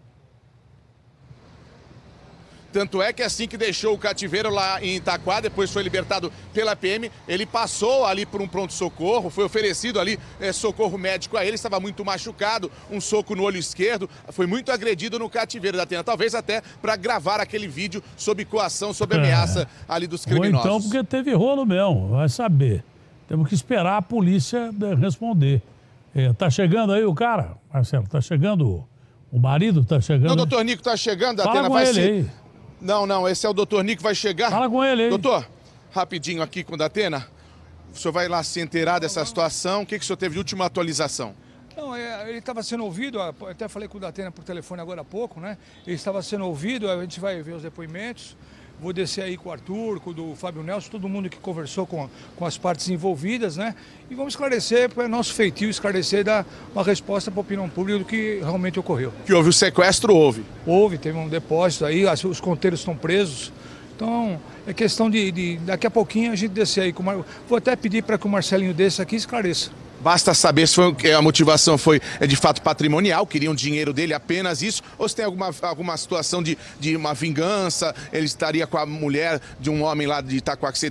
Speaker 5: Tanto é que assim que deixou o cativeiro lá em Itaquá, depois foi libertado pela P M, ele passou ali por um pronto-socorro, foi oferecido ali é, socorro médico a ele, estava muito machucado, um soco no olho esquerdo, foi muito agredido no cativeiro da Atena, talvez até para gravar aquele vídeo sob coação, sob ameaça é. ali dos criminosos.
Speaker 1: Ou então porque teve rolo mesmo, vai saber. Temos que esperar a polícia responder. É, tá chegando aí o cara, Marcelo, tá chegando o marido, tá chegando?
Speaker 5: Não, doutor Nico tá chegando, a
Speaker 1: Fala
Speaker 5: Atena
Speaker 1: com
Speaker 5: vai
Speaker 1: ele
Speaker 5: se...
Speaker 1: aí.
Speaker 5: Não, não, esse é o doutor Nico, vai chegar.
Speaker 1: Fala com ele aí.
Speaker 5: Doutor, rapidinho aqui com o Datena. O senhor vai lá se inteirar dessa situação. O que, que o senhor teve de última atualização?
Speaker 6: Não, é, ele estava sendo ouvido, até falei com o Datena por telefone agora há pouco, né? Ele estava sendo ouvido, a gente vai ver os depoimentos. Vou descer aí com o Arthur, com o do Fábio Nelson, todo mundo que conversou com, com as partes envolvidas, né? E vamos esclarecer, é nosso feitio esclarecer e dar uma resposta para a opinião pública do que realmente ocorreu.
Speaker 5: Que houve o sequestro, houve?
Speaker 6: Houve, teve um depósito aí, os conteiros estão presos. Então, é questão de, de daqui a pouquinho a gente descer aí. Com o, vou até pedir para que o Marcelinho desça aqui e esclareça.
Speaker 5: Basta saber se foi, a motivação foi é de fato patrimonial, queriam dinheiro dele, apenas isso, ou se tem alguma, alguma situação de, de uma vingança, ele estaria com a mulher de um homem lá de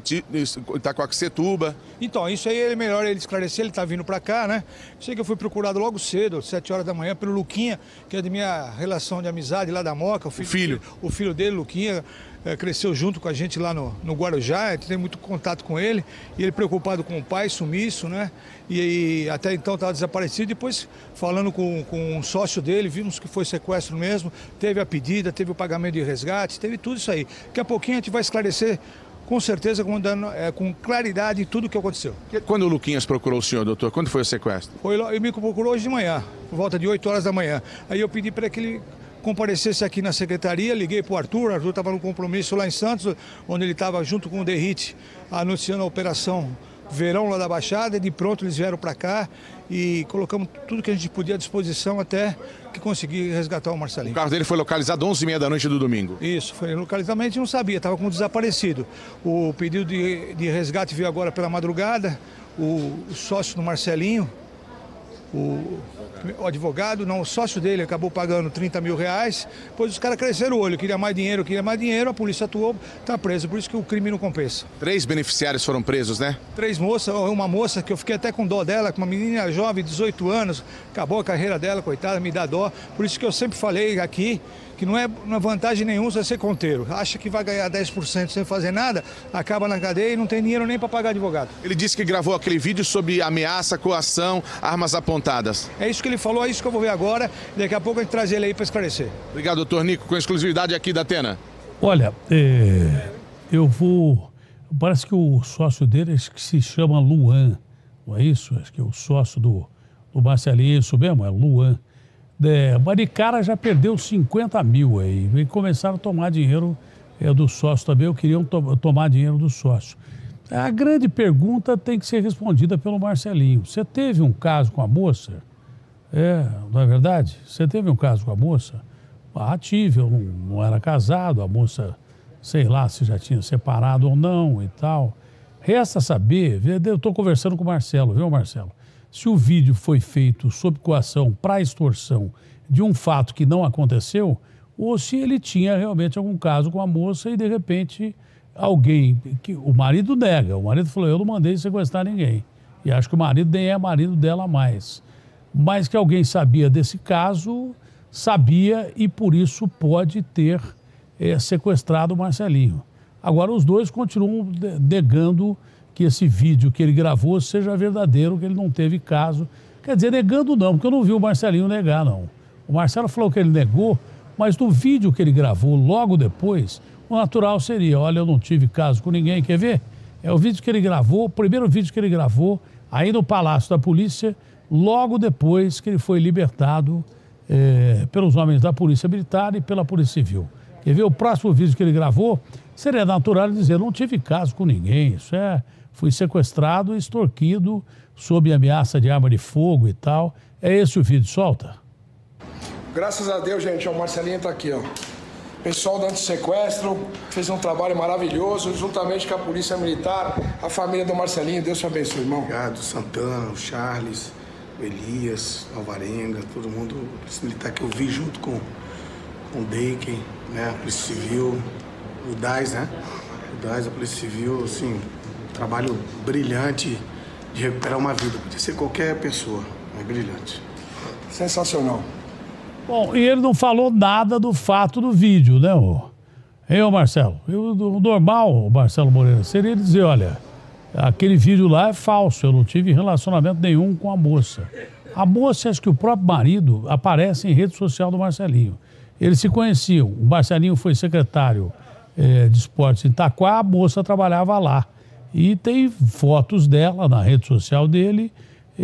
Speaker 5: Itaquaquecetuba.
Speaker 6: Então, isso aí é melhor ele esclarecer, ele está vindo para cá, né? Sei que eu fui procurado logo cedo, sete horas da manhã, pelo Luquinha, que é de minha relação de amizade lá da Moca. O filho,
Speaker 5: o filho,
Speaker 6: o filho dele, Luquinha, é, cresceu junto com a gente lá no, no Guarujá, tem muito contato com ele, e ele preocupado com o pai, sumiço, né? E, e até então estava desaparecido, depois falando com, com um sócio dele, vimos que foi sequestro mesmo, teve a pedida, teve o pagamento de resgate, teve tudo isso aí. Daqui a pouquinho a gente vai esclarecer, com certeza, com, dando, é, com claridade, tudo o que aconteceu.
Speaker 5: Quando o Luquinhas procurou o senhor, doutor, quando foi o sequestro?
Speaker 6: Foi, ele me procurou hoje de manhã, por volta de oito horas da manhã. Aí eu pedi para que ele comparecesse aqui na secretaria, liguei para o Arthur, o Arthur estava num compromisso lá em Santos, onde ele estava junto com o Derrite, anunciando a operação Verão lá da Baixada, e de pronto eles vieram para cá e colocamos tudo que a gente podia à disposição até que consegui resgatar o Marcelinho.
Speaker 5: O carro dele foi localizado às onze e meia da noite do domingo.
Speaker 6: Isso, foi localizado, a gente não sabia, estava com desaparecido. O pedido de, de resgate veio agora pela madrugada, o, o sócio do Marcelinho, o, o advogado, não, o sócio dele acabou pagando trinta mil reais, depois os caras cresceram o olho, queria mais dinheiro, queria mais dinheiro, a polícia atuou, está preso, por isso que o crime não compensa.
Speaker 5: Três beneficiários foram presos, né?
Speaker 6: Três moças, uma moça que eu fiquei até com dó dela, uma menina jovem, dezoito anos, acabou a carreira dela, coitada, me dá dó, por isso que eu sempre falei aqui, que não é, não é vantagem nenhuma você ser conteiro. Acha que vai ganhar dez por cento sem fazer nada, acaba na cadeia e não tem dinheiro nem para pagar advogado.
Speaker 5: Ele disse que gravou aquele vídeo sobre ameaça, coação, armas apontadas.
Speaker 6: É isso que ele falou, é isso que eu vou ver agora. Daqui a pouco a gente traz ele aí para esclarecer.
Speaker 5: Obrigado, doutor Nico, com exclusividade aqui da Atena.
Speaker 1: Olha, é, eu vou... Parece que o sócio dele acho que se chama Luan, não é isso? Acho que é o sócio do, do Marcelinho, isso mesmo, é Luan. É, mas de cara já perdeu cinquenta mil aí. E começaram a tomar dinheiro é, do sócio também. Eu queria to tomar dinheiro do sócio. A grande pergunta tem que ser respondida pelo Marcelinho. Você teve um caso com a moça? É, não é verdade? Você teve um caso com a moça? Ah, tive, eu não, não era casado, a moça, sei lá se já tinha separado ou não e tal. Resta saber, eu estou conversando com o Marcelo, viu, Marcelo? Se o vídeo foi feito sob coação para extorsão de um fato que não aconteceu, ou se ele tinha realmente algum caso com a moça e, de repente, alguém... que o marido nega, o marido falou, eu não mandei sequestrar ninguém. E acho que o marido nem é marido dela mais. Mas que alguém sabia desse caso, sabia e, por isso, pode ter é, sequestrado o Marcelinho. Agora, os dois continuam negando que esse vídeo que ele gravou seja verdadeiro, que ele não teve caso. Quer dizer, negando não, porque eu não vi o Marcelinho negar, não. O Marcelo falou que ele negou, mas no vídeo que ele gravou logo depois, o natural seria, olha, eu não tive caso com ninguém, quer ver? É o vídeo que ele gravou, o primeiro vídeo que ele gravou, aí no Palácio da Polícia, logo depois que ele foi libertado é, pelos homens da Polícia Militar e pela Polícia Civil. Quer ver? O próximo vídeo que ele gravou, seria natural dizer, não tive caso com ninguém, isso é, fui sequestrado e extorquido sob ameaça de arma de fogo e tal. É esse o vídeo, solta.
Speaker 13: Graças a Deus, gente, ó, o Marcelinho tá aqui, ó. O pessoal do antissequestro fez um trabalho maravilhoso, juntamente com a Polícia Militar, a família do Marcelinho. Deus te abençoe, irmão.
Speaker 3: Obrigado, Santana, o Charles, o Elias, o Alvarenga, todo mundo, a Polícia Militar que eu vi junto com, com o Deiken, né, a Polícia Civil, o D A S, né? O D A S, a Polícia Civil, assim, um trabalho brilhante de recuperar uma vida. Podia ser qualquer pessoa, mas brilhante.
Speaker 13: Sensacional.
Speaker 1: Bom, e ele não falou nada do fato do vídeo, né, ô? Hein, ô Marcelo? Eu, o normal, Marcelo Moreira, seria ele dizer, olha, aquele vídeo lá é falso, eu não tive relacionamento nenhum com a moça. A moça, acho que o próprio marido, aparece em rede social do Marcelinho. Eles se conheciam. O Marcelinho foi secretário é, de esportes em Itaquá, a moça trabalhava lá. E tem fotos dela na rede social dele,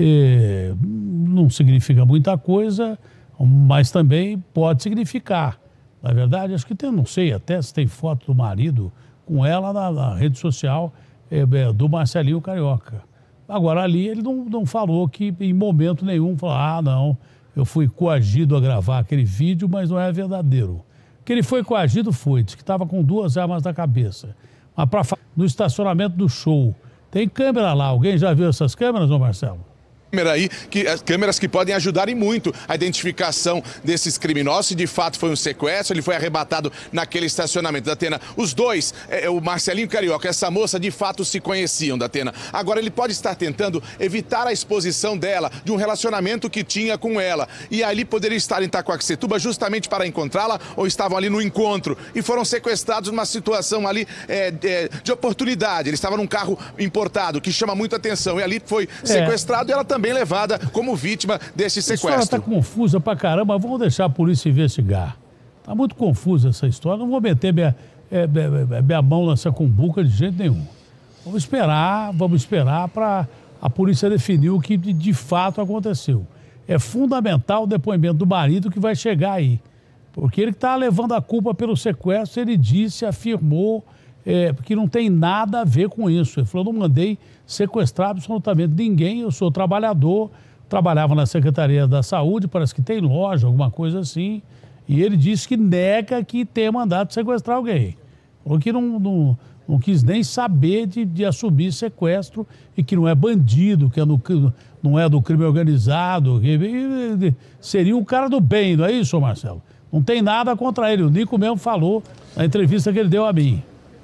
Speaker 1: é, não significa muita coisa, mas também pode significar. Na verdade, acho que tem, não sei até se tem foto do marido com ela na, na rede social é, é, do Marcelinho Carioca. Agora, ali ele não, não falou que em momento nenhum, falou, ah, não, eu fui coagido a gravar aquele vídeo, mas não é verdadeiro. Que ele foi coagido foi, disse que estava com duas armas na cabeça. Mas pra, no estacionamento do show, tem câmera lá, alguém já viu essas câmeras, ô Marcelo?
Speaker 5: Câmera aí, que, as câmeras que podem ajudar e muito a identificação desses criminosos. Se de fato foi um sequestro, ele foi arrebatado naquele estacionamento da Atena. Os dois, é, o Marcelinho Carioca e essa moça, de fato se conheciam da Atena. Agora ele pode estar tentando evitar a exposição dela, de um relacionamento que tinha com ela. E ali poderia estar em Itaquaquecetuba justamente para encontrá-la, ou estavam ali no encontro e foram sequestrados numa situação ali é, é, de oportunidade. Ele estava num carro importado, que chama muito atenção. E ali foi é. sequestrado e ela também também levada como vítima desse sequestro.
Speaker 1: A história está confusa pra caramba, vamos deixar a polícia investigar. Está muito confusa essa história, não vou meter minha, é, minha, minha mão nessa cumbuca de jeito nenhum. Vamos esperar, vamos esperar para a polícia definir o que de, de fato aconteceu. É fundamental o depoimento do marido que vai chegar aí, porque ele está levando a culpa pelo sequestro, ele disse, afirmou, É, porque não tem nada a ver com isso. Ele falou, não mandei sequestrar absolutamente ninguém, eu sou trabalhador, trabalhava na Secretaria da Saúde, parece que tem loja, alguma coisa assim, e ele disse que nega que tenha mandado sequestrar alguém. Falou que não, não, não quis nem saber de, de assumir sequestro e que não é bandido, que é no, não é do crime organizado, que seria um cara do bem, não é isso, Marcelo? Não tem nada contra ele, o Nico mesmo falou na entrevista que ele deu a mim.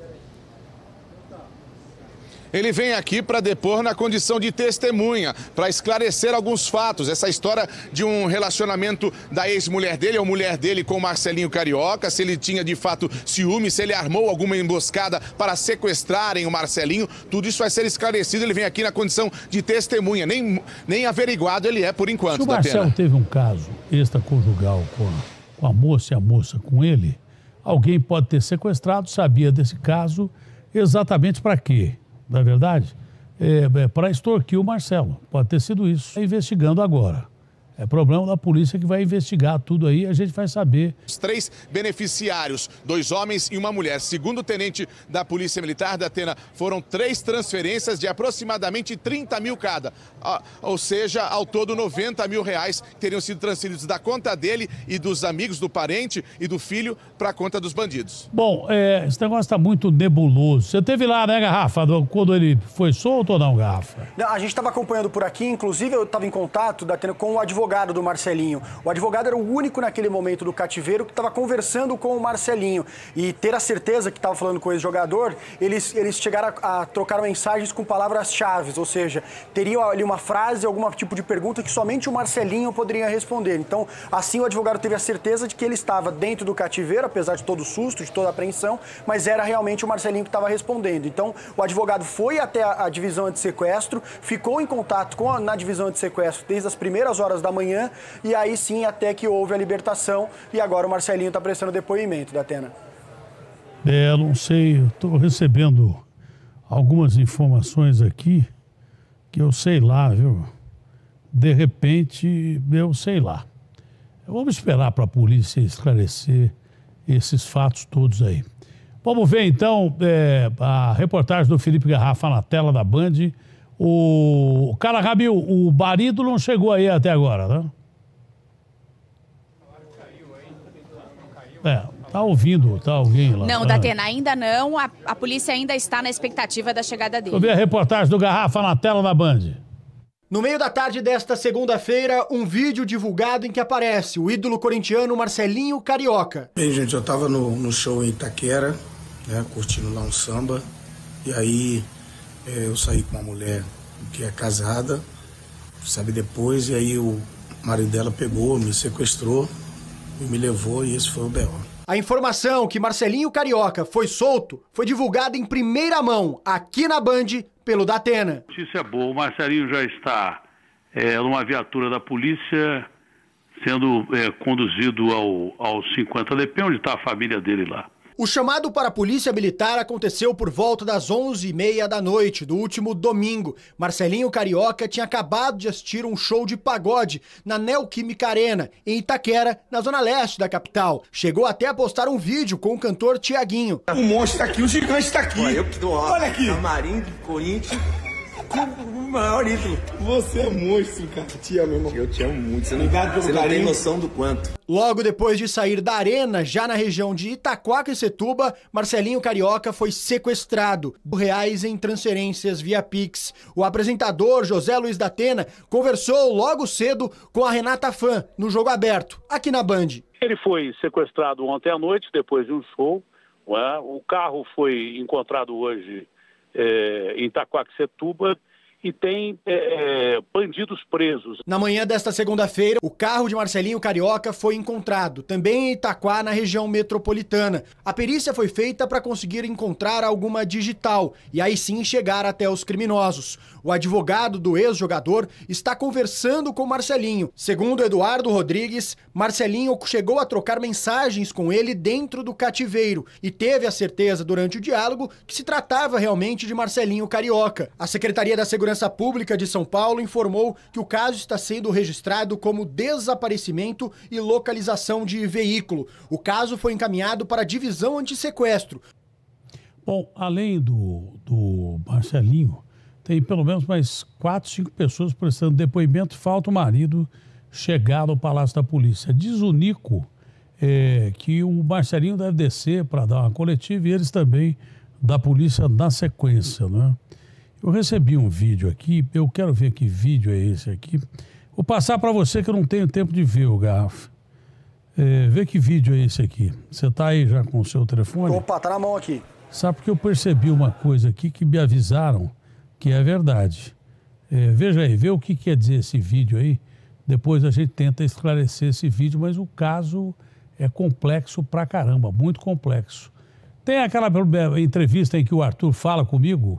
Speaker 5: Ele vem aqui para depor na condição de testemunha, para esclarecer alguns fatos. Essa história de um relacionamento da ex-mulher dele, ou mulher dele com o Marcelinho Carioca, se ele tinha de fato ciúme, se ele armou alguma emboscada para sequestrarem o Marcelinho, tudo isso vai ser esclarecido. Ele vem aqui na condição de testemunha, nem, nem averiguado ele é por enquanto.
Speaker 1: Se o Marcelo teve um caso extraconjugal com a, com a moça e a moça com ele, alguém pode ter sequestrado, sabia desse caso, exatamente para quê? Na verdade, é, é, para extorquir o Marcelo. Pode ter sido isso. Está investigando agora. É problema da polícia que vai investigar tudo aí, a gente vai saber.
Speaker 5: Os três beneficiários, dois homens e uma mulher. Segundo o tenente da Polícia Militar da Atena, foram três transferências de aproximadamente trinta mil cada. Ou seja, ao todo noventa mil reais que teriam sido transferidos da conta dele e dos amigos, do parente e do filho para a conta dos bandidos.
Speaker 1: Bom, é, esse negócio está muito nebuloso. Você teve lá, né, Garrafa, quando ele foi solto ou não, Garrafa?
Speaker 8: Não, a gente estava acompanhando por aqui, inclusive eu estava em contato da Atena com o advogado advogado do Marcelinho. O advogado era o único naquele momento do cativeiro que estava conversando com o Marcelinho. E ter a certeza que estava falando com esse jogador, eles, eles chegaram a, a trocar mensagens com palavras-chave, ou seja, teriam ali uma frase, algum tipo de pergunta que somente o Marcelinho poderia responder. Então, assim o advogado teve a certeza de que ele estava dentro do cativeiro, apesar de todo o susto, de toda a apreensão, mas era realmente o Marcelinho que estava respondendo. Então, o advogado foi até a, a divisão de sequestro, ficou em contato com a, na divisão de sequestro desde as primeiras horas da manhã, e aí sim até que houve a libertação, e agora o Marcelinho está prestando depoimento da Atena.
Speaker 1: É, não sei, eu estou recebendo algumas informações aqui que eu sei lá, viu? De repente, eu sei lá. Vamos esperar para a polícia esclarecer esses fatos todos aí. Vamos ver então é, a reportagem do Felipe Garrafa na tela da Band. O cara, Rabil, o marido não chegou aí até agora, né? É, tá ouvindo, tá alguém lá.
Speaker 2: Não, Datena, ainda não. A, a polícia ainda está na expectativa da chegada dele.
Speaker 1: Deixa eu ver a reportagem do Garrafa na tela da Band.
Speaker 8: No meio da tarde desta segunda-feira, um vídeo divulgado em que aparece o ídolo corintiano Marcelinho Carioca.
Speaker 3: Bem, gente, eu tava no, no show em Itaquera, né, curtindo lá um samba, e aí é, eu saí com uma mulher que é casada, sabe, depois, e aí o marido dela pegou, me sequestrou e me levou, e esse foi o B O.
Speaker 8: A informação que Marcelinho Carioca foi solto foi divulgada em primeira mão, aqui na Band, pelo Datena.
Speaker 9: Notícia boa, o Marcelinho já está é, numa viatura da polícia, sendo é, conduzido ao, ao cinquenta D P, onde está a família dele lá.
Speaker 8: O chamado para a Polícia Militar aconteceu por volta das onze e meia da noite do último domingo. Marcelinho Carioca tinha acabado de assistir um show de pagode na Neoquímica Arena, em Itaquera, na zona leste da capital. Chegou até a postar um vídeo com o cantor Tiaguinho.
Speaker 13: O monstro está aqui, o gigante está aqui.
Speaker 11: Olha, eu que dou, ó,
Speaker 13: olha aqui.
Speaker 11: Camarim do Corinthians. O maior ídolo.
Speaker 13: Você é monstro, cara. Te amo, irmão.
Speaker 11: Eu te amo muito. Você não,
Speaker 13: Obrigado
Speaker 11: você não tem noção do quanto.
Speaker 8: Logo depois de sair da arena, já na região de Itaquaquecetuba, Marcelinho Carioca foi sequestrado. Reais em transferências via Pix. O apresentador José Luiz Datena conversou logo cedo com a Renata Fã, no Jogo Aberto, aqui na Band.
Speaker 9: Ele foi sequestrado ontem à noite, depois de um show. Ué? O carro foi encontrado hoje É, em Itaquaquecetuba, e tem é, bandidos presos.
Speaker 8: Na manhã desta segunda-feira, o carro de Marcelinho Carioca foi encontrado, também em Itaquá, na região metropolitana. A perícia foi feita para conseguir encontrar alguma digital e aí sim chegar até os criminosos. O advogado do ex-jogador está conversando com Marcelinho. Segundo Eduardo Rodrigues, Marcelinho chegou a trocar mensagens com ele dentro do cativeiro e teve a certeza durante o diálogo que se tratava realmente de Marcelinho Carioca. A Secretaria da Segurança Pública de São Paulo informou que o caso está sendo registrado como desaparecimento e localização de veículo. O caso foi encaminhado para a divisão antissequestro.
Speaker 1: Bom, além do, do Marcelinho, tem pelo menos mais quatro, cinco pessoas prestando depoimento. Falta o marido chegar no Palácio da Polícia. Diz o Nico é, que o Marcelinho deve descer para dar uma coletiva e eles também da polícia na sequência, né? Eu recebi um vídeo aqui, eu quero ver que vídeo é esse aqui. Vou passar para você que eu não tenho tempo de ver o Garrafa. É, vê que vídeo é esse aqui. Você está aí já com o seu telefone?
Speaker 8: Opa, tá na mão aqui.
Speaker 1: Sabe porque eu percebi uma coisa aqui que me avisaram que é verdade. É, veja aí, vê o que quer dizer esse vídeo aí. Depois a gente tenta esclarecer esse vídeo, mas o caso é complexo pra caramba, muito complexo. Tem aquela entrevista em que o Arthur fala comigo,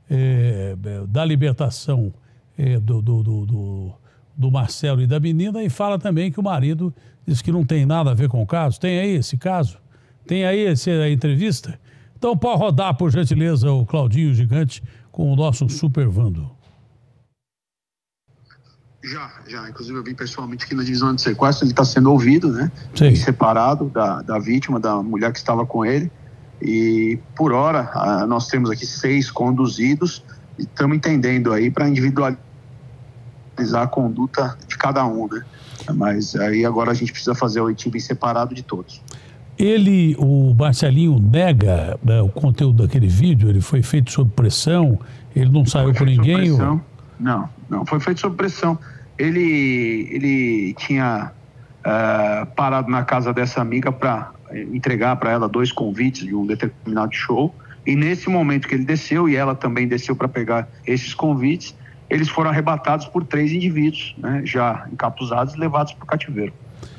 Speaker 1: É, da libertação é, do, do, do, do, do Marcelo e da menina, e fala também que o marido diz que não tem nada a ver com o caso. Tem aí esse caso? Tem aí essa entrevista? Então pode rodar, por gentileza, o Claudinho Gigante com o nosso Super Vando.
Speaker 10: Já, já. Inclusive eu vi pessoalmente aqui na divisão de sequestro, ele está sendo ouvido, né?
Speaker 1: Sim.
Speaker 10: Separado da, da vítima, da mulher que estava com ele. E por hora, a, nós temos aqui seis conduzidos e estamos entendendo aí para individualizar a conduta de cada um, né? Mas aí agora a gente precisa fazer o oitiva em separado de todos.
Speaker 1: Ele, o Marcelinho, nega, né, o conteúdo daquele vídeo, ele foi feito sob pressão, ele não saiu com ninguém? Ou...
Speaker 10: Não, não, foi feito sob pressão. Ele, ele tinha uh, parado na casa dessa amiga para entregar para ela dois convites de um determinado show, e nesse momento que ele desceu, e ela também desceu para pegar esses convites, eles foram arrebatados por três indivíduos, né, já encapuzados e levados para o cativeiro.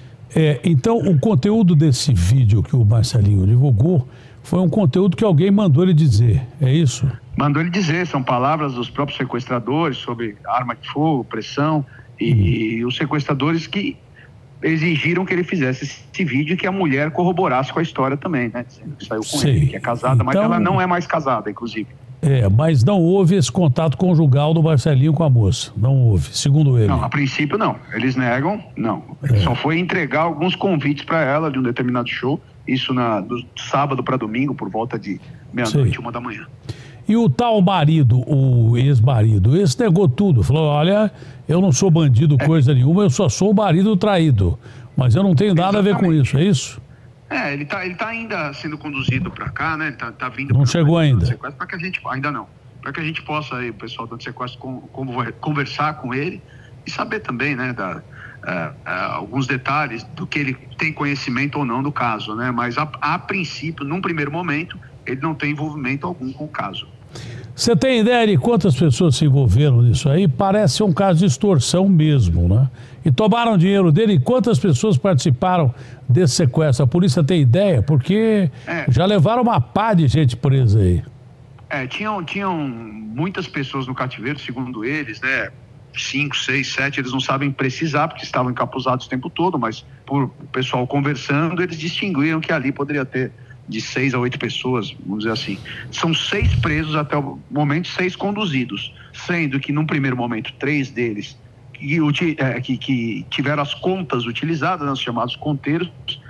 Speaker 1: É, então, o conteúdo desse vídeo que o Marcelinho divulgou foi um conteúdo que alguém mandou ele dizer, é isso?
Speaker 10: Mandou ele dizer, são palavras dos próprios sequestradores sobre arma de fogo, pressão, e, hum. os sequestradores que exigiram que ele fizesse esse vídeo e que a mulher corroborasse com a história também, né? Dizendo que saiu com
Speaker 1: Sei.
Speaker 10: ele, que é casada, então... mas ela não é mais casada, inclusive.
Speaker 1: É, mas não houve esse contato conjugal do Marcelinho com a moça, não houve, segundo ele.
Speaker 10: Não, a princípio não, eles negam, não.
Speaker 1: É.
Speaker 10: Só foi entregar alguns convites para ela de um determinado show, isso na, do sábado para domingo, por volta de meia-noite, uma da manhã.
Speaker 1: E o tal marido, o ex-marido, esse negou tudo, falou, olha, eu não sou bandido coisa é. nenhuma, eu só sou o marido traído, mas eu não tenho nada Exatamente. a ver com isso, é isso?
Speaker 10: É, ele tá, ele tá ainda sendo conduzido para cá, né? Tá, tá vindo.
Speaker 1: Não chegou ainda.
Speaker 10: Para que a gente, ainda não. Para que a gente possa, aí, o pessoal do sequestro, com, com, conversar com ele e saber também, né, da, uh, uh, alguns detalhes do que ele tem conhecimento ou não do caso, né? Mas a, a princípio, num primeiro momento, ele não tem envolvimento algum com o caso.
Speaker 1: Você tem ideia de quantas pessoas se envolveram nisso aí? Parece ser um caso de extorsão mesmo, né? E tomaram dinheiro dele. Quantas pessoas participaram desse sequestro? A polícia tem ideia? Porque é. já levaram uma pá de gente presa aí.
Speaker 10: É, tinham, tinham muitas pessoas no cativeiro, segundo eles, né? Cinco, seis, sete, eles não sabem precisar, porque estavam encapuzados o tempo todo, mas por o pessoal conversando, eles distinguiram que ali poderia ter de seis a oito pessoas, vamos dizer assim. São seis presos até o momento, seis conduzidos, sendo que num primeiro momento, três deles que, é, que, que tiveram as contas utilizadas, né, os chamados conteiros,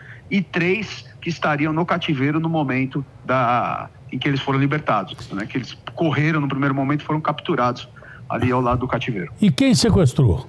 Speaker 10: e três que estariam no cativeiro no momento da, em que eles foram libertados, né, que eles correram no primeiro momento e foram capturados ali ao lado do cativeiro.
Speaker 1: E quem sequestrou?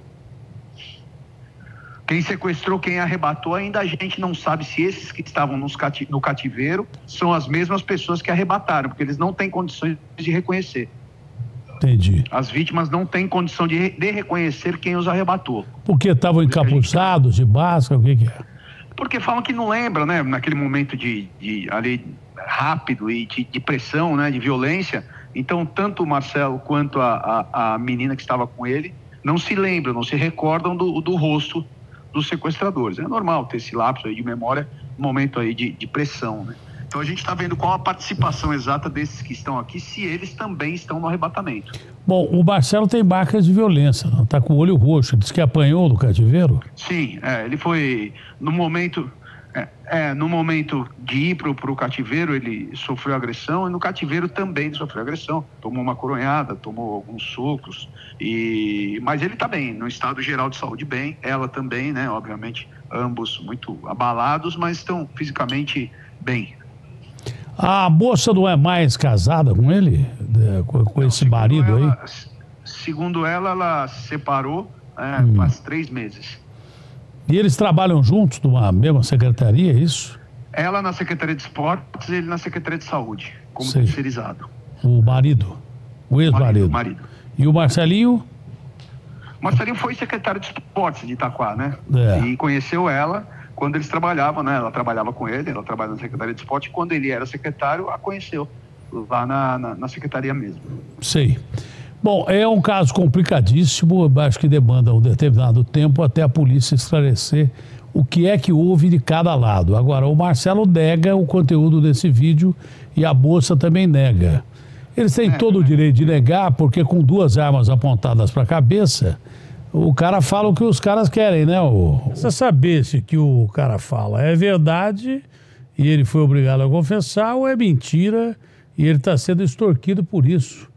Speaker 10: Quem sequestrou, quem arrebatou, ainda a gente não sabe se esses que estavam nos cati- no cativeiro são as mesmas pessoas que arrebataram, porque eles não têm condições de reconhecer.
Speaker 1: Entendi.
Speaker 10: As vítimas não têm condição de, re- de reconhecer quem os arrebatou.
Speaker 1: Porque estavam encapuzados, de máscara, o que que é?
Speaker 10: Porque falam que não lembram, né? Naquele momento de, de ali, rápido e de, de pressão, né? De violência. Então, tanto o Marcelo quanto a, a, a menina que estava com ele não se lembram, não se recordam do, do rosto dos sequestradores. É normal ter esse lapso aí de memória no momento aí de, de pressão, né? Então a gente está vendo qual a participação exata desses que estão aqui, se eles também estão no arrebatamento.
Speaker 1: Bom, o Marcelo tem marcas de violência, não? Tá com o olho roxo, diz que apanhou do cativeiro?
Speaker 10: Sim, é, ele foi, no momento, é, é, no momento de ir pro, pro cativeiro, ele sofreu agressão, e no cativeiro também ele sofreu agressão, tomou uma coronhada, tomou alguns socos, e, mas ele está bem, no estado geral de saúde bem, ela também, né, obviamente, ambos muito abalados, mas estão fisicamente bem.
Speaker 1: A moça não é mais casada com ele? Com, com não, esse marido
Speaker 10: ela,
Speaker 1: aí?
Speaker 10: Segundo ela, ela se separou é, hum. faz três meses.
Speaker 1: E eles trabalham juntos numa mesma secretaria, é isso?
Speaker 10: Ela na Secretaria de Esportes e ele na Secretaria de Saúde, como Sei. terceirizado.
Speaker 1: O marido? O ex-marido?
Speaker 10: O marido.
Speaker 1: E o Marcelinho?
Speaker 10: O Marcelinho foi secretário de Esportes de Itaquá, né?
Speaker 1: É.
Speaker 10: E conheceu ela quando eles trabalhavam, né? Ela trabalhava com ele, ela trabalha na Secretaria de Esporte, e quando ele era secretário, a conheceu lá na, na, na secretaria mesmo.
Speaker 1: Sei. Bom, é um caso complicadíssimo, acho que demanda um determinado tempo até a polícia esclarecer o que é que houve de cada lado. Agora, o Marcelo nega o conteúdo desse vídeo e a moça também nega. Eles têm é, todo o direito de negar, porque com duas armas apontadas para a cabeça, o cara fala o que os caras querem, né? O... Precisa saber se o que o cara fala é verdade e ele foi obrigado a confessar ou é mentira e ele está sendo extorquido por isso.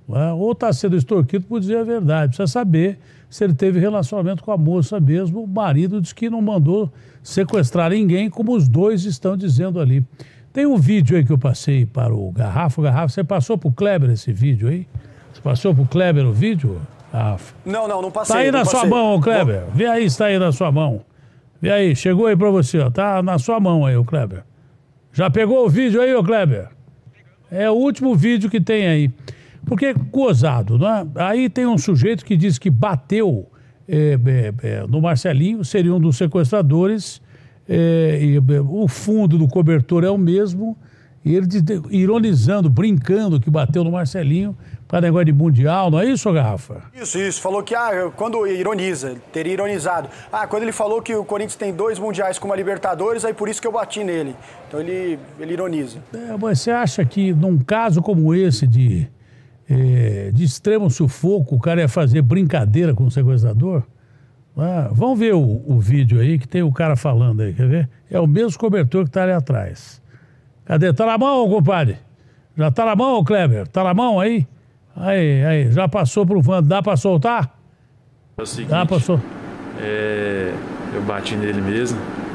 Speaker 1: Né? Ou está sendo extorquido por dizer a verdade. Precisa saber se ele teve relacionamento com a moça mesmo. O marido diz que não mandou sequestrar ninguém, como os dois estão dizendo ali. Tem um vídeo aí que eu passei para o Garrafa. O Garrafa, você passou para o Kleber esse vídeo aí? Você passou para o Kleber o vídeo, Garrafa?
Speaker 8: Não, não, não passei.
Speaker 1: Está aí
Speaker 8: na
Speaker 1: sua mão, ô Kleber. Vê aí, está aí na sua mão. Vê aí, chegou aí para você, ó. Tá na sua mão aí, ô Kleber. Já pegou o vídeo aí, ô Kleber? É o último vídeo que tem aí. Porque, gozado, né? Aí tem um sujeito que diz que bateu é, é, é, no Marcelinho, seria um dos sequestradores, é, e, é, o fundo do cobertor é o mesmo, e ele de, de, ironizando, brincando que bateu no Marcelinho para negócio de mundial, não é isso, Garrafa?
Speaker 8: Isso, isso. Falou que, ah, quando ironiza, teria ironizado. Ah, quando ele falou que o Corinthians tem dois mundiais como a Libertadores, aí por isso que eu bati nele. Então ele, ele ironiza.
Speaker 1: É, mas você acha que num caso como esse de... É, de extremo sufoco, o cara ia fazer brincadeira com o sequestrador? Ah, vamos ver o, o vídeo aí que tem o cara falando aí, quer ver? É o mesmo cobertor que tá ali atrás. Cadê? Tá na mão, compadre? Já tá na mão, Kleber? Tá na mão aí? Aí, aí, já passou pro Vando. Dá pra soltar?
Speaker 12: É o seguinte,
Speaker 1: Dá pra soltar.
Speaker 12: É, eu bati nele mesmo,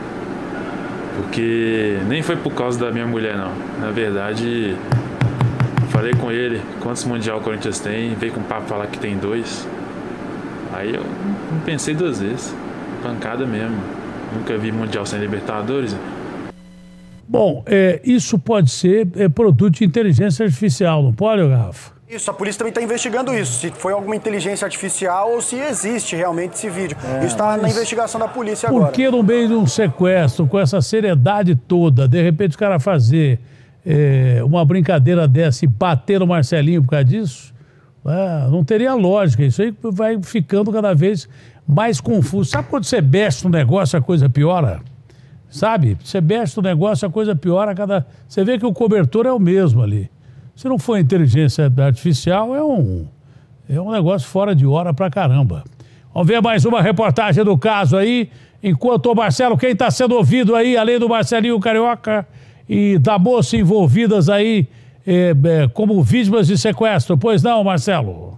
Speaker 12: porque nem foi por causa da minha mulher, não. Na verdade... Falei com ele quantos mundial o Corinthians tem, veio com o papo falar que tem dois. Aí eu não pensei duas vezes. Pancada mesmo. Nunca vi mundial sem Libertadores.
Speaker 1: Bom, é, isso pode ser é, produto de inteligência artificial, não pode, Garrafa?
Speaker 8: Isso, a polícia também está investigando isso, se foi alguma inteligência artificial ou se existe realmente esse vídeo. É, isso está na investigação da polícia
Speaker 1: por
Speaker 8: agora.
Speaker 1: Por que no meio de um sequestro, com essa seriedade toda, de repente o cara fazer... É, uma brincadeira dessa e bater no Marcelinho por causa disso, é, não teria lógica. Isso aí vai ficando cada vez mais confuso. Sabe quando você mexe no negócio, a coisa piora? Sabe? Você mexe no negócio, a coisa piora. Cada... Você vê que o cobertor é o mesmo ali. Se não for inteligência artificial, é um, é um negócio fora de hora pra caramba. Vamos ver mais uma reportagem do caso aí. Enquanto o Marcelo, quem está sendo ouvido aí, além do Marcelinho Carioca... e da moça envolvidas aí é, é, como vítimas de sequestro. Pois não, Marcelo?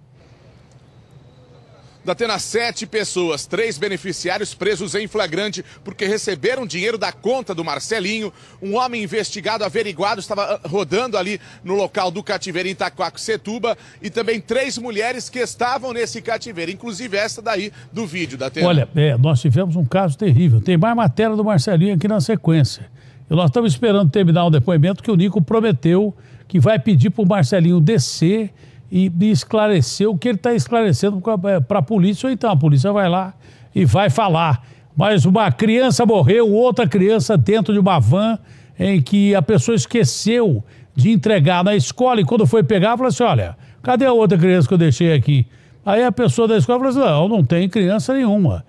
Speaker 5: Datena, sete pessoas, três beneficiários presos em flagrante porque receberam dinheiro da conta do Marcelinho. Um homem investigado, averiguado, estava rodando ali no local do cativeiro em Itaquaquecetuba. E também três mulheres que estavam nesse cativeiro, inclusive essa daí do vídeo, Datena.
Speaker 1: Olha, é, nós tivemos um caso terrível. Tem mais matéria do Marcelinho aqui na sequência. E nós estamos esperando terminar um depoimento que o Nico prometeu que vai pedir para o Marcelinho descer e esclarecer o que ele está esclarecendo para a polícia. Ou então a polícia vai lá e vai falar. Mas uma criança morreu, outra criança dentro de uma van em que a pessoa esqueceu de entregar na escola e quando foi pegar, falou assim, olha, cadê a outra criança que eu deixei aqui? Aí a pessoa da escola falou assim, não, não tem criança nenhuma.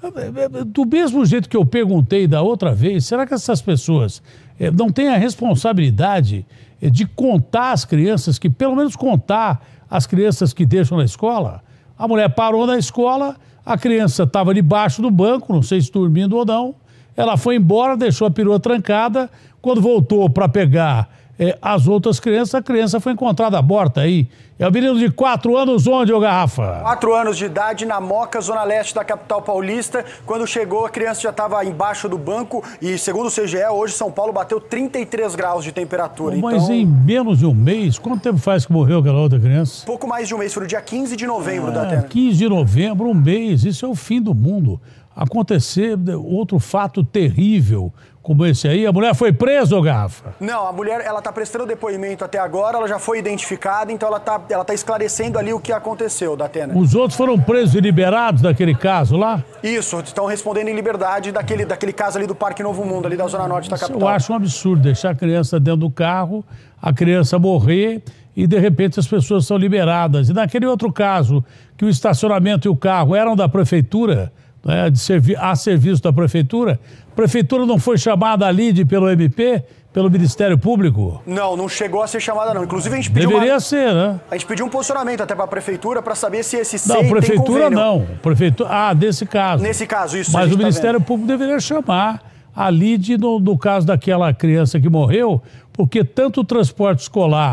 Speaker 1: Do mesmo jeito que eu perguntei da outra vez, será que essas pessoas eh, não têm a responsabilidade eh, de contar as crianças, que pelo menos contar as crianças que deixam na escola? A mulher parou na escola, a criança estava debaixo do banco, não sei se dormindo ou não, ela foi embora, deixou a perua trancada, quando voltou para pegar eh, as outras crianças, a criança foi encontrada morta aí. É um menino de quatro anos, onde, ô Garrafa?
Speaker 8: Quatro anos de idade, na Moca, zona leste da capital paulista. Quando chegou, a criança já estava embaixo do banco e, segundo o C G E, hoje São Paulo bateu trinta e três graus de temperatura.
Speaker 1: Mas
Speaker 8: então...
Speaker 1: em menos de um mês, quanto tempo faz que morreu aquela outra criança?
Speaker 8: Pouco mais de um mês, foi no dia quinze de novembro,
Speaker 1: é,
Speaker 8: da Atena.
Speaker 1: quinze de novembro, um mês, isso é o fim do mundo. Acontecer outro fato terrível como esse aí, a mulher foi presa, ô Garrafa?
Speaker 8: Não, a mulher, ela tá prestando depoimento até agora, ela já foi identificada, então ela tá, ela tá esclarecendo ali o que aconteceu, Datena.
Speaker 1: Os outros foram presos e liberados daquele caso lá?
Speaker 8: Isso, estão respondendo em liberdade daquele, daquele caso ali do Parque Novo Mundo, ali da zona norte da capital.
Speaker 1: Eu acho um absurdo deixar a criança dentro do carro, a criança morrer e de repente as pessoas são liberadas. E naquele outro caso, que o estacionamento e o carro eram da prefeitura, né, de servi a serviço da prefeitura, a prefeitura não foi chamada a lide pelo M P, pelo Ministério Público?
Speaker 8: Não, não chegou a ser chamada não. Inclusive a gente pediu
Speaker 1: Deveria
Speaker 8: uma...
Speaker 1: ser, né?
Speaker 8: A gente pediu um posicionamento até para a prefeitura para saber se esse S E I
Speaker 1: Não, prefeitura
Speaker 8: tem
Speaker 1: não. Prefeitura... Ah, desse caso.
Speaker 8: Nesse caso, isso.
Speaker 1: Mas o
Speaker 8: tá
Speaker 1: Ministério
Speaker 8: vendo.
Speaker 1: Público deveria chamar a lide no, no caso daquela criança que morreu, porque tanto o transporte escolar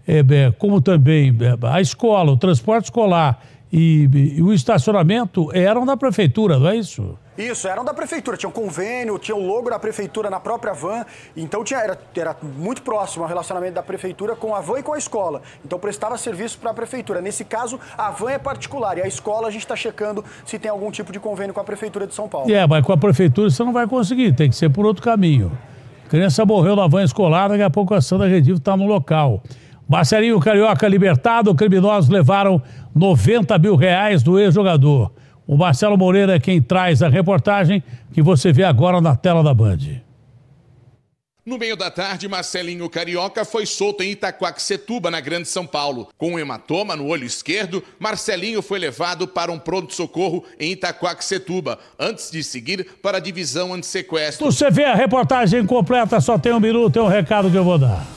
Speaker 1: é, é, como também é, a escola, o transporte escolar e, e o estacionamento eram da prefeitura, não é isso?
Speaker 8: Isso, eram da prefeitura, tinha um convênio, tinha o logo da prefeitura na própria van, então tinha, era, era muito próximo o relacionamento da prefeitura com a van e com a escola, então prestava serviço para a prefeitura. Nesse caso, a van é particular e a escola a gente está checando se tem algum tipo de convênio com a prefeitura de São Paulo.
Speaker 1: É, mas com a prefeitura você não vai conseguir, tem que ser por outro caminho. A criança morreu na van escolar, daqui a pouco a Sandra Redivo está no local. Marcelinho Carioca libertado, criminosos levaram noventa mil reais do ex-jogador. O Marcelo Moreira é quem traz a reportagem que você vê agora na tela da Band.
Speaker 5: No meio da tarde, Marcelinho Carioca foi solto em Itaquaquecetuba, na Grande São Paulo. Com um hematoma no olho esquerdo, Marcelinho foi levado para um pronto-socorro em Itaquaquecetuba, antes de seguir para a divisão antissequestro.
Speaker 1: Você vê a reportagem completa, só tem um minuto, é um recado que eu vou dar.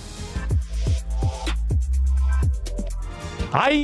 Speaker 1: Aí...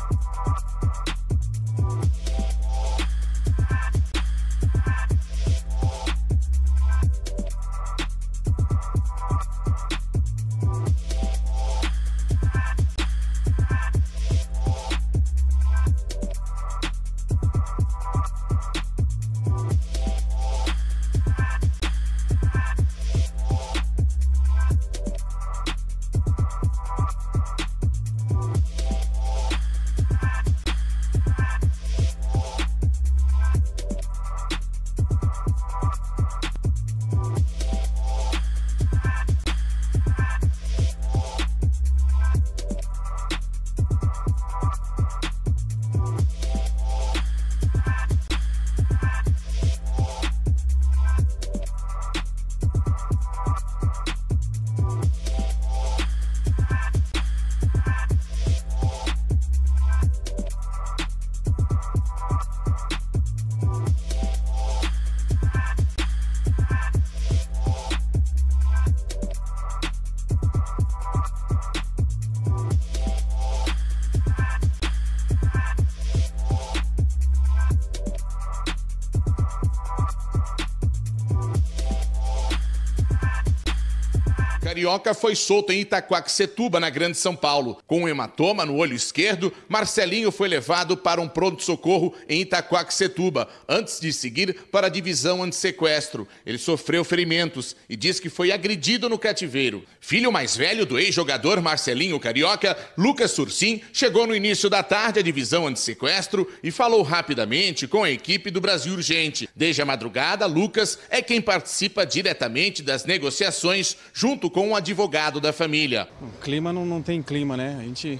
Speaker 5: Carioca foi solto em Itaquaquecetuba, na Grande São Paulo. Com um hematoma no olho esquerdo, Marcelinho foi levado para um pronto-socorro em Itaquaquecetuba, antes de seguir para a divisão antissequestro. Ele sofreu ferimentos e diz que foi agredido no cativeiro. Filho mais velho do ex-jogador Marcelinho Carioca, Lucas Sursim, chegou no início da tarde à divisão antissequestro e falou rapidamente com a equipe do Brasil Urgente. Desde a madrugada, Lucas é quem participa diretamente das negociações junto com um advogado da família.
Speaker 15: O clima não, não tem clima, né? A gente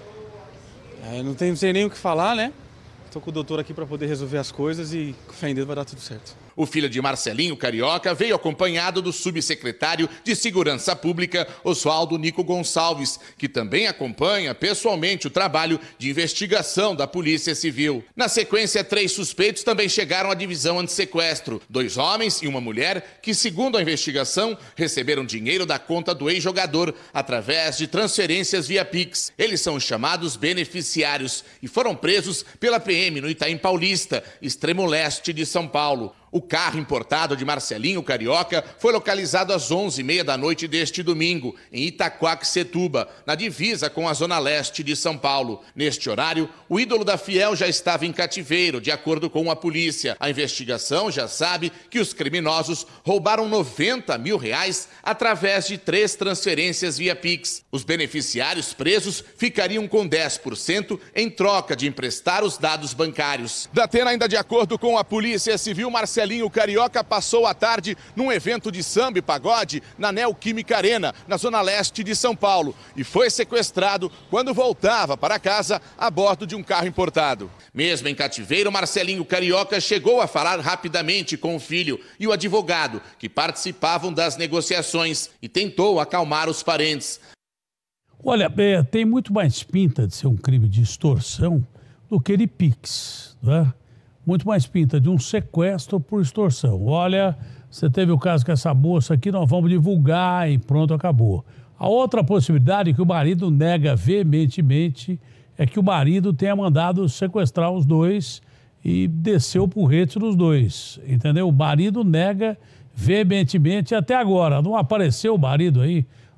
Speaker 15: é, não, tem, não sei nem o que falar, né? Estou com o doutor aqui para poder resolver as coisas e com fé em Deus vai dar tudo certo.
Speaker 5: O filho de Marcelinho Carioca veio acompanhado do subsecretário de Segurança Pública, Oswaldo Nico Gonçalves, que também acompanha pessoalmente o trabalho de investigação da Polícia Civil. Na sequência, três suspeitos também chegaram à divisão antissequestro. Dois homens e uma mulher que, segundo a investigação, receberam dinheiro da conta do ex-jogador através de transferências via Pix. Eles são os chamados beneficiários e foram presos pela P M no Itaim Paulista, extremo leste de São Paulo. O carro importado de Marcelinho Carioca foi localizado às onze e meia da noite deste domingo, em Itaquaquecetuba, na divisa com a zona leste de São Paulo. Neste horário, o ídolo da Fiel já estava em cativeiro, de acordo com a polícia. A investigação já sabe que os criminosos roubaram noventa mil reais através de três transferências via Pix. Os beneficiários presos ficariam com dez por cento em troca de emprestar os dados bancários. Datena, ainda de acordo com a Polícia Civil, Marcelinho Marcelinho Carioca passou a tarde num evento de samba e pagode na Neoquímica Arena, na zona leste de São Paulo, e foi sequestrado quando voltava para casa a bordo de um carro importado. Mesmo em cativeiro, Marcelinho Carioca chegou a falar rapidamente com o filho e o advogado, que participavam das negociações, e tentou acalmar os parentes.
Speaker 1: Olha, é, tem muito mais pinta de ser um crime de extorsão do que de Pix, né? Muito mais pinta de um sequestro por extorsão. Olha, você teve o caso com essa moça aqui, nós vamos divulgar e pronto, acabou. A outra possibilidade que o marido nega veementemente é que o marido tenha mandado sequestrar os dois e desceu o porrete nos dois, entendeu? O marido nega veementemente até agora. Não apareceu o marido aí,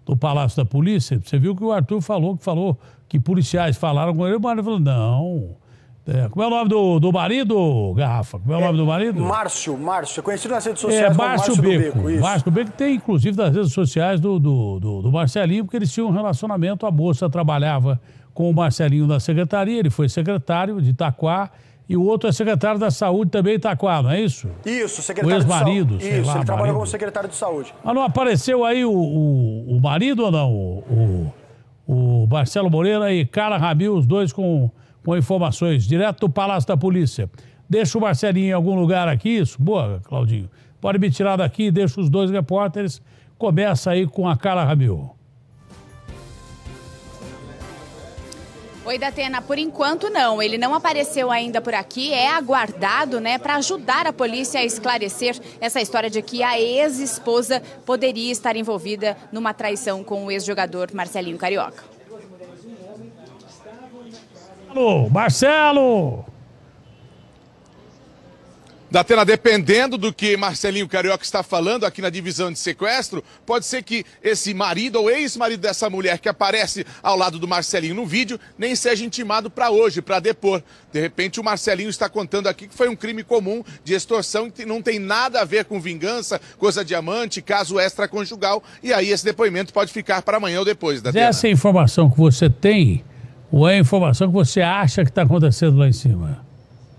Speaker 1: do Palácio da Polícia, você viu que o Arthur falou que falou que policiais falaram com ele, o marido falou, não. É, como é o nome do, do marido, Garrafa? Como é o é, nome do marido?
Speaker 8: Márcio, Márcio, é conhecido nas redes sociais
Speaker 1: é,
Speaker 8: como
Speaker 1: Márcio,
Speaker 8: Márcio
Speaker 1: Beco.
Speaker 8: do Beco.
Speaker 1: Márcio Beco tem, inclusive, nas redes sociais do, do, do, do Marcelinho, porque eles tinham um relacionamento, a moça trabalhava com o Marcelinho na secretaria, ele foi secretário de Itaquá, e o outro é secretário da Saúde também em Itaquá, não é isso?
Speaker 8: Isso, secretário
Speaker 1: o ex-marido,
Speaker 8: de saúde. Isso, lá, ele trabalha como secretário de saúde.
Speaker 1: Mas não apareceu aí o, o, o marido ou não? O, o, o Marcelo Moreira e Carla Ramil, os dois com, com informações, direto do Palácio da Polícia. Deixa o Marcelinho em algum lugar aqui, isso? Boa, Claudinho. Pode me tirar daqui, deixa os dois repórteres. Começa aí com a Carla Ramil.
Speaker 2: Oi, Datena, por enquanto não, ele não apareceu ainda por aqui, é aguardado, né, para ajudar a polícia a esclarecer essa história de que a ex-esposa poderia estar envolvida numa traição com o ex-jogador Marcelinho Carioca.
Speaker 1: Alô, Marcelo!
Speaker 5: Datena, dependendo do que Marcelinho Carioca está falando aqui na divisão de sequestro, pode ser que esse marido ou ex-marido dessa mulher que aparece ao lado do Marcelinho no vídeo nem seja intimado para hoje, para depor. De repente o Marcelinho está contando aqui que foi um crime comum de extorsão que não tem nada a ver com vingança, coisa de amante, caso extraconjugal, e aí esse depoimento pode ficar para amanhã ou depois, Datena.
Speaker 1: Essa é a informação que você tem ou é a informação que você acha que está acontecendo lá em cima?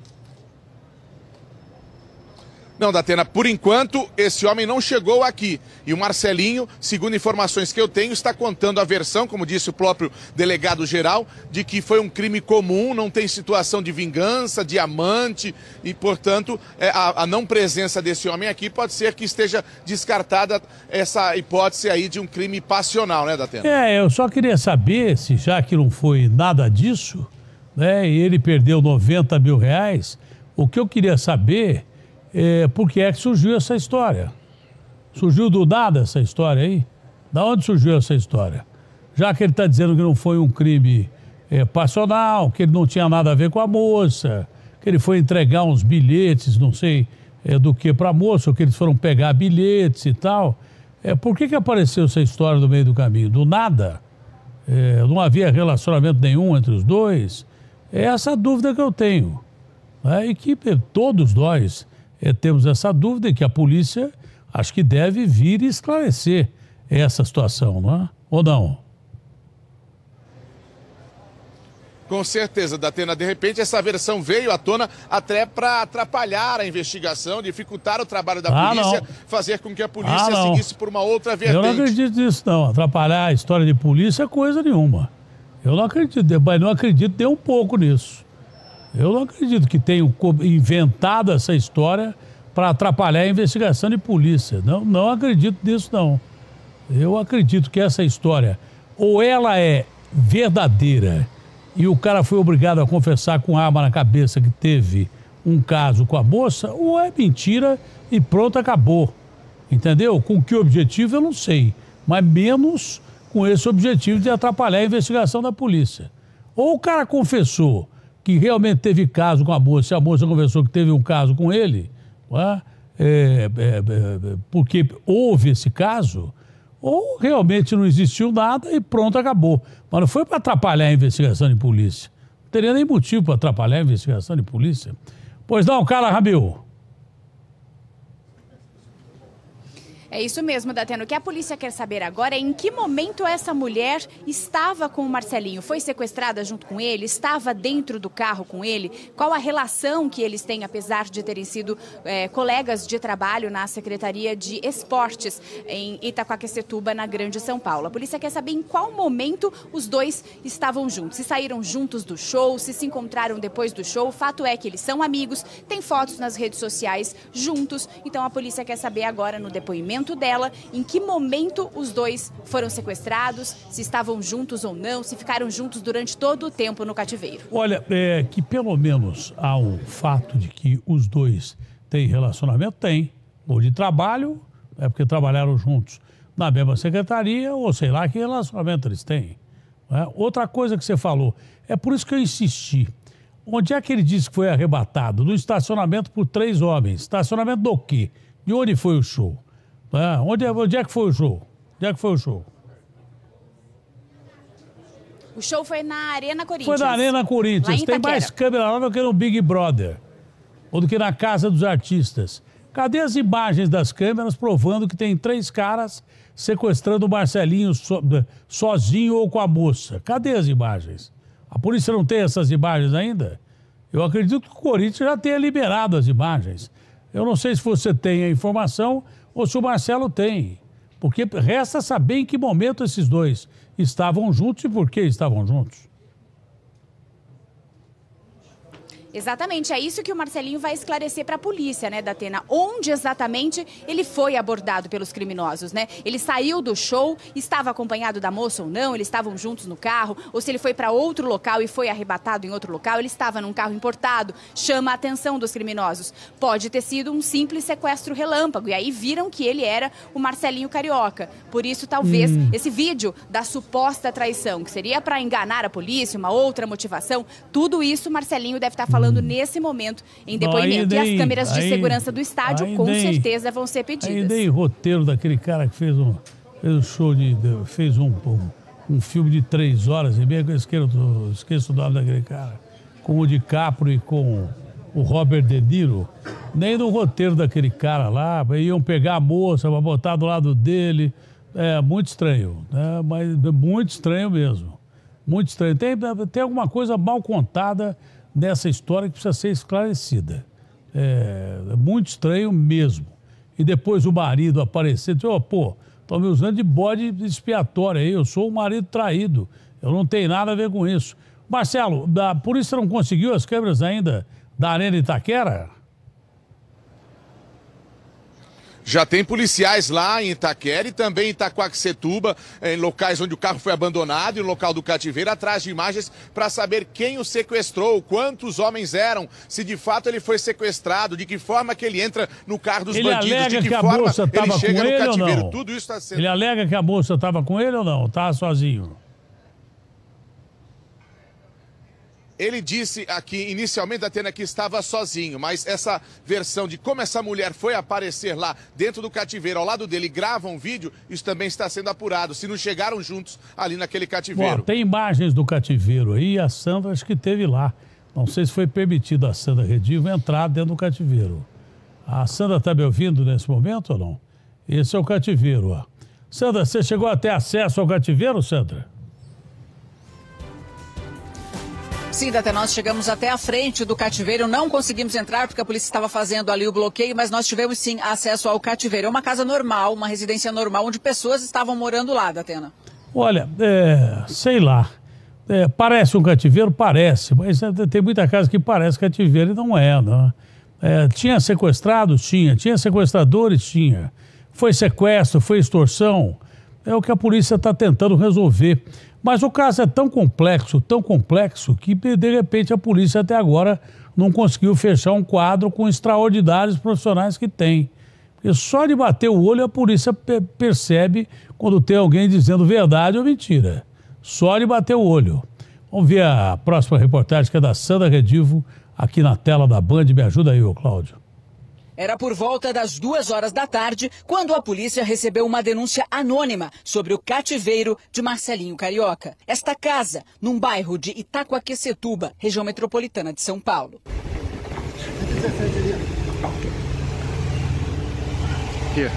Speaker 5: Não, Datena, por enquanto, esse homem não chegou aqui. E o Marcelinho, segundo informações que eu tenho, está contando a versão, como disse o próprio delegado-geral, de que foi um crime comum, não tem situação de vingança, de amante, e, portanto, é, a, a não presença desse homem aqui pode ser que esteja descartada essa hipótese aí de um crime passional, né, Datena?
Speaker 1: É, eu só queria saber se, já que não foi nada disso, né, e ele perdeu noventa mil reais, o que eu queria saber... É, por que é que surgiu essa história? Surgiu do nada essa história aí? Da onde surgiu essa história? Já que ele está dizendo que não foi um crime é, passional, que ele não tinha nada a ver com a moça, que ele foi entregar uns bilhetes, não sei é, do que para a moça, ou que eles foram pegar bilhetes e tal. É, por que que apareceu essa história no meio do caminho? Do nada? É, não havia relacionamento nenhum entre os dois? É essa dúvida que eu tenho. Né? E que todos nós... É, temos essa dúvida e que a polícia acho que deve vir esclarecer essa situação, não é? Ou não?
Speaker 5: Com certeza, Datena. De repente, essa versão veio à tona até para atrapalhar a investigação, dificultar o trabalho da
Speaker 1: ah,
Speaker 5: polícia,
Speaker 1: não.
Speaker 5: fazer com que a polícia
Speaker 1: ah,
Speaker 5: seguisse por uma outra vertente.
Speaker 1: Eu não acredito nisso, não. Atrapalhar a história de polícia é coisa nenhuma. Eu não acredito, mas não acredito nem um pouco nisso. Eu não acredito que tenham inventado essa história para atrapalhar a investigação de polícia. Não, não acredito nisso, não. Eu acredito que essa história, ou ela é verdadeira e o cara foi obrigado a confessar com arma na cabeça que teve um caso com a moça, ou é mentira e pronto, acabou. Entendeu? Com que objetivo eu não sei, mas menos com esse objetivo de atrapalhar a investigação da polícia. Ou o cara confessou que realmente teve caso com a moça, e a moça confessou que teve um caso com ele, não é? É, é, é, porque houve esse caso, ou realmente não existiu nada e pronto, acabou. Mas não foi para atrapalhar a investigação de polícia. Não teria nem motivo para atrapalhar a investigação de polícia. Pois não, Carla Ramil.
Speaker 2: É isso mesmo, Datena. O que a polícia quer saber agora é em que momento essa mulher estava com o Marcelinho. Foi sequestrada junto com ele? Estava dentro do carro com ele? Qual a relação que eles têm, apesar de terem sido é, colegas de trabalho na Secretaria de Esportes em Itaquaquecetuba, na Grande São Paulo? A polícia quer saber em qual momento os dois estavam juntos. Se saíram juntos do show, se se encontraram depois do show. O fato é que eles são amigos, têm fotos nas redes sociais juntos. Então a polícia quer saber agora no depoimento dela, em que momento os dois foram sequestrados, se estavam juntos ou não, se ficaram juntos durante todo o tempo no cativeiro.
Speaker 1: Olha, é que pelo menos há um fato de que os dois têm relacionamento, tem, ou de trabalho, é porque trabalharam juntos na mesma secretaria, ou sei lá que relacionamento eles têm. É? Outra coisa que você falou, é por isso que eu insisti. Onde é que ele disse que foi arrebatado? No estacionamento por três homens. Estacionamento do quê? De onde foi o show? É, onde, é, onde é que foi o show? Onde é que foi o show?
Speaker 2: O show foi na Arena Corinthians.
Speaker 1: Foi na Arena Corinthians. Tem mais câmera lá do que no Big Brother. Ou do que na Casa dos Artistas. Cadê as imagens das câmeras provando que tem três caras sequestrando o Marcelinho so, sozinho ou com a moça? Cadê as imagens? A polícia não tem essas imagens ainda? Eu acredito que o Corinthians já tenha liberado as imagens. Eu não sei se você tem a informação ou se o Marcelo tem. Porque resta saber em que momento esses dois estavam juntos e por que estavam juntos.
Speaker 2: Exatamente, é isso que o Marcelinho vai esclarecer para a polícia, né, Datena? Onde exatamente ele foi abordado pelos criminosos, né? Ele saiu do show, estava acompanhado da moça ou não, eles estavam juntos no carro, ou se ele foi para outro local e foi arrebatado em outro local, ele estava num carro importado, chama a atenção dos criminosos. Pode ter sido um simples sequestro relâmpago, e aí viram que ele era o Marcelinho Carioca. Por isso, talvez, hum. esse vídeo da suposta traição, que seria para enganar a polícia, uma outra motivação, tudo isso o Marcelinho deve estar falando falando nesse momento em depoimento. Aí, e as câmeras de aí, segurança do estádio com nem, certeza vão ser pedidas.
Speaker 1: Ainda em roteiro daquele cara que fez um, fez um show, de, fez um, um, um filme de três horas e meia, eu esqueço, esqueço o nome daquele cara, com o DiCaprio e com o Robert De Niro. Nem no roteiro daquele cara lá, iam pegar a moça para botar do lado dele. É muito estranho, né? Mas muito estranho mesmo. Muito estranho. Tem, tem alguma coisa mal contada nessa história que precisa ser esclarecida. É, é muito estranho mesmo. E depois o marido aparecer e dizer, oh, pô, estão me usando de bode expiatório aí, eu sou o marido traído, eu não tenho nada a ver com isso. Marcelo, a polícia não conseguiu as câmeras ainda da Arena Itaquera?
Speaker 5: Já tem policiais lá em Itaquera e também em Itaquaquecetuba, em locais onde o carro foi abandonado e no local do cativeiro, atrás de imagens para saber quem o sequestrou, quantos homens eram, se de fato ele foi sequestrado, de que forma que ele entra no carro dos
Speaker 1: ele
Speaker 5: bandidos,
Speaker 1: alega
Speaker 5: de que,
Speaker 1: que a
Speaker 5: forma
Speaker 1: moça
Speaker 5: ele
Speaker 1: tava
Speaker 5: chega
Speaker 1: com
Speaker 5: no
Speaker 1: ele
Speaker 5: cativeiro.
Speaker 1: ou não?
Speaker 5: Tudo isso está sendo...
Speaker 1: Ele alega que a moça estava com ele ou não? Estava sozinho?
Speaker 5: Ele disse aqui, inicialmente, Atena, que estava sozinho, mas essa versão de como essa mulher foi aparecer lá dentro do cativeiro, ao lado dele, grava um vídeo, isso também está sendo apurado, se não chegaram juntos ali naquele cativeiro.
Speaker 1: Bom, tem imagens do cativeiro aí, a Sandra acho que esteve lá. Não sei se foi permitido a Sandra Redivo entrar dentro do cativeiro. A Sandra está me ouvindo nesse momento ou não? Esse é o cativeiro, ó. Sandra, você chegou a ter acesso ao cativeiro, Sandra?
Speaker 7: Sim, Datena, nós chegamos até a frente do cativeiro, não conseguimos entrar porque a polícia estava fazendo ali o bloqueio, mas nós tivemos sim acesso ao cativeiro. É uma casa normal, uma residência normal, onde pessoas estavam morando lá, Datena.
Speaker 1: Olha, é, sei lá, é, parece um cativeiro? Parece, mas tem muita casa que parece cativeiro e não é, não. É, tinha sequestrados? Tinha. Tinha sequestradores? Tinha. Foi sequestro? Foi extorsão? É o que a polícia está tentando resolver. Mas o caso é tão complexo, tão complexo, que de repente a polícia até agora não conseguiu fechar um quadro com extraordinários profissionais que tem. Porque só de bater o olho a polícia percebe quando tem alguém dizendo verdade ou mentira. Só de bater o olho. Vamos ver a próxima reportagem, que é da Sandra Redivo, aqui na tela da Band. Me ajuda aí, ô Cláudio.
Speaker 7: Era por volta das duas horas da tarde quando a polícia recebeu uma denúncia anônima sobre o cativeiro de Marcelinho Carioca. Esta casa, num bairro de Itaquaquecetuba, região metropolitana de São Paulo.
Speaker 17: Here.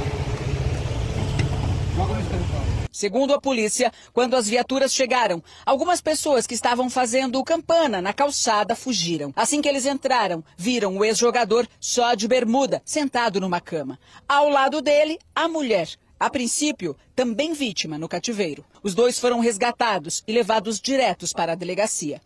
Speaker 7: Segundo a polícia, quando as viaturas chegaram, algumas pessoas que estavam fazendo campana na calçada fugiram. Assim que eles entraram, viram o ex-jogador só de bermuda, sentado numa cama. Ao lado dele, a mulher, a princípio, também vítima no cativeiro. Os dois foram resgatados e levados diretos para a delegacia.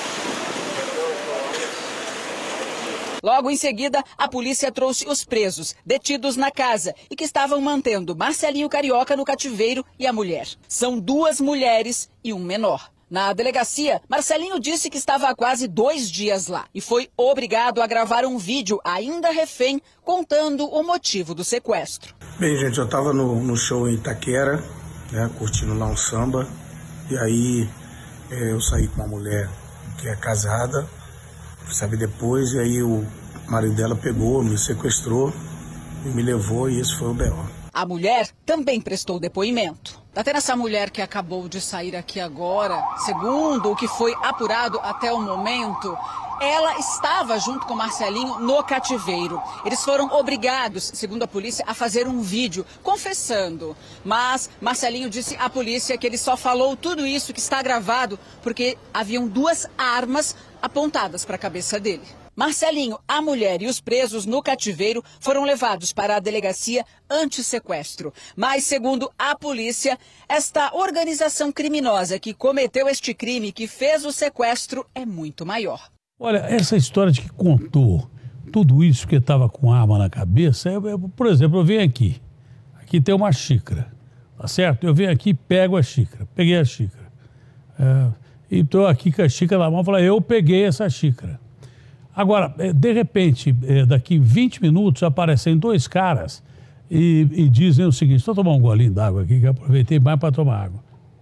Speaker 7: Logo em seguida, a polícia trouxe os presos, detidos na casa e que estavam mantendo Marcelinho Carioca no cativeiro e a mulher. São duas mulheres e um menor. Na delegacia, Marcelinho disse que estava há quase dois dias lá e foi obrigado a gravar um vídeo, ainda refém, contando o motivo do sequestro.
Speaker 3: Bem, gente, eu estava no, no show em Itaquera, né, curtindo lá um samba, e aí é, eu saí com uma mulher que é casada, sabe, depois, e aí o marido dela pegou, me sequestrou e me levou, e esse foi o B O.
Speaker 7: A mulher também prestou depoimento. Até essa mulher que acabou de sair aqui agora, segundo o que foi apurado até o momento, ela estava junto com Marcelinho no cativeiro. Eles foram obrigados, segundo a polícia, a fazer um vídeo confessando. Mas Marcelinho disse à polícia que ele só falou tudo isso que está gravado porque haviam duas armas apontadas para a cabeça dele. Marcelinho, a mulher e os presos no cativeiro foram levados para a delegacia anti-sequestro. Mas, segundo a polícia, esta organização criminosa que cometeu este crime, que fez o sequestro, é muito maior.
Speaker 1: Olha, essa história de que contou tudo isso que estava com arma na cabeça, eu, eu, por exemplo, eu venho aqui, aqui tem uma xícara, tá certo? Eu venho aqui e pego a xícara, peguei a xícara. É, e estou aqui com a xícara na mão e falo, eu peguei essa xícara. Agora, de repente, daqui vinte minutos, aparecem dois caras e, e dizem o seguinte, estou tomando um golinho d'água aqui, que eu aproveitei mais para tomar água.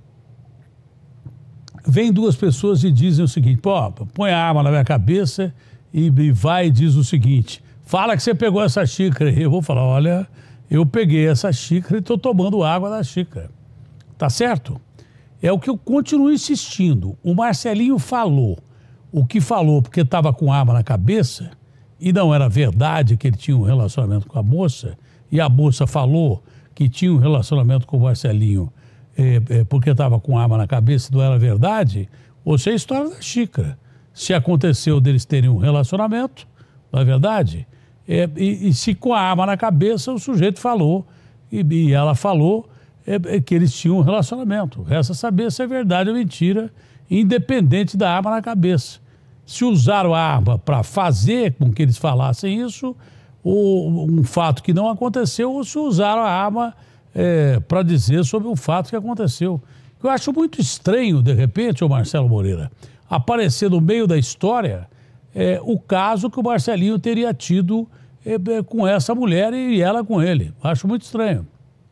Speaker 1: Vem duas pessoas e dizem o seguinte, pô, põe a arma na minha cabeça e, e vai e diz o seguinte, fala que você pegou essa xícara. E eu vou falar, olha, eu peguei essa xícara e estou tomando água da xícara. Tá certo? É o que eu continuo insistindo. O Marcelinho falou o que falou porque estava com arma na cabeça e não era verdade que ele tinha um relacionamento com a moça, e a moça falou que tinha um relacionamento com o Marcelinho é, é, porque estava com arma na cabeça e não era verdade, ou se é a história da xícara. Se aconteceu deles terem um relacionamento, não é verdade? É, e, e se com a arma na cabeça o sujeito falou, e, e ela falou é, é, que eles tinham um relacionamento. Resta saber se é verdade ou mentira, independente da arma na cabeça. Se usaram a arma para fazer com que eles falassem isso, ou um fato que não aconteceu, ou se usaram a arma é, para dizer sobre o fato que aconteceu. Eu acho muito estranho, de repente, o Marcelo Moreira, aparecer no meio da história é, o caso que o Marcelinho teria tido é, é, com essa mulher e ela com ele. Acho muito estranho.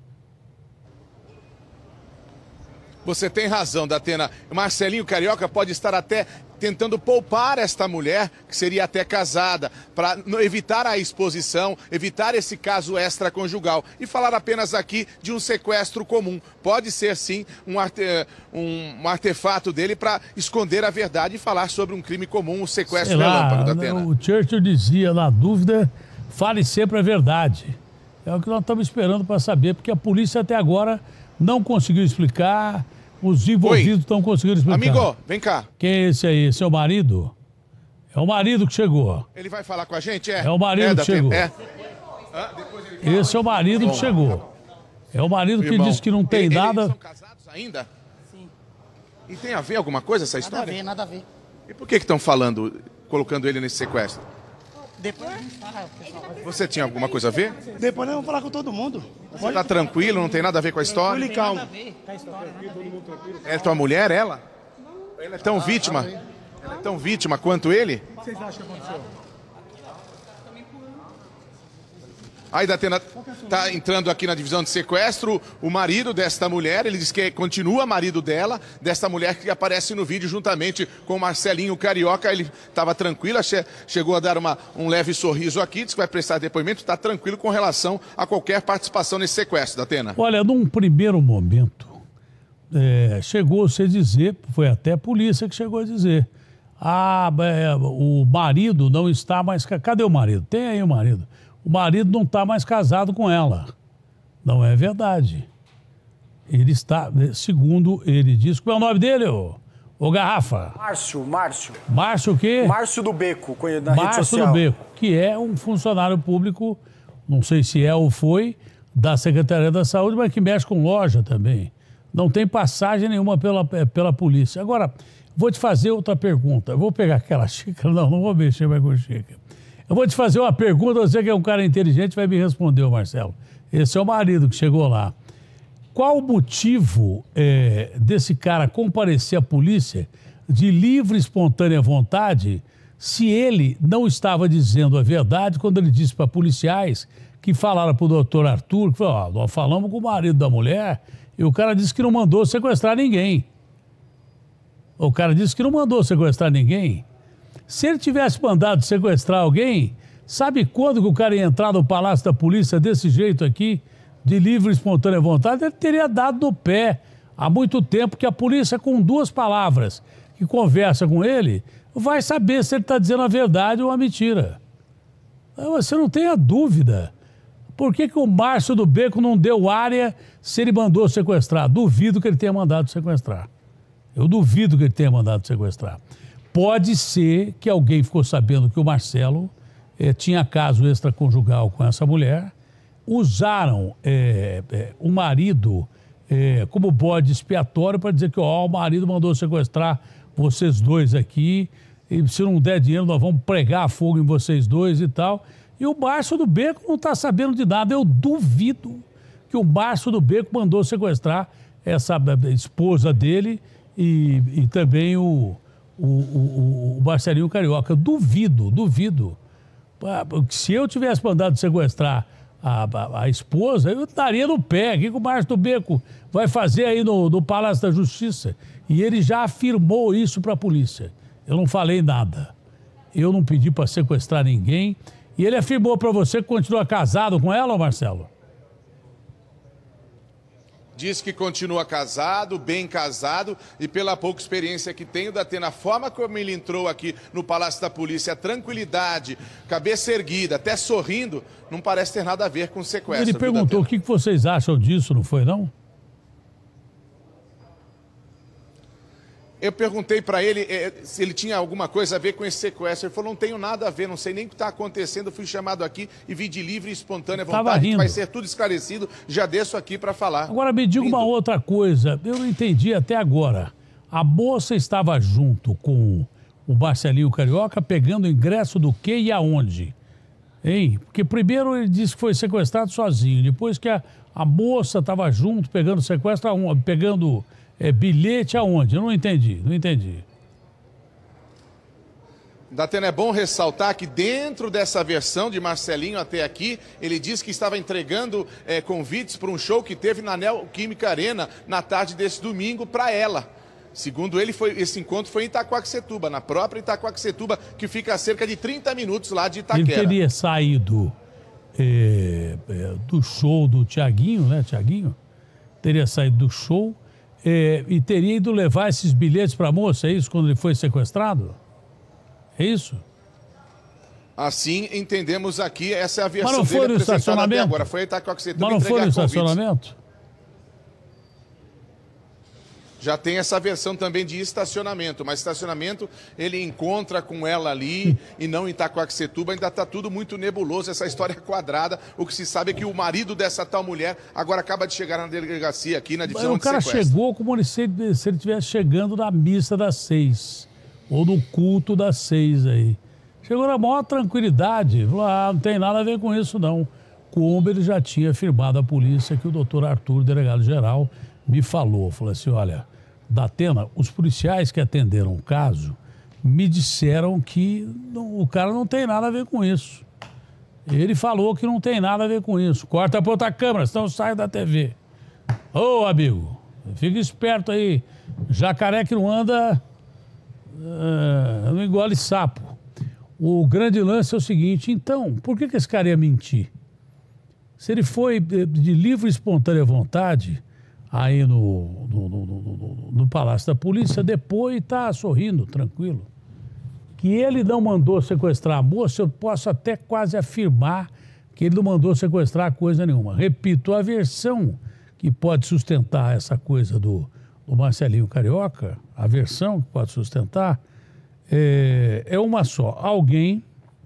Speaker 5: Você tem razão, Datena. Marcelinho Carioca pode estar até tentando poupar esta mulher, que seria até casada, para evitar a exposição, evitar esse caso extraconjugal e falar apenas aqui de um sequestro comum. Pode ser, sim, um, arte, um, um artefato dele para esconder a verdade e falar sobre um crime comum, o sequestro relâmpago, Datena.
Speaker 1: O Churchill dizia, na dúvida, fale sempre a verdade. É o que nós estamos esperando para saber, porque a polícia até agora não conseguiu explicar. Os envolvidos estão conseguindo explicar.
Speaker 5: Amigo, vem cá.
Speaker 1: Quem é esse aí? Seu marido? É o marido que chegou.
Speaker 5: Ele vai falar com a gente? É,
Speaker 1: é o marido
Speaker 5: é,
Speaker 1: que chegou.
Speaker 5: É. Ah, ele
Speaker 1: esse é o marido que chegou. É o marido que
Speaker 5: Irmão,
Speaker 1: disse que não tem
Speaker 5: ele,
Speaker 1: nada...
Speaker 5: Eles são casados ainda? Sim. E tem a ver alguma coisa essa história?
Speaker 17: Nada a ver, nada a ver.
Speaker 5: E por que estão falando, colocando ele nesse sequestro?
Speaker 17: Depois a gente fala, pessoal.
Speaker 5: Você tinha alguma coisa a ver?
Speaker 17: Depois nós vamos falar com todo mundo.
Speaker 5: Você tá tranquilo, não tem nada a ver com a história?
Speaker 17: Tranquilo e calmo.
Speaker 5: Não tem nada a ver com a história. É tua mulher, ela? Ela é tão vítima? Ela é tão vítima quanto ele?
Speaker 17: O que vocês acham que aconteceu?
Speaker 5: Aí, Datena, tá entrando aqui na divisão de sequestro o marido desta mulher, ele diz que continua marido dela, desta mulher que aparece no vídeo juntamente com o Marcelinho Carioca. Ele estava tranquilo, che chegou a dar uma, um leve sorriso aqui, disse que vai prestar depoimento, está tranquilo com relação a qualquer participação nesse sequestro, Datena.
Speaker 1: Olha, num primeiro momento, é, chegou-se a dizer, foi até a polícia que chegou a dizer, ah, é, o marido não está mais... Cadê o marido? Tem aí o marido. O marido não está mais casado com ela. Não é verdade. Ele está, segundo ele diz, qual é o nome dele, ô, ô Garrafa?
Speaker 8: Márcio, Márcio.
Speaker 1: Márcio o quê?
Speaker 8: Márcio do Beco, na
Speaker 1: Márcio
Speaker 8: rede social.
Speaker 1: do Beco, que é um funcionário público, não sei se é ou foi, da Secretaria da Saúde, mas que mexe com loja também. Não tem passagem nenhuma pela, pela polícia. Agora, vou te fazer outra pergunta. Eu vou pegar aquela xícara, não, não vou mexer mais com xícara. Eu vou te fazer uma pergunta, você que é um cara inteligente vai me responder, Marcelo. Esse é o marido que chegou lá. Qual o motivo é, desse cara comparecer à polícia de livre e espontânea vontade se ele não estava dizendo a verdade quando ele disse para policiais que falaram para o doutor Arthur, que falou, ó, nós falamos com o marido da mulher e o cara disse que não mandou sequestrar ninguém. O cara disse que não mandou sequestrar ninguém. Se ele tivesse mandado sequestrar alguém, sabe quando que o cara ia entrar no Palácio da Polícia desse jeito aqui, de livre e espontânea vontade, ele teria dado no pé há muito tempo, que a polícia, com duas palavras, que conversa com ele, vai saber se ele está dizendo a verdade ou a mentira. Você não tenha dúvida. Por que que o Márcio do Beco não deu área se ele mandou sequestrar? Duvido que ele tenha mandado sequestrar. Eu duvido que ele tenha mandado sequestrar. Pode ser que alguém ficou sabendo que o Marcelo eh, tinha caso extraconjugal com essa mulher, usaram eh, eh, o marido eh, como bode expiatório para dizer que ó, o marido mandou sequestrar vocês dois aqui, e se não der dinheiro nós vamos pregar fogo em vocês dois e tal. E o Márcio do Beco não está sabendo de nada. Eu duvido que o Márcio do Beco mandou sequestrar essa esposa dele e, e também o, o, o, o Marcelinho Carioca. Duvido, duvido. Se eu tivesse mandado sequestrar a, a, a esposa, eu estaria no pé. O que, que o Márcio do Beco vai fazer aí no, no Palácio da Justiça? E ele já afirmou isso para a polícia. Eu não falei nada. Eu não pedi para sequestrar ninguém. E ele afirmou para você que continua casado com ela, Marcelo?
Speaker 5: Diz que continua casado, bem casado, e pela pouca experiência que tem, o Datena, a forma como ele entrou aqui no Palácio da Polícia, a tranquilidade, cabeça erguida, até sorrindo, não parece ter nada a ver com sequestro.
Speaker 1: Ele perguntou o que vocês acham disso, não foi não?
Speaker 5: Eu perguntei para ele eh, se ele tinha alguma coisa a ver com esse sequestro. Ele falou, não tenho nada a ver, não sei nem o que está acontecendo. Eu fui chamado aqui e vim de livre e espontânea vontade, que vai ser tudo esclarecido. Já desço aqui para falar.
Speaker 1: Agora me diga uma outra coisa. Eu não entendi até agora. A moça estava junto com o Marcelinho Carioca pegando o ingresso do quê e aonde? Hein? Porque primeiro ele disse que foi sequestrado sozinho. Depois que a, a moça estava junto pegando sequestro, aonde? Pegando... É, bilhete aonde? Eu não entendi, não entendi.
Speaker 5: Datena, é bom ressaltar que dentro dessa versão de Marcelinho até aqui, ele disse que estava entregando é, convites para um show que teve na Neoquímica Arena na tarde desse domingo para ela. Segundo ele, foi, esse encontro foi em Itaquaquecetuba, na própria Itaquaquecetuba, que fica a cerca de trinta minutos lá de Itaquera.
Speaker 1: Ele teria saído é, é, do show do Tiaguinho, né, Tiaguinho? Teria saído do show... É, e teria ido levar esses bilhetes para a moça, é isso, quando ele foi sequestrado? É isso?
Speaker 5: Assim entendemos aqui, essa é a versão
Speaker 1: Mas não foi
Speaker 5: dele
Speaker 1: no estacionamento?
Speaker 5: até agora. Foi a Itaquaquecetuba.
Speaker 1: Mas não foi no
Speaker 5: convites.
Speaker 1: estacionamento?
Speaker 5: Já tem essa versão também de estacionamento, mas estacionamento ele encontra com ela ali e não em Itaquaquecetuba, ainda está tudo muito nebuloso, essa história quadrada. O que se sabe é que o marido dessa tal mulher agora acaba de chegar na delegacia aqui na divisão
Speaker 1: o
Speaker 5: de
Speaker 1: cara
Speaker 5: sequestro.
Speaker 1: chegou como se ele, se ele estivesse chegando na missa das seis, ou no culto das seis aí. Chegou na maior tranquilidade, falou, ah, não tem nada a ver com isso não. Como ele já tinha afirmado à polícia que o doutor Arthur, delegado-geral, me falou, falou assim, olha... Datena, os policiais que atenderam o caso me disseram que não, o cara não tem nada a ver com isso. Ele falou que não tem nada a ver com isso. Corta para outra câmera, senão sai da T V. Ô, amigo, fica esperto aí. Jacaré que não anda, uh, não engole sapo. O grande lance é o seguinte, então, por que, que esse cara ia mentir? Se ele foi de, de livre e espontânea vontade... aí no, no, no, no, no Palácio da Polícia, depois está sorrindo, tranquilo. Que ele não mandou sequestrar a moça, eu posso até quase afirmar que ele não mandou sequestrar coisa nenhuma. Repito, a versão que pode sustentar essa coisa do, do Marcelinho Carioca, a versão que pode sustentar, é, é uma só. Alguém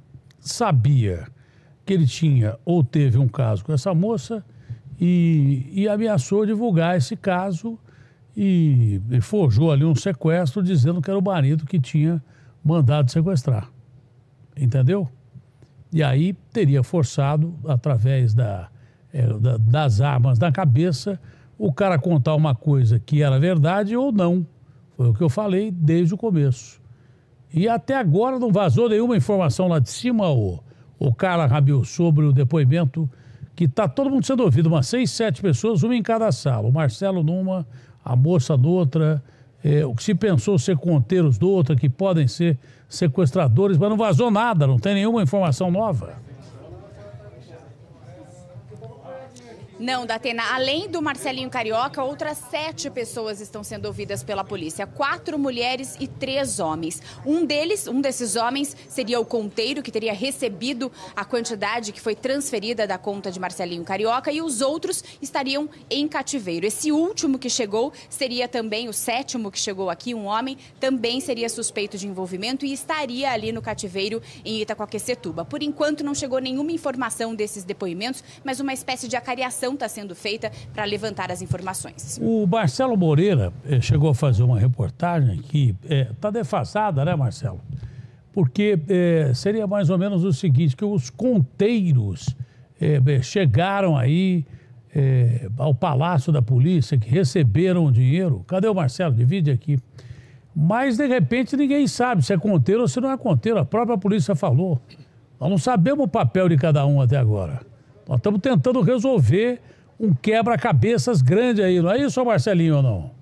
Speaker 1: sabia que ele tinha ou teve um caso com essa moça... E, e ameaçou divulgar esse caso e, e forjou ali um sequestro dizendo que era o marido que tinha mandado sequestrar. Entendeu? E aí teria forçado, através da, é, da, das armas na cabeça, o cara contar uma coisa que era verdade ou não. Foi o que eu falei desde o começo. E até agora não vazou nenhuma informação lá de cima, o, o cara rabiou sobre o depoimento... que está todo mundo sendo ouvido, umas seis, sete pessoas, uma em cada sala. O Marcelo numa, a moça noutra, é, o que se pensou ser conteiros do outra, que podem ser sequestradores, mas não vazou nada, não tem nenhuma informação nova.
Speaker 2: Não, Datena, além do Marcelinho Carioca, outras sete pessoas estão sendo ouvidas pela polícia. Quatro mulheres e três homens. Um deles, um desses homens, seria o conteiro, que teria recebido a quantidade que foi transferida da conta de Marcelinho Carioca, e os outros estariam em cativeiro. Esse último que chegou seria também o sétimo que chegou aqui, um homem, também seria suspeito de envolvimento e estaria ali no cativeiro em Itaquaquecetuba. Por enquanto não chegou nenhuma informação desses depoimentos, mas uma espécie de acariação está sendo feita para levantar as informações.
Speaker 1: O Marcelo Moreira eh, chegou a fazer uma reportagem que está eh, defasada, né, Marcelo? Porque eh, seria mais ou menos o seguinte, que os conteiros eh, chegaram aí eh, ao Palácio da Polícia, que receberam o dinheiro. Cadê o Marcelo? Divide aqui. Mas, de repente, ninguém sabe se é conteiro ou se não é conteiro. A própria polícia falou. Nós não sabemos o papel de cada um até agora. Nós estamos tentando resolver um quebra-cabeças grande aí. Não é isso, Marcelinho, ou não?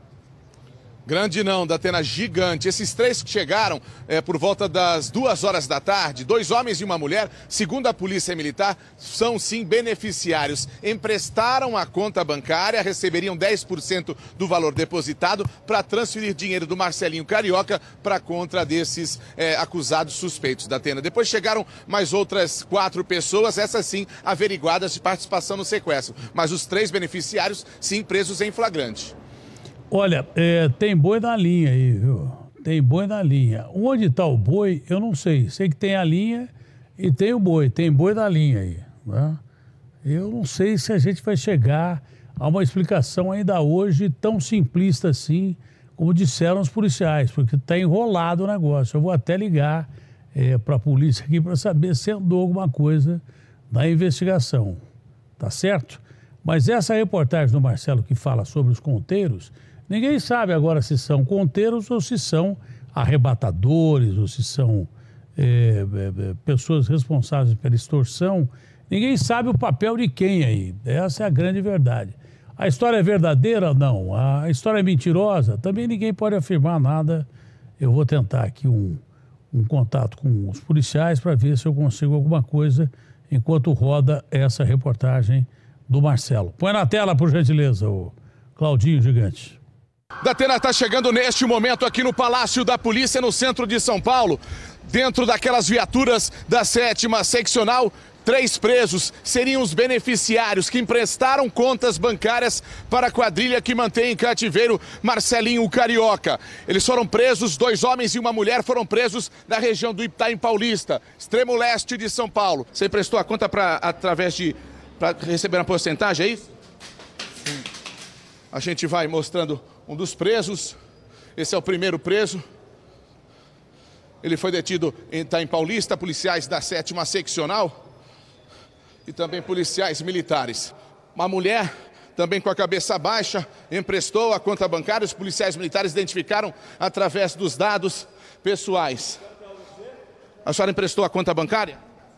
Speaker 5: Grande não, Datena, gigante. Esses três que chegaram é, por volta das duas horas da tarde, dois homens e uma mulher, segundo a Polícia Militar, são sim beneficiários. Emprestaram a conta bancária, receberiam dez por cento do valor depositado para transferir dinheiro do Marcelinho Carioca para a conta desses é, acusados suspeitos, Datena. Depois chegaram mais outras quatro pessoas, essas sim averiguadas de participação no sequestro. Mas os três beneficiários sim presos em flagrante.
Speaker 1: Olha, é, tem boi na linha aí, viu? Tem boi na linha. Onde está o boi, eu não sei. Sei que tem a linha e tem o boi. Tem boi na linha aí, né? Eu não sei se a gente vai chegar a uma explicação ainda hoje tão simplista assim, como disseram os policiais, porque está enrolado o negócio. Eu vou até ligar é, para a polícia aqui para saber se andou alguma coisa na investigação, tá certo? Mas essa reportagem do Marcelo que fala sobre os conteiros, ninguém sabe agora se são conteiros ou se são arrebatadores, ou se são é, é, pessoas responsáveis pela extorsão. Ninguém sabe o papel de quem aí. Essa é a grande verdade. A história é verdadeira? Não. A história é mentirosa? Também ninguém pode afirmar nada. Eu vou tentar aqui um, um contato com os policiais para ver se eu consigo alguma coisa enquanto roda essa reportagem do Marcelo. Põe na tela, por gentileza, o Claudinho Gigante.
Speaker 5: Datena está chegando neste momento aqui no Palácio da Polícia, no centro de São Paulo. Dentro daquelas viaturas da sétima seccional, três presos seriam os beneficiários que emprestaram contas bancárias para a quadrilha que mantém em cativeiro Marcelinho Carioca. Eles foram presos, dois homens e uma mulher foram presos na região do Itaim Paulista, extremo leste de São Paulo. Você emprestou a conta para através de para receber uma porcentagem, é isso? Sim. A gente vai mostrando um dos presos. Esse é o primeiro preso. Ele foi detido em Itaim Paulista, policiais da sétima seccional e também policiais militares. Uma mulher, também com a cabeça baixa, emprestou a conta bancária. Os policiais militares identificaram através dos dados pessoais. A senhora emprestou a conta bancária?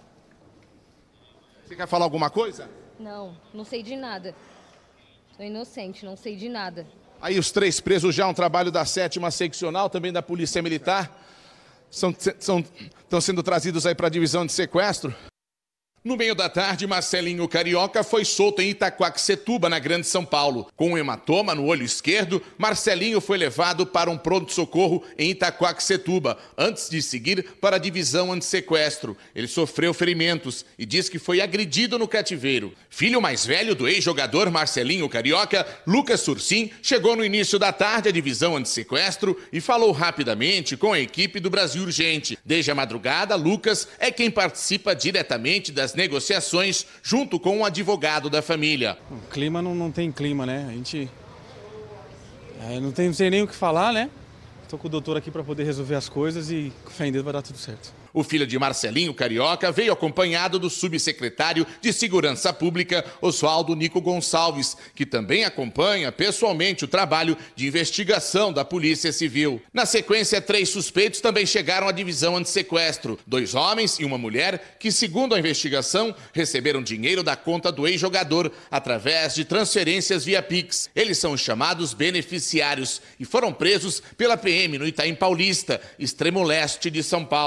Speaker 5: Você quer falar alguma coisa?
Speaker 19: Não, não sei de nada. Sou inocente, não sei de nada.
Speaker 5: Aí os três presos já, um trabalho da sétima seccional, também da Polícia Militar, são, são, estão sendo trazidos aí para a divisão de sequestro. No meio da tarde, Marcelinho Carioca foi solto em Itaquaquecetuba, na Grande São Paulo. Com um hematoma no olho esquerdo, Marcelinho foi levado para um pronto-socorro em Itaquaquecetuba, antes de seguir para a divisão antissequestro. Ele sofreu ferimentos e diz que foi agredido no cativeiro. Filho mais velho do ex-jogador Marcelinho Carioca, Lucas Sursim, chegou no início da tarde à divisão antissequestro e falou rapidamente com a equipe do Brasil Urgente. Desde a madrugada, Lucas é quem participa diretamente das negociações junto com um advogado da família.
Speaker 15: O clima não, não tem clima, né? A gente é, não, tem, não sei nem o que falar, né? Estou com o doutor aqui para poder resolver as coisas e com fé em Deus vai dar tudo certo.
Speaker 5: O filho de Marcelinho Carioca veio acompanhado do subsecretário de Segurança Pública, Oswaldo Nico Gonçalves, que também acompanha pessoalmente o trabalho de investigação da Polícia Civil. Na sequência, três suspeitos também chegaram à divisão antissequestro. Dois homens e uma mulher que, segundo a investigação, receberam dinheiro da conta do ex-jogador através de transferências via Pix. Eles são chamados beneficiários e foram presos pela P M no Itaim Paulista, extremo leste de São Paulo.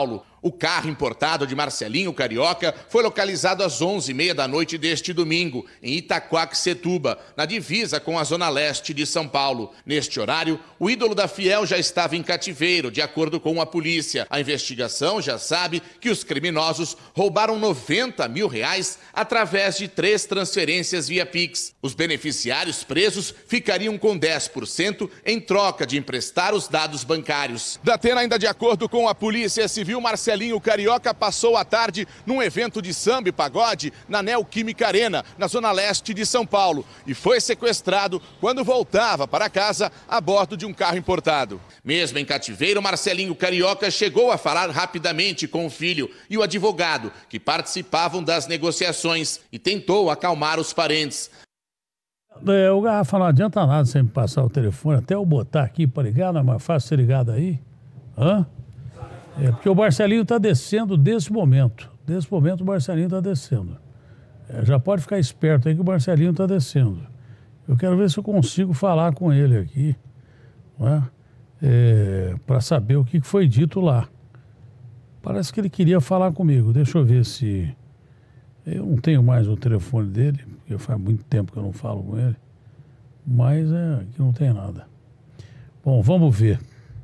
Speaker 5: O carro importado de Marcelinho Carioca foi localizado às onze e meia da noite deste domingo, em Itaquaquecetuba, na divisa com a zona leste de São Paulo. Neste horário, o ídolo da Fiel já estava em cativeiro, de acordo com a polícia. A investigação já sabe que os criminosos roubaram noventa mil reais através de três transferências via Pix. Os beneficiários presos ficariam com dez por cento em troca de emprestar os dados bancários. Datena, ainda de acordo com a Polícia Civil, Marcelinho Carioca passou a tarde num evento de samba e pagode na Neoquímica Arena, na zona leste de São Paulo, e foi sequestrado quando voltava para casa a bordo de um carro importado. Mesmo em cativeiro, Marcelinho Carioca chegou a falar rapidamente com o filho e o advogado, que participavam das negociações, e tentou acalmar os parentes.
Speaker 1: É, o Garrafa, não adianta nada você me passar o telefone, até eu botar aqui para ligar, não é mais fácil ser ligado aí? Hã? É porque o Marcelinho está descendo desse momento. Desse momento o Marcelinho está descendo. É, já pode ficar esperto aí que o Marcelinho está descendo. Eu quero ver se eu consigo falar com ele aqui, não é? É, para saber o que foi dito lá. Parece que ele queria falar comigo. Deixa eu ver se... Eu não tenho mais o telefone dele, porque faz muito tempo que eu não falo com ele. Mas é que não tem nada. Bom, vamos ver.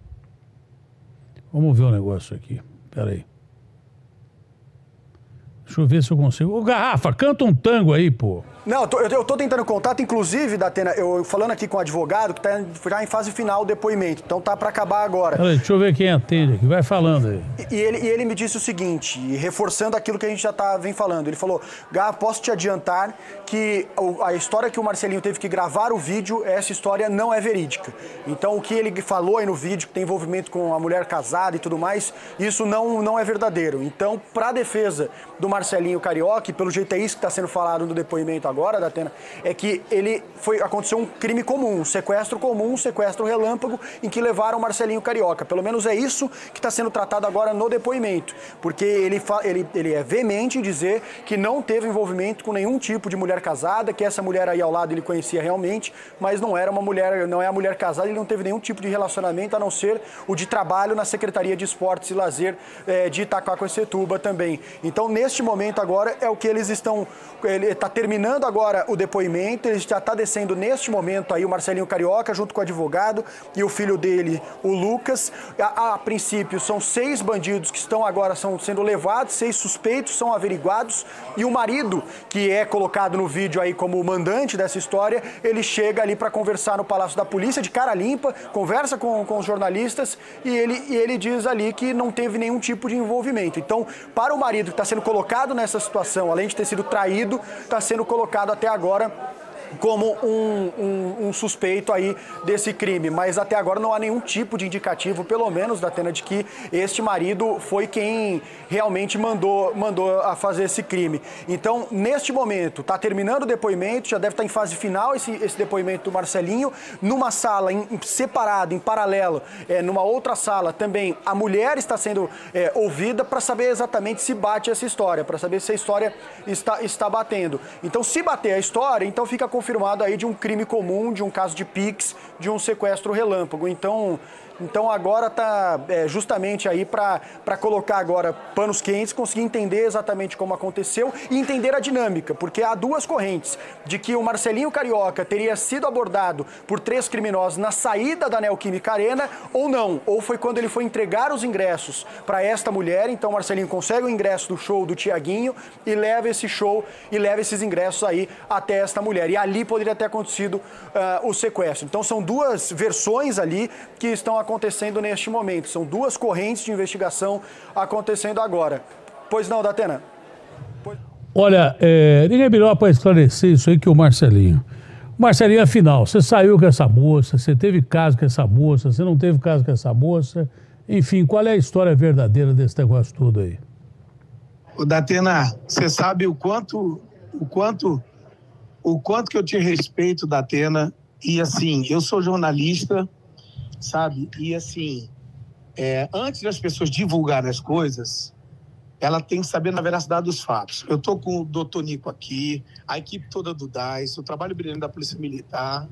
Speaker 1: Vamos ver o negócio aqui. Espera aí. Deixa eu ver se eu consigo... Ô, Garrafa, canta um tango aí, pô.
Speaker 8: Não, eu tô, eu tô tentando contato, inclusive, Datena, eu falando aqui com o advogado, que tá já em fase final o depoimento, então tá para acabar agora.
Speaker 1: Peraí, deixa eu ver quem atende aqui, vai falando aí.
Speaker 8: E, e, ele, e ele me disse o seguinte, reforçando aquilo que a gente já tá, vem falando, ele falou, Gá, posso te adiantar que a história que o Marcelinho teve que gravar o vídeo, essa história não é verídica. Então, o que ele falou aí no vídeo, que tem envolvimento com a mulher casada e tudo mais, isso não, não é verdadeiro. Então, para defesa do Marcelinho Carioca, e pelo jeito é isso que está sendo falado no depoimento agora, Datena, é que ele foi, aconteceu um crime comum, um sequestro comum, um sequestro relâmpago, em que levaram o Marcelinho Carioca. Pelo menos é isso que está sendo tratado agora no depoimento, porque ele, ele, ele é veemente em dizer que não teve envolvimento com nenhum tipo de mulher casada, que essa mulher aí ao lado ele conhecia realmente, mas não era uma mulher, não é a mulher casada, ele não teve nenhum tipo de relacionamento, a não ser o de trabalho na Secretaria de Esportes e Lazer é, de Itaquaquecetuba também. Então, neste momento agora, é o que eles estão, ele está terminando agora o depoimento, ele já está descendo neste momento aí o Marcelinho Carioca junto com o advogado e o filho dele, o Lucas. A, a princípio são seis bandidos que estão agora são sendo levados, seis suspeitos são averiguados e o marido, que é colocado no vídeo aí como o mandante dessa história, ele chega ali para conversar no Palácio da Polícia de cara limpa, conversa com, com os jornalistas e ele, e ele diz ali que não teve nenhum tipo de envolvimento. Então, para o marido que está sendo colocado nessa situação, além de ter sido traído, está sendo colocado até agora como um, um, um suspeito aí desse crime, mas até agora não há nenhum tipo de indicativo, pelo menos, Datena, de que este marido foi quem realmente mandou, mandou a fazer esse crime. Então, neste momento, está terminando o depoimento, já deve estar em fase final esse, esse depoimento do Marcelinho, numa sala em, separada, em paralelo, é, numa outra sala também, a mulher está sendo é, ouvida para saber exatamente se bate essa história, para saber se a história está, está batendo. Então, se bater a história, então fica com confirmado aí de um crime comum, de um caso de Pix, de um sequestro relâmpago. Então, então agora está é, justamente aí para colocar agora panos quentes, conseguir entender exatamente como aconteceu e entender a dinâmica, porque há duas correntes, de que o Marcelinho Carioca teria sido abordado por três criminosos na saída da Neoquímica Arena ou não, ou foi quando ele foi entregar os ingressos para esta mulher, então o Marcelinho consegue o ingresso do show do Tiaguinho e leva esse show e leva esses ingressos aí até esta mulher. E ali poderia ter acontecido uh, o sequestro. Então são duas versões ali que estão acontecendo neste momento. São duas correntes de investigação acontecendo agora. Pois não, Datena? Pois...
Speaker 1: Olha, é, ninguém melhor para esclarecer isso aí que o Marcelinho. Marcelinho, afinal, você saiu com essa moça, você teve caso com essa moça, você não teve caso com essa moça. Enfim, qual é a história verdadeira desse negócio todo aí?
Speaker 18: Ô, Datena, você sabe o quanto, o quanto, o quanto que eu te respeito, Datena, e assim, eu sou jornalista, sabe? E assim, é, antes das pessoas divulgarem as coisas, ela tem que saber na veracidade dos fatos. Eu tô com o doutor Nico aqui, a equipe toda do D A I S, o trabalho brilhante da Polícia Militar,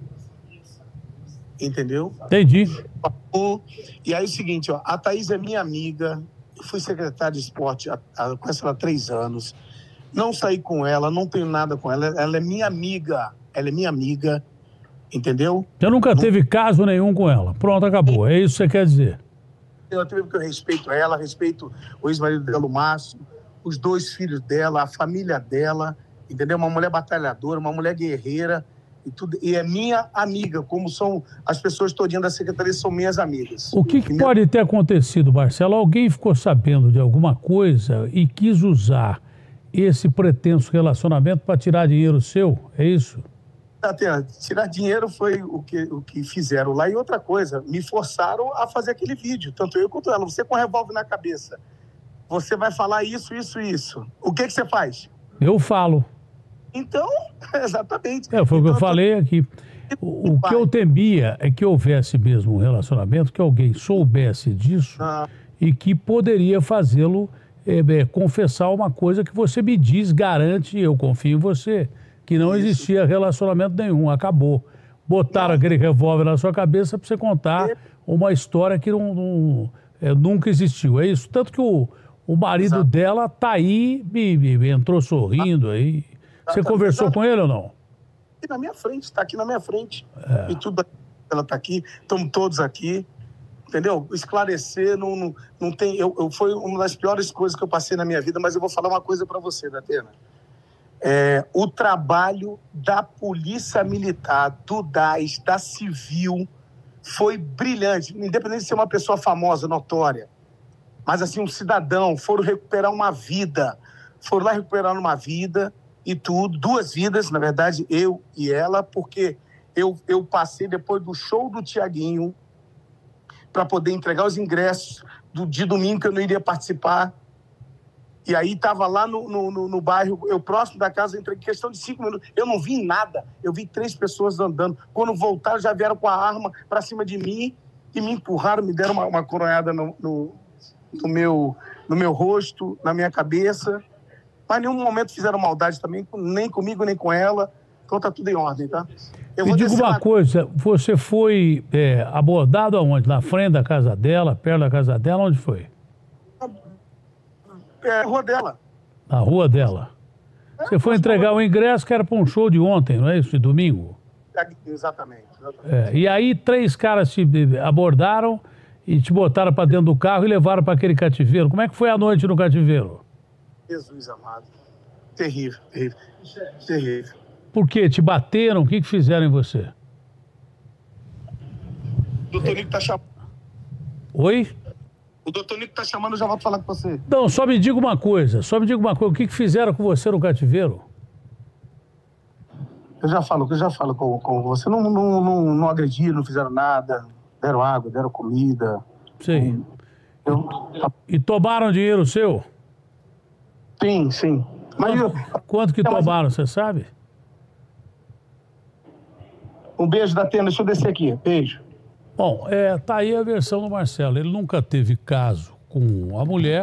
Speaker 18: entendeu?
Speaker 1: Entendi.
Speaker 18: E aí é o seguinte, ó, a Thaís é minha amiga, fui secretário de esporte há, há, com ela há três anos. Não saí com ela, não tenho nada com ela. Ela é minha amiga. Ela é minha amiga. Entendeu?
Speaker 1: Você nunca não... teve caso nenhum com ela. Pronto, acabou. É isso que você quer dizer.
Speaker 18: Eu tenho que eu respeito ela, respeito o ex-marido dela, o Márcio, os dois filhos dela, a família dela. Entendeu? Uma mulher batalhadora, uma mulher guerreira. E, tudo, e é minha amiga, como são as pessoas todinhas da secretaria, são minhas amigas.
Speaker 1: O que, que pode ter acontecido, Marcelo? Alguém ficou sabendo de alguma coisa e quis usar esse pretenso relacionamento para tirar dinheiro seu? É isso?
Speaker 18: Até, tirar dinheiro foi o que, o que fizeram lá. E outra coisa, me forçaram a fazer aquele vídeo, tanto eu quanto ela. Você com um revólver na cabeça, você vai falar isso, isso, isso. O que, que você faz?
Speaker 1: Eu falo.
Speaker 18: Então, exatamente.
Speaker 1: É, foi o
Speaker 18: então,
Speaker 1: que eu falei aqui. O, o que eu temia é que houvesse mesmo um relacionamento, que alguém soubesse disso ah. e que poderia fazê-lo é, é, confessar uma coisa que você me diz, garante, eu confio em você, que não Isso. existia relacionamento nenhum, acabou. Botaram não. aquele revólver na sua cabeça para você contar é. uma história que não, não, é, nunca existiu. É isso. Tanto que o, o marido Exato. dela tá aí, me, me, entrou sorrindo ah. aí. Você conversou Exato. com ele ou não?
Speaker 18: Aqui na minha frente, está aqui na minha frente. É. E tudo, ela está aqui, estamos todos aqui, entendeu? Esclarecer, não, não, não tem... Eu, eu, foi uma das piores coisas que eu passei na minha vida, mas eu vou falar uma coisa para você, Datena. É, o trabalho da Polícia Militar, do D A S, da Civil, foi brilhante. Independente de ser uma pessoa famosa, notória, mas assim, um cidadão, foram recuperar uma vida, foram lá recuperar uma vida... e tudo, duas vidas, na verdade, eu e ela, porque eu, eu passei depois do show do Tiaguinho para poder entregar os ingressos do, de domingo que eu não iria participar. E aí estava lá no, no, no, no bairro, eu próximo da casa, eu entreguei questão de cinco minutos. Eu não vi nada, eu vi três pessoas andando. Quando voltaram, já vieram com a arma para cima de mim e me empurraram, me deram uma, uma coronhada no, no, no, meu, no meu rosto, na minha cabeça. Mas em nenhum momento fizeram maldade também, nem comigo, nem com ela. Então tá tudo em ordem, tá? Eu
Speaker 1: Me diga uma
Speaker 18: na...
Speaker 1: coisa, você foi é, abordado aonde? Na frente da casa dela, perto da casa dela, onde foi?
Speaker 18: É, na rua dela.
Speaker 1: Na rua dela. É, você foi entregar o ingresso que era para um show de ontem, não é isso? De domingo?
Speaker 18: Exatamente. exatamente.
Speaker 1: É, e aí três caras te abordaram e te botaram para dentro do carro e levaram para aquele cativeiro. Como é que foi a noite no cativeiro?
Speaker 18: Jesus amado. Terrível, terrível. Terrível.
Speaker 1: Por quê? Te bateram? O que, que fizeram em você?
Speaker 18: O doutor Nico tá chamando.
Speaker 1: Oi?
Speaker 18: O doutor Nico tá chamando, eu já vou falar com você.
Speaker 1: Não, só me diga uma coisa. Só me diga uma coisa. O que, que fizeram com você no cativeiro?
Speaker 18: Eu já falo, eu já falo com, com você. Não, não, não, não agrediram, não fizeram nada. Deram água, deram comida.
Speaker 1: Sim. Eu... E tomaram dinheiro seu?
Speaker 18: Sim, sim.
Speaker 1: Mas quanto, eu... quanto que tomaram, você sabe?
Speaker 18: Um beijo, Datena. Deixa eu descer aqui. Beijo.
Speaker 1: Bom, é, tá aí a versão do Marcelo. Ele nunca teve caso com a mulher,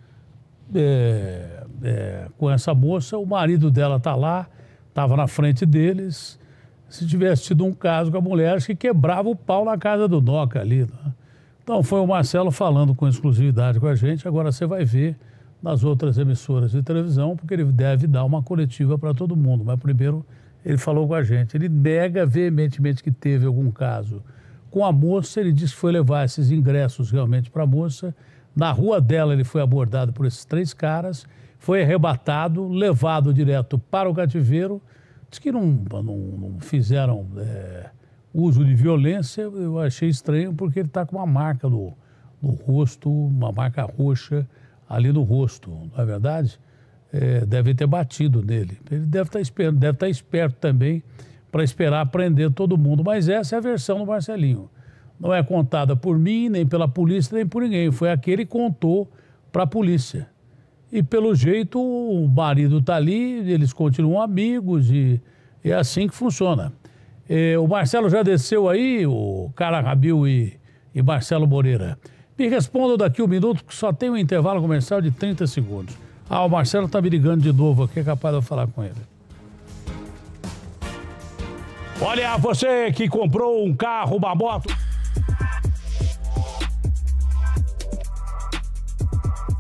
Speaker 1: é, é, com essa moça. O marido dela tá lá, estava na frente deles. Se tivesse tido um caso com a mulher, acho que quebrava o pau na casa do Noca ali. Né? Então foi o Marcelo falando com exclusividade com a gente. Agora você vai ver nas outras emissoras de televisão, porque ele deve dar uma coletiva para todo mundo. Mas primeiro ele falou com a gente. Ele nega veementemente que teve algum caso com a moça. Ele disse que foi levar esses ingressos realmente para a moça. Na rua dela ele foi abordado por esses três caras, foi arrebatado, levado direto para o cativeiro. Diz que não, não, não fizeram é, uso de violência. Eu achei estranho porque ele está com uma marca no, no rosto, uma marca roxa ali no rosto, não é verdade? É, deve ter batido nele. Ele deve estar esperando, deve estar esperto também para esperar prender todo mundo. Mas essa é a versão do Marcelinho. Não é contada por mim, nem pela polícia, nem por ninguém. Foi aquele que contou para a polícia. E pelo jeito o marido está ali, eles continuam amigos e é assim que funciona. É, o Marcelo já desceu aí, o Cara Rabil e, e Marcelo Moreira. Me respondam daqui um minuto, que só tem um intervalo comercial de trinta segundos. Ah, o Marcelo está me ligando de novo aqui, é capaz de eu falar com ele. Olha, você que comprou um carro, uma moto...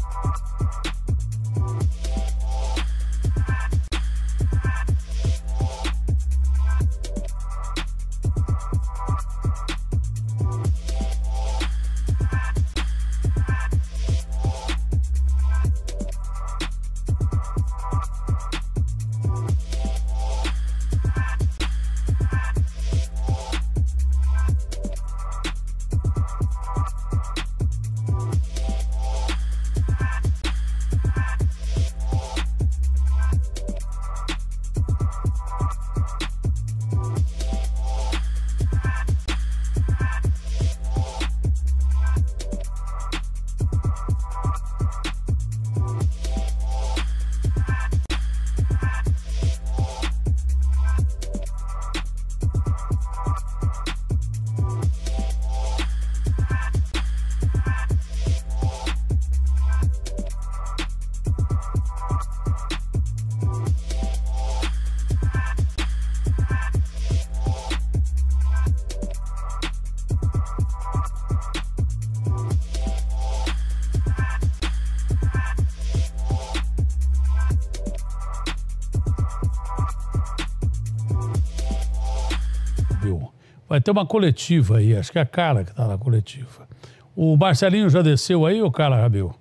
Speaker 1: vai ter uma coletiva aí, acho que é a Carla que está na coletiva. O Marcelinho já desceu aí, ô Carla Rabelo?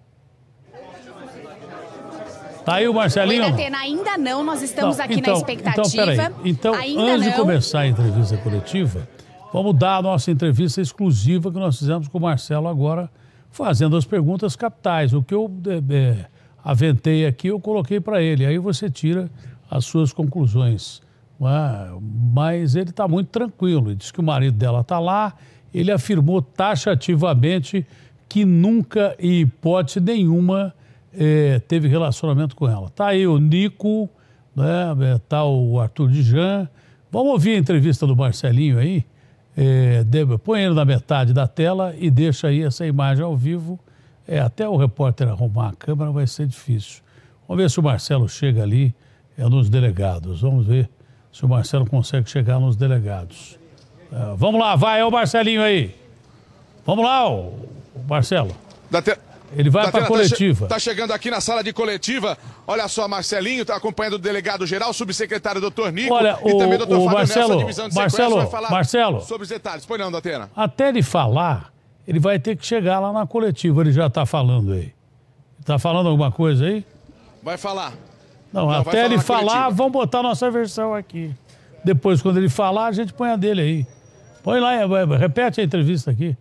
Speaker 1: Tá aí o Marcelinho?
Speaker 2: Oi, Datena, ainda não, nós estamos
Speaker 1: não,
Speaker 2: aqui
Speaker 1: então,
Speaker 2: na expectativa.
Speaker 1: Então, peraí. Então,
Speaker 2: ainda
Speaker 1: antes
Speaker 2: não.
Speaker 1: de começar a entrevista coletiva, vamos dar a nossa entrevista exclusiva que nós fizemos com o Marcelo agora, fazendo as perguntas capitais. O que eu é, é, aventei aqui, eu coloquei para ele. Aí você tira as suas conclusões. Ah, mas ele está muito tranquilo. Ele diz que o marido dela está lá. Ele afirmou taxativamente que nunca, em hipótese nenhuma, é, teve relacionamento com ela. Está aí o Nico, né, tá o Arthur Dijan. Vamos ouvir a entrevista do Marcelinho aí? É, põe ele na metade da tela e deixa aí essa imagem ao vivo. É, até o repórter arrumar a câmera vai ser difícil. Vamos ver se o Marcelo chega ali é, nos delegados. Vamos ver se o Marcelo consegue chegar nos delegados. É, vamos lá, vai, é o Marcelinho aí. Vamos lá, o, o Marcelo.
Speaker 5: Date...
Speaker 1: Ele vai para a coletiva.
Speaker 5: Está che tá chegando aqui na sala de coletiva. Olha só, Marcelinho, está acompanhando o delegado-geral, subsecretário doutor Nico.
Speaker 1: Olha,
Speaker 5: e
Speaker 1: o,
Speaker 5: também doutor
Speaker 1: o
Speaker 5: Fábio
Speaker 1: Marcelo,
Speaker 5: Nelson, divisão de
Speaker 1: Marcelo,
Speaker 5: vai falar
Speaker 1: Marcelo,
Speaker 5: sobre os detalhes. Pois não, Datena.
Speaker 1: Até ele falar, ele vai ter que chegar lá na coletiva. Ele já está falando aí. Está falando alguma coisa aí?
Speaker 5: Vai falar.
Speaker 1: Não,
Speaker 5: não
Speaker 1: até ele falar, vamos botar nossa versão aqui. Depois, quando ele falar, a gente põe a dele aí. Põe lá, repete a entrevista aqui.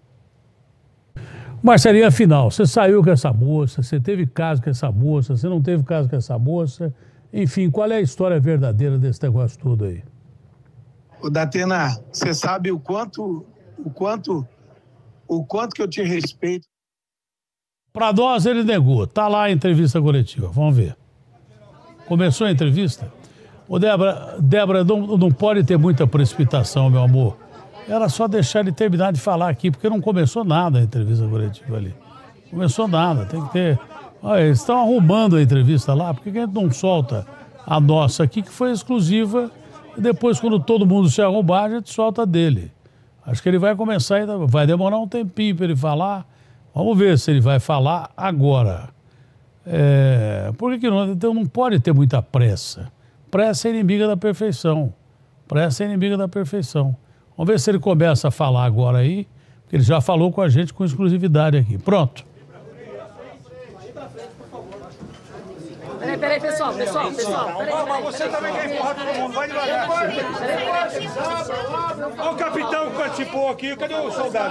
Speaker 1: Marcelinho, afinal, você saiu com essa moça, você teve caso com essa moça, você não teve caso com essa moça. Enfim, qual é a história verdadeira desse negócio todo aí?
Speaker 18: Ô, Datena, você sabe o quanto, o quanto, o quanto que eu te respeito.
Speaker 1: Para nós, ele negou. Tá lá a entrevista coletiva. Vamos ver. Começou a entrevista? Ô, Débora, Débora não, não pode ter muita precipitação, meu amor. Era só deixar ele terminar de falar aqui, porque não começou nada a entrevista coletiva ali. Começou nada, tem que ter... Olha, eles estão arrumando a entrevista lá, por que a gente não solta a nossa aqui, que foi exclusiva, e depois, quando todo mundo se arrumar, a gente solta a dele. Acho que ele vai começar ainda, vai demorar um tempinho para ele falar. Vamos ver se ele vai falar agora. É, por que que não? Então não pode ter muita pressa. Pressa é inimiga da perfeição. Pressa é inimiga da perfeição. Vamos ver se ele começa a falar agora aí, porque ele já falou com a gente com exclusividade aqui. Pronto.
Speaker 17: Peraí, peraí, pessoal, pessoal, pessoal.
Speaker 6: Mas você também quer empurrar todo mundo, vai devagar. Olha o capitão que participou aqui, cadê o soldado?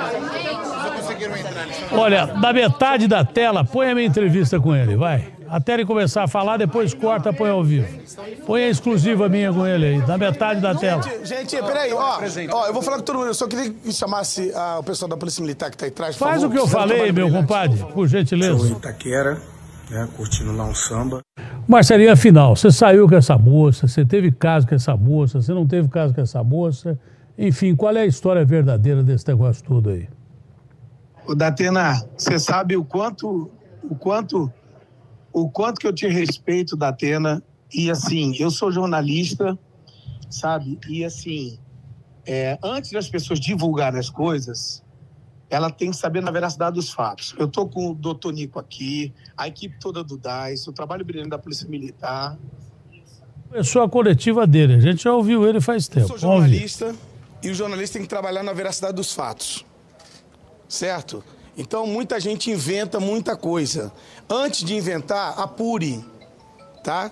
Speaker 1: Olha, na metade da tela, põe a minha entrevista com ele, vai. Até ele começar a falar, depois corta, põe ao vivo. Põe a exclusiva minha com ele aí, na metade da tela.
Speaker 3: Gente, gente peraí, ó, ó, eu vou falar com todo mundo, eu só queria que chamasse ah, o pessoal da Polícia Militar que tá aí atrás, por
Speaker 1: Faz
Speaker 3: favor.
Speaker 1: o que eu falei, meu compadre, por gentileza.
Speaker 3: Estou em Itaquera, né, curtindo lá um samba.
Speaker 1: Marcelinho, afinal, você saiu com essa moça, você teve caso com essa moça, você não teve caso com essa moça. Enfim, qual é a história verdadeira desse negócio todo aí?
Speaker 18: Ô, Datena, você sabe o quanto, o quanto, o quanto que eu te respeito, Datena, e assim, eu sou jornalista, sabe? E assim, é, antes das pessoas divulgarem as coisas, ela tem que saber na veracidade dos fatos. Eu tô com o doutor Nico aqui, a equipe toda do D A I S, o trabalho brilhante da Polícia Militar.
Speaker 1: Começou a coletiva dele, a gente já ouviu ele faz tempo.
Speaker 3: Eu sou jornalista e o jornalista tem que trabalhar na veracidade dos fatos, certo? Então muita gente inventa muita coisa. Antes de inventar, apure, tá?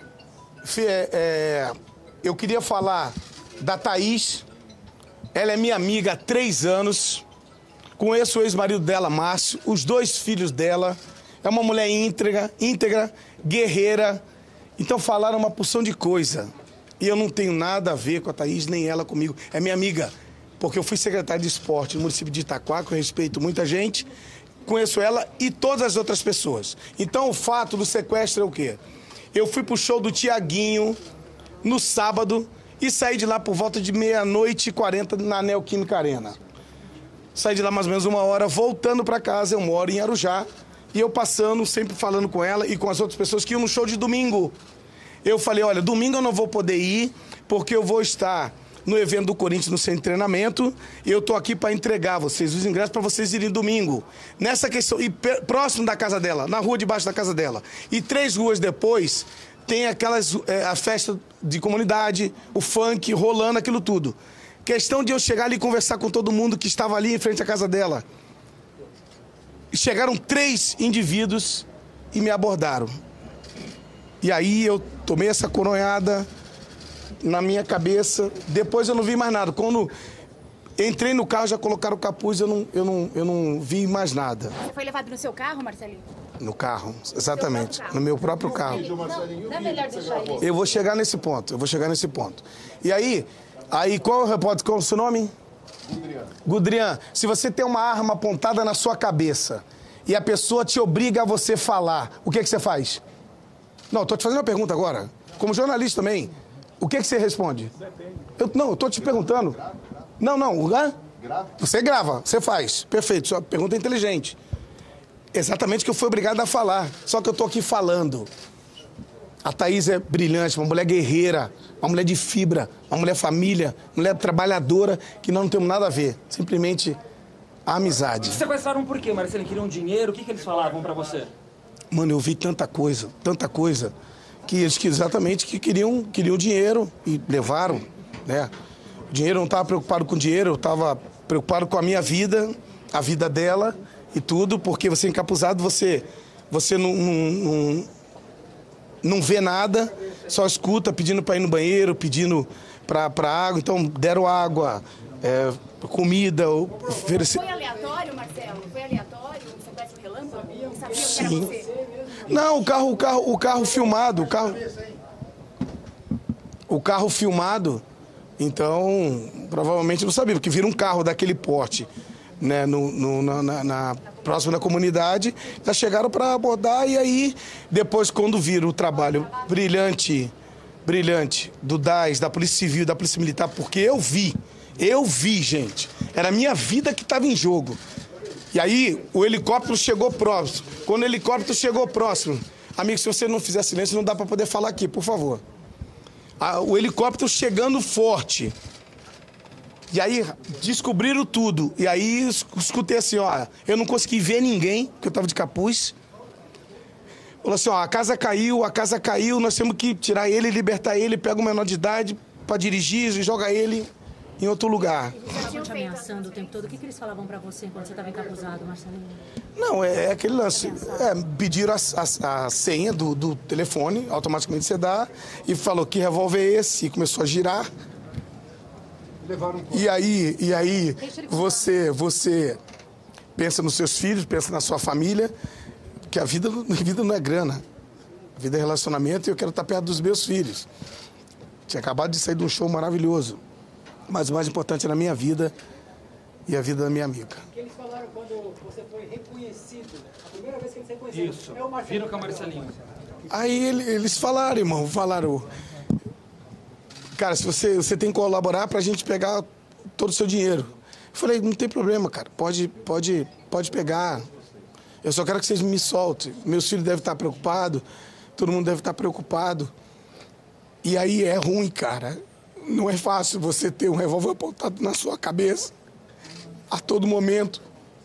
Speaker 3: É, é, eu queria falar da Thaís, ela é minha amiga há três anos, conheço o ex-marido dela, Márcio, os dois filhos dela, é uma mulher íntegra, íntegra, guerreira, então falaram uma porção de coisa. E eu não tenho nada a ver com a Thaís, nem ela comigo, é minha amiga, porque eu fui secretário de esporte no município de Itaquá, que eu respeito muita gente, conheço ela e todas as outras pessoas. Então o fato do sequestro é o quê? Eu fui pro show do Tiaguinho no sábado e saí de lá por volta de meia-noite e quarenta na Neoquímica Arena. Saí de lá mais ou menos uma hora, voltando para casa, eu moro em Arujá, e eu passando, sempre falando com ela e com as outras pessoas que iam no show de domingo. Eu falei, olha, domingo eu não vou poder ir, porque eu vou estar no evento do Corinthians no centro de treinamento, e eu tô aqui para entregar vocês os ingressos para vocês irem domingo. Nessa questão, e próximo da casa dela, na rua debaixo da casa dela. E três ruas depois, tem aquelas, é, a festa de comunidade, o funk rolando, aquilo tudo. Questão de eu chegar ali e conversar com todo mundo que estava ali em frente à casa dela. Chegaram três indivíduos e me abordaram. E aí eu tomei essa coronhada na minha cabeça. Depois eu não vi mais nada. Quando entrei no carro, já colocaram o capuz, eu não, eu não, eu não vi mais nada.
Speaker 2: Você foi levado no seu carro, Marcelinho?
Speaker 3: No carro, exatamente. No meu próprio carro.
Speaker 2: Não, não é melhor deixar ele.
Speaker 3: Eu vou chegar nesse ponto, eu vou chegar nesse ponto. E aí, aí qual é o repórter, qual é o seu nome? Gudrian. Gudrian, se você tem uma arma apontada na sua cabeça e a pessoa te obriga a você falar, o que é que você faz? Não, eu tô te fazendo uma pergunta agora. Como jornalista também, o que é que você responde? Eu, não, eu tô te perguntando. Não, não, hã? Você grava, você faz. Perfeito, sua pergunta é inteligente. Exatamente o que eu fui obrigado a falar. Só que eu tô aqui falando. A Thaís é brilhante, uma mulher guerreira, uma mulher de fibra, uma mulher família, uma mulher trabalhadora, que nós não temos nada a ver. Simplesmente a amizade.
Speaker 17: Te sequestraram por quê, Marcelinho? Queriam dinheiro? O que, que eles falavam pra você?
Speaker 3: Mano, eu vi tanta coisa, tanta coisa, que eles que exatamente que queriam, queriam dinheiro e levaram, né? O dinheiro, eu não estava preocupado com o dinheiro, eu estava preocupado com a minha vida, a vida dela e tudo, porque você encapuzado, você, você não, não, não, não vê nada, só escuta pedindo para ir no banheiro, pedindo para água. Então, deram água, é, comida. Ofereci...
Speaker 2: Foi aleatório, Marcelo? Foi aleatório? Um sequestro relâmpago? Sabia
Speaker 3: Sim.
Speaker 2: que era você?
Speaker 3: Não, o carro, o carro, o carro filmado, o carro... O carro filmado, então, provavelmente não sabia, porque vira um carro daquele porte, né, no, no, na, na, na próxima da comunidade, já chegaram para abordar e aí, depois, quando viram o trabalho brilhante, brilhante do D A S, da Polícia Civil, da Polícia Militar, porque eu vi, eu vi, gente, era a minha vida que estava em jogo. E aí, o helicóptero chegou próximo. Quando o helicóptero chegou próximo, amigo, se você não fizer silêncio, não dá para poder falar aqui, por favor. O helicóptero chegando forte. E aí, descobriram tudo. E aí, escutei assim, ó, eu não consegui ver ninguém, porque eu tava de capuz. Falou assim, ó, a casa caiu, a casa caiu, nós temos que tirar ele, libertar ele, pega o menor de idade para dirigir e joga ele em outro lugar.
Speaker 20: Eles estavam te ameaçando o tempo todo. O que, que eles falavam pra você enquanto você estava encapuzado, Marcelinho?
Speaker 3: Não, é, é aquele lance. É, pediram a, a, a senha do, do telefone, automaticamente você dá, e falou que revólver é esse, e começou a girar. E aí, e aí você, você pensa nos seus filhos, pensa na sua família, que a vida, a vida não é grana. A vida é relacionamento e eu quero estar perto dos meus filhos. Tinha acabado de sair de um show maravilhoso. Mas o mais importante é na minha vida e a vida da minha amiga.
Speaker 17: O que eles falaram quando você foi reconhecido? A primeira vez que eles reconheceram. Isso. É o Marcelinho. Viram que é o Marcelinho.
Speaker 3: Aí eles falaram, irmão, falaram... Cara, se você, você tem que colaborar pra gente pegar todo o seu dinheiro. Eu falei, não tem problema, cara. Pode, pode, pode pegar. Eu só quero que vocês me soltem. Meus filhos devem estar preocupados. Todo mundo deve estar preocupado. E aí é ruim, cara. Não é fácil você ter um revólver apontado na sua cabeça a todo momento.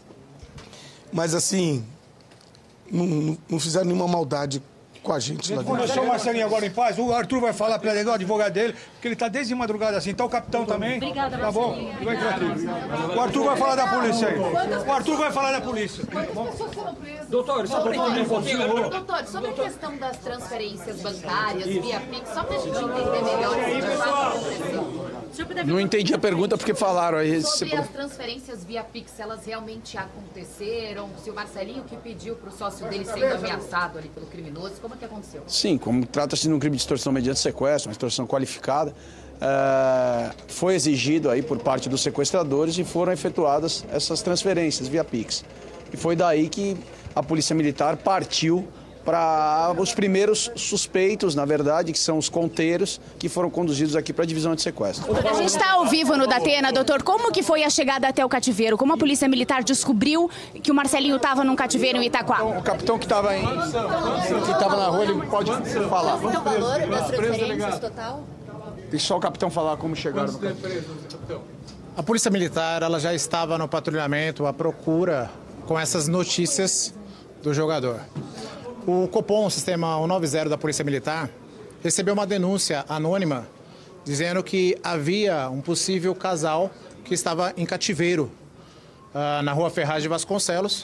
Speaker 3: Mas assim, não, não, não fizeram nenhuma maldade com a gente lá dentro.
Speaker 6: Vamos deixar o Marcelinho agora em paz. O Arthur vai falar para ele, o advogado dele, porque ele está desde madrugada assim. Tá o capitão também. Obrigada, tá bom? Vai aqui. O Arthur vai falar da polícia aí. O Arthur vai falar da polícia.
Speaker 17: Doutor, só para entender um pouquinho.
Speaker 21: Doutor, sobre a questão das transferências bancárias via Pix, só para a gente entender melhor o que de fato aconteceu.
Speaker 22: Não entendi a pergunta porque falaram aí.
Speaker 21: Sobre as transferências via Pix, elas realmente aconteceram? Se o Marcelinho que pediu para o sócio dele sendo ameaçado ali pelo criminoso, como é que aconteceu?
Speaker 22: Sim, como trata-se de um crime de extorsão mediante sequestro, uma extorsão qualificada, é, foi exigido aí por parte dos sequestradores e foram efetuadas essas transferências via Pix. E foi daí que a Polícia Militar partiu para os primeiros suspeitos, na verdade, que são os conteiros, que foram conduzidos aqui para a divisão de sequestro.
Speaker 2: A gente está ao vivo no Datena, doutor. Como que foi a chegada até o cativeiro? Como a Polícia Militar descobriu que o Marcelinho estava num cativeiro em Itaquá?
Speaker 22: O capitão que estava em... que estava na rua, ele pode falar.
Speaker 21: Qual o valor das transferências total?
Speaker 22: Deixa só o capitão falar como chegaram no capitão.
Speaker 23: A Polícia Militar ela já estava no patrulhamento à procura com essas notícias do jogador. O Copom, o sistema cento e noventa da Polícia Militar, recebeu uma denúncia anônima dizendo que havia um possível casal que estava em cativeiro uh, na rua Ferraz de Vasconcelos,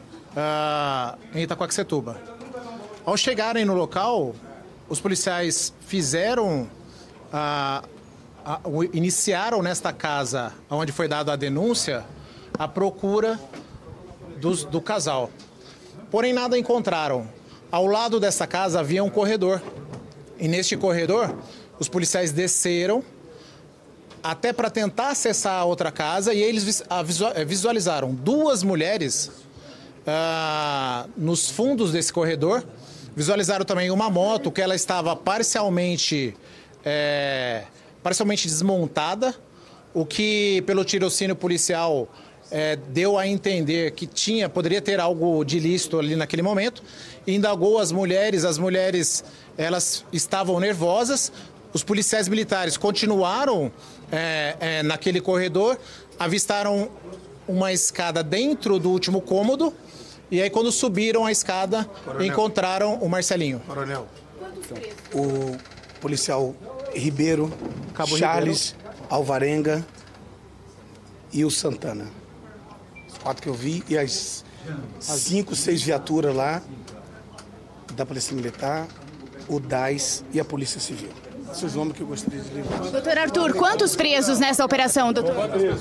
Speaker 23: uh, em Itaquaquecetuba. Ao chegarem no local, os policiais fizeram, uh, uh, iniciaram nesta casa, onde foi dada a denúncia, a procura dos, do casal. Porém, nada encontraram. Ao lado dessa casa havia um corredor. E neste corredor, os policiais desceram até para tentar acessar a outra casa e eles visualizaram duas mulheres uh, nos fundos desse corredor. Visualizaram também uma moto que ela estava parcialmente, é, parcialmente desmontada, o que, pelo tirocínio policial, é, deu a entender que tinha, poderia ter algo de ilícito ali naquele momento. Indagou as mulheres, as mulheres elas estavam nervosas. Os policiais militares continuaram é, é, naquele corredor, avistaram uma escada dentro do último cômodo e aí quando subiram a escada, Coronel, encontraram o Marcelinho.
Speaker 3: Coronel, o policial Ribeiro, Cabo Charles, Ribeiro. Alvarenga e o Santana. Os quatro que eu vi e as cinco, seis viaturas lá da Polícia Militar, o D A S e a Polícia Civil. Esses nomes que eu gostaria de lembrar.
Speaker 2: Doutor Arthur, quantos presos nessa operação, doutor?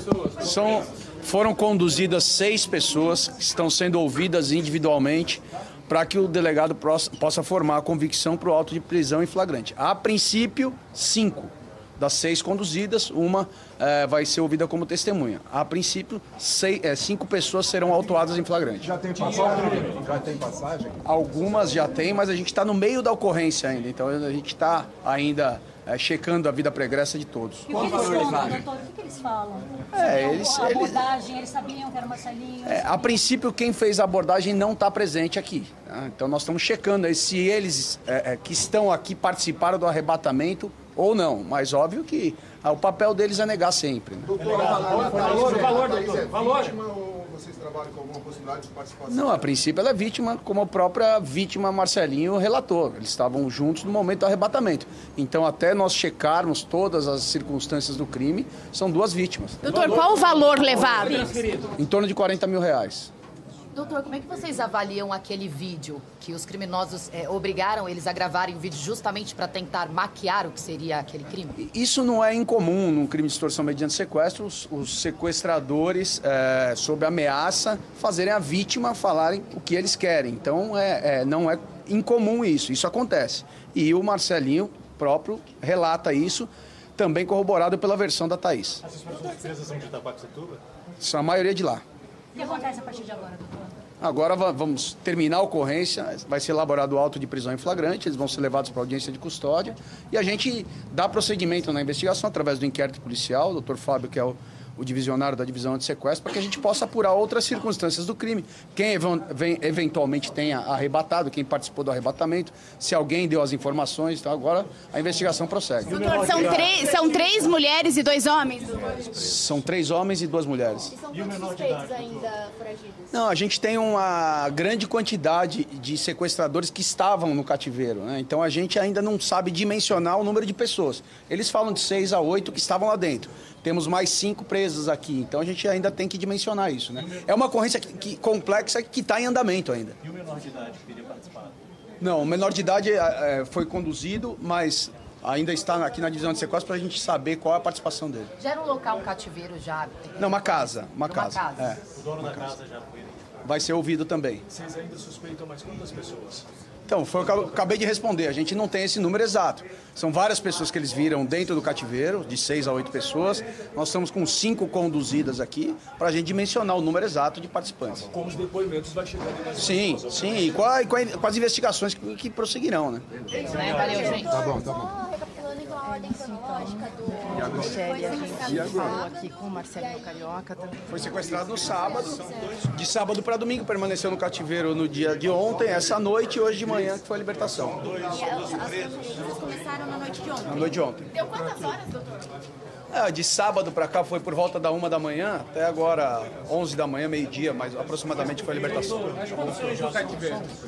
Speaker 22: São, foram conduzidas seis pessoas que estão sendo ouvidas individualmente para que o delegado possa formar a convicção para o auto de prisão em flagrante. A princípio, cinco. Das seis conduzidas, uma eh, vai ser ouvida como testemunha. A princípio, seis, eh, cinco pessoas serão autuadas em flagrante.
Speaker 4: Já tem passagem? Já tem passagem?
Speaker 22: Algumas já tem, mas a gente está no meio da ocorrência ainda. Então a gente está ainda eh, checando a vida pregressa de todos.
Speaker 20: E o que eles falam, doutor? O que eles falam?
Speaker 22: É, eles,
Speaker 20: a abordagem,
Speaker 22: eles,
Speaker 20: eles sabiam que era Marcelinho?
Speaker 22: É, a princípio, quem fez a abordagem não está presente aqui. Tá? Então nós estamos checando aí se eles eh, eh, que estão aqui participaram do arrebatamento ou não, mas óbvio que ah, o papel deles é negar sempre. Né?
Speaker 4: Doutor, o valor, valor, valor, doutor, valor. Vítima ou vocês trabalham com alguma possibilidade de participação?
Speaker 22: Não, a princípio ela é vítima, como a própria vítima Marcelinho relatou. Eles estavam juntos no momento do arrebatamento. Então, até nós checarmos todas as circunstâncias do crime, são duas vítimas.
Speaker 2: Doutor, qual o valor levado?
Speaker 22: Em torno de quarenta mil reais.
Speaker 21: Doutor, como é que vocês avaliam aquele vídeo que os criminosos é, obrigaram eles a gravarem o vídeo justamente para tentar maquiar o que seria aquele crime?
Speaker 22: Isso não é incomum num crime de extorsão mediante sequestro, os, os sequestradores, é, sob ameaça, fazerem a vítima falarem o que eles querem. Então, é, é, não é incomum isso, isso acontece. E o Marcelinho próprio relata isso, também corroborado pela versão da Thaís.
Speaker 14: Essas pessoas presas são de Itaquaquecetuba?
Speaker 22: São a maioria de lá.
Speaker 20: O que acontece a partir de agora, doutor?
Speaker 22: Agora vamos terminar a ocorrência, vai ser elaborado o auto de prisão em flagrante, eles vão ser levados para audiência de custódia e a gente dá prosseguimento na investigação através do inquérito policial, o doutor Fábio, que é o, o divisionário da divisão anti-sequestro, para que a gente possa apurar outras circunstâncias do crime. Quem vem, eventualmente tenha arrebatado, quem participou do arrebatamento, se alguém deu as informações, então agora a investigação prossegue.
Speaker 2: Doutor, são, três, são três mulheres e dois homens?
Speaker 22: São três homens e duas mulheres.
Speaker 21: E são quantos suspeitos ainda foragidos?
Speaker 22: Não, a gente tem uma grande quantidade de sequestradores que estavam no cativeiro, né? Então a gente ainda não sabe dimensionar o número de pessoas. Eles falam de seis a oito que estavam lá dentro. Temos mais cinco presos aqui, então a gente ainda tem que dimensionar isso, né? É uma ocorrência que, que, complexa que está em andamento ainda.
Speaker 14: E o menor de idade que teria participado?
Speaker 22: Não, o menor de idade é, foi conduzido, mas ainda está aqui na divisão de sequestro para a gente saber qual é a participação dele.
Speaker 21: Já era um local, um cativeiro já?
Speaker 22: Não, uma casa, uma, uma casa.
Speaker 21: casa.
Speaker 22: É.
Speaker 14: O dono
Speaker 22: uma
Speaker 14: da
Speaker 22: casa.
Speaker 14: casa já foi?
Speaker 22: Vai ser ouvido também.
Speaker 14: Vocês ainda suspeitam mais quantas pessoas?
Speaker 22: Então, foi o que eu acabei de responder. A gente não tem esse número exato. São várias pessoas que eles viram dentro do cativeiro, de seis a oito pessoas. Nós estamos com cinco conduzidas aqui para a gente dimensionar o número exato de participantes.
Speaker 14: Com os depoimentos vai chegar mais.
Speaker 22: Sim, sim. E com, a, com, a, com as investigações que, que prosseguirão, né?
Speaker 21: Valeu, gente.
Speaker 14: Tá bom, tá bom.
Speaker 21: Recapitulando então a ordem cronológica do...
Speaker 22: Michele,
Speaker 21: a gente falou aqui com o Marcelinho Carioca.
Speaker 22: Foi sequestrado no sábado. De sábado para domingo, permaneceu no cativeiro no dia de ontem, essa noite e hoje de manhã, que foi a libertação.
Speaker 21: E as transferências começaram na noite de ontem?
Speaker 22: Na noite de ontem.
Speaker 21: Deu quantas horas, doutor?
Speaker 22: É, de sábado para cá foi por volta da uma da manhã, até agora onze da manhã, meio-dia, mas aproximadamente foi a libertação.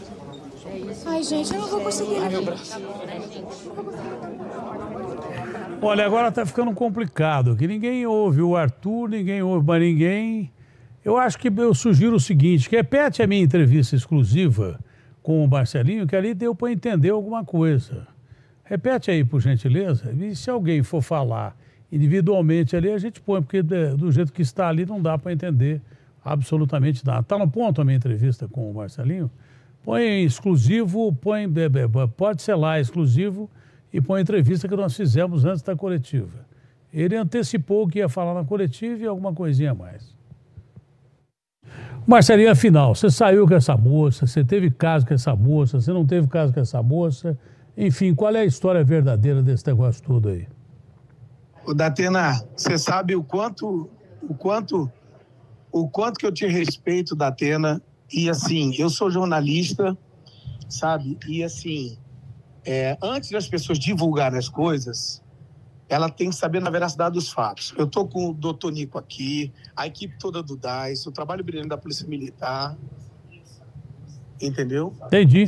Speaker 21: Ai, gente, eu não vou conseguir.
Speaker 22: Ai, meu braço.
Speaker 1: Olha, agora tá ficando complicado, que ninguém ouve o Arthur, ninguém ouve mais ninguém. Eu acho que eu sugiro o seguinte, que repete a minha entrevista exclusiva com o Marcelinho, que ali deu para entender alguma coisa. Repete aí, por gentileza, e se alguém for falar individualmente ali, a gente põe, porque do jeito que está ali não dá para entender absolutamente nada. Está no ponto a minha entrevista com o Marcelinho? Põe exclusivo, põe, pode ser lá exclusivo e põe a entrevista que nós fizemos antes da coletiva. Ele antecipou que ia falar na coletiva e alguma coisinha a mais. Marcelinho, afinal, você saiu com essa moça, você teve caso com essa moça, você não teve caso com essa moça, enfim, qual é a história verdadeira desse negócio todo aí?
Speaker 18: Ô, Datena, você sabe o quanto, o quanto, o quanto que eu te respeito, Datena, e assim, eu sou jornalista, sabe, e assim, é, antes das pessoas divulgarem as coisas, ela tem que saber na veracidade dos fatos. Eu estou com o doutor Nico aqui, a equipe toda do D A I S, o trabalho brilhante da Polícia Militar, entendeu?
Speaker 1: Entendi.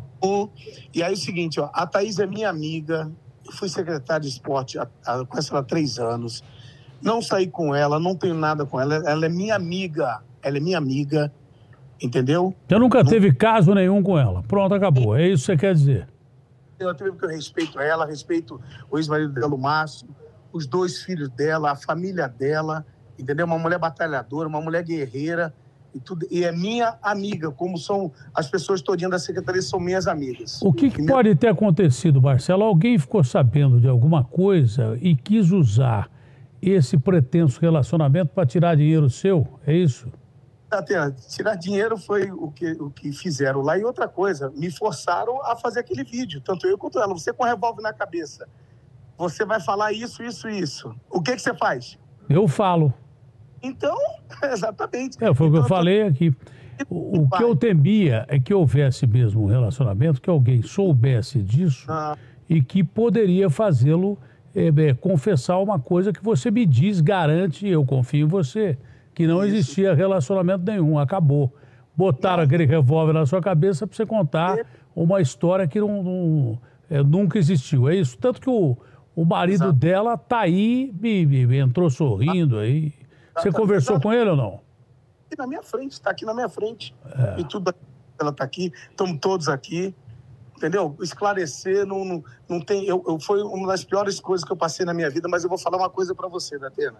Speaker 18: E aí é o seguinte, ó, a Thaís é minha amiga, eu fui secretário de esporte, há, há, conheço ela há três anos, não saí com ela, não tenho nada com ela, ela é minha amiga, ela é minha amiga, entendeu?
Speaker 1: Você nunca não... teve caso nenhum com ela, pronto, acabou, é isso que você quer dizer?
Speaker 18: Eu tenho que eu respeito ela, respeito o ex-marido dela, o Márcio, os dois filhos dela, a família dela, entendeu? Uma mulher batalhadora, uma mulher guerreira, e, tudo, e é minha amiga, como são as pessoas todinhas da secretaria, são minhas amigas.
Speaker 1: O que, que pode ter acontecido, Marcelo? Alguém ficou sabendo de alguma coisa e quis usar esse pretenso relacionamento para tirar dinheiro seu, é isso?
Speaker 18: Datena, tirar dinheiro foi o que, o que fizeram lá. E outra coisa, me forçaram a fazer aquele vídeo, tanto eu quanto ela. Você com um revólver na cabeça, você vai falar isso, isso, isso. O que, que você faz?
Speaker 1: Eu falo.
Speaker 18: Então, exatamente.
Speaker 1: É, foi o
Speaker 18: então,
Speaker 1: que eu falei aqui. O, o que eu temia é que houvesse mesmo um relacionamento, que alguém soubesse disso ah. e que poderia fazê-lo é, é, confessar uma coisa que você me diz, garante, eu confio em você, que não Isso. existia relacionamento nenhum, acabou. Botaram não. aquele revólver na sua cabeça para você contar uma história que não, não, é, nunca existiu. É isso. Tanto que o, o marido Exato. dela tá aí, me, me, entrou sorrindo aí. Você tá, conversou tá, com ele ou não?
Speaker 18: Aqui na minha frente, está aqui na minha frente. É. E tudo, ela está aqui, estamos todos aqui. Entendeu? Esclarecer, não, não, não tem... Eu, eu, foi uma das piores coisas que eu passei na minha vida, mas eu vou falar uma coisa para você, Datena.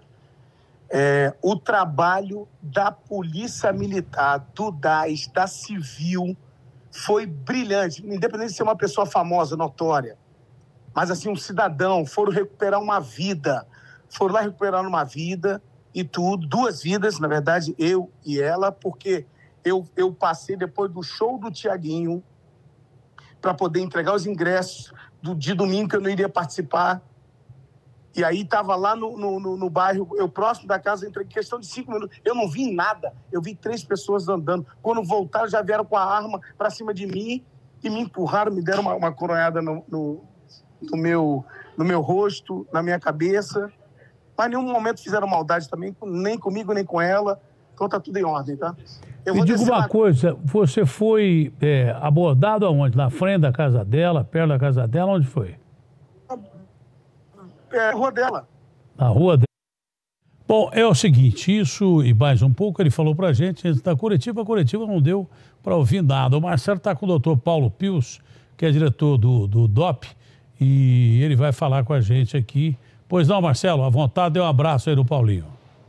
Speaker 18: É, o trabalho da Polícia Militar, do D A I S, da Civil, foi brilhante. Independente de ser uma pessoa famosa, notória, mas assim, um cidadão, foram recuperar uma vida, foram lá recuperar uma vida e tudo, duas vidas, na verdade, eu e ela, porque eu, eu passei depois do show do Tiaguinho para poder entregar os ingressos do, de domingo que eu não iria participar. E aí estava lá no, no, no bairro, eu próximo da casa, entrei em questão de cinco minutos. Eu não vi nada, eu vi três pessoas andando. Quando voltaram, já vieram com a arma para cima de mim e me empurraram, me deram uma, uma coronhada no, no, no, meu, no meu rosto, na minha cabeça. Mas em nenhum momento fizeram maldade também, nem comigo, nem com ela. Então tá tudo em ordem, tá?
Speaker 1: Eu Me diga uma na... coisa, você foi é, abordado aonde? Na frente da casa dela, perto da casa dela, onde foi?
Speaker 18: É, rua dela.
Speaker 1: Na rua dela. Bom, é o seguinte, isso e mais um pouco, ele falou pra gente antes da coletiva, a coletiva não deu para ouvir nada. O Marcelo está com o doutor Paulo Pius, que é diretor do, do D O P, e ele vai falar com a gente aqui. Pois não, Marcelo, à vontade, dê um abraço aí no Paulinho.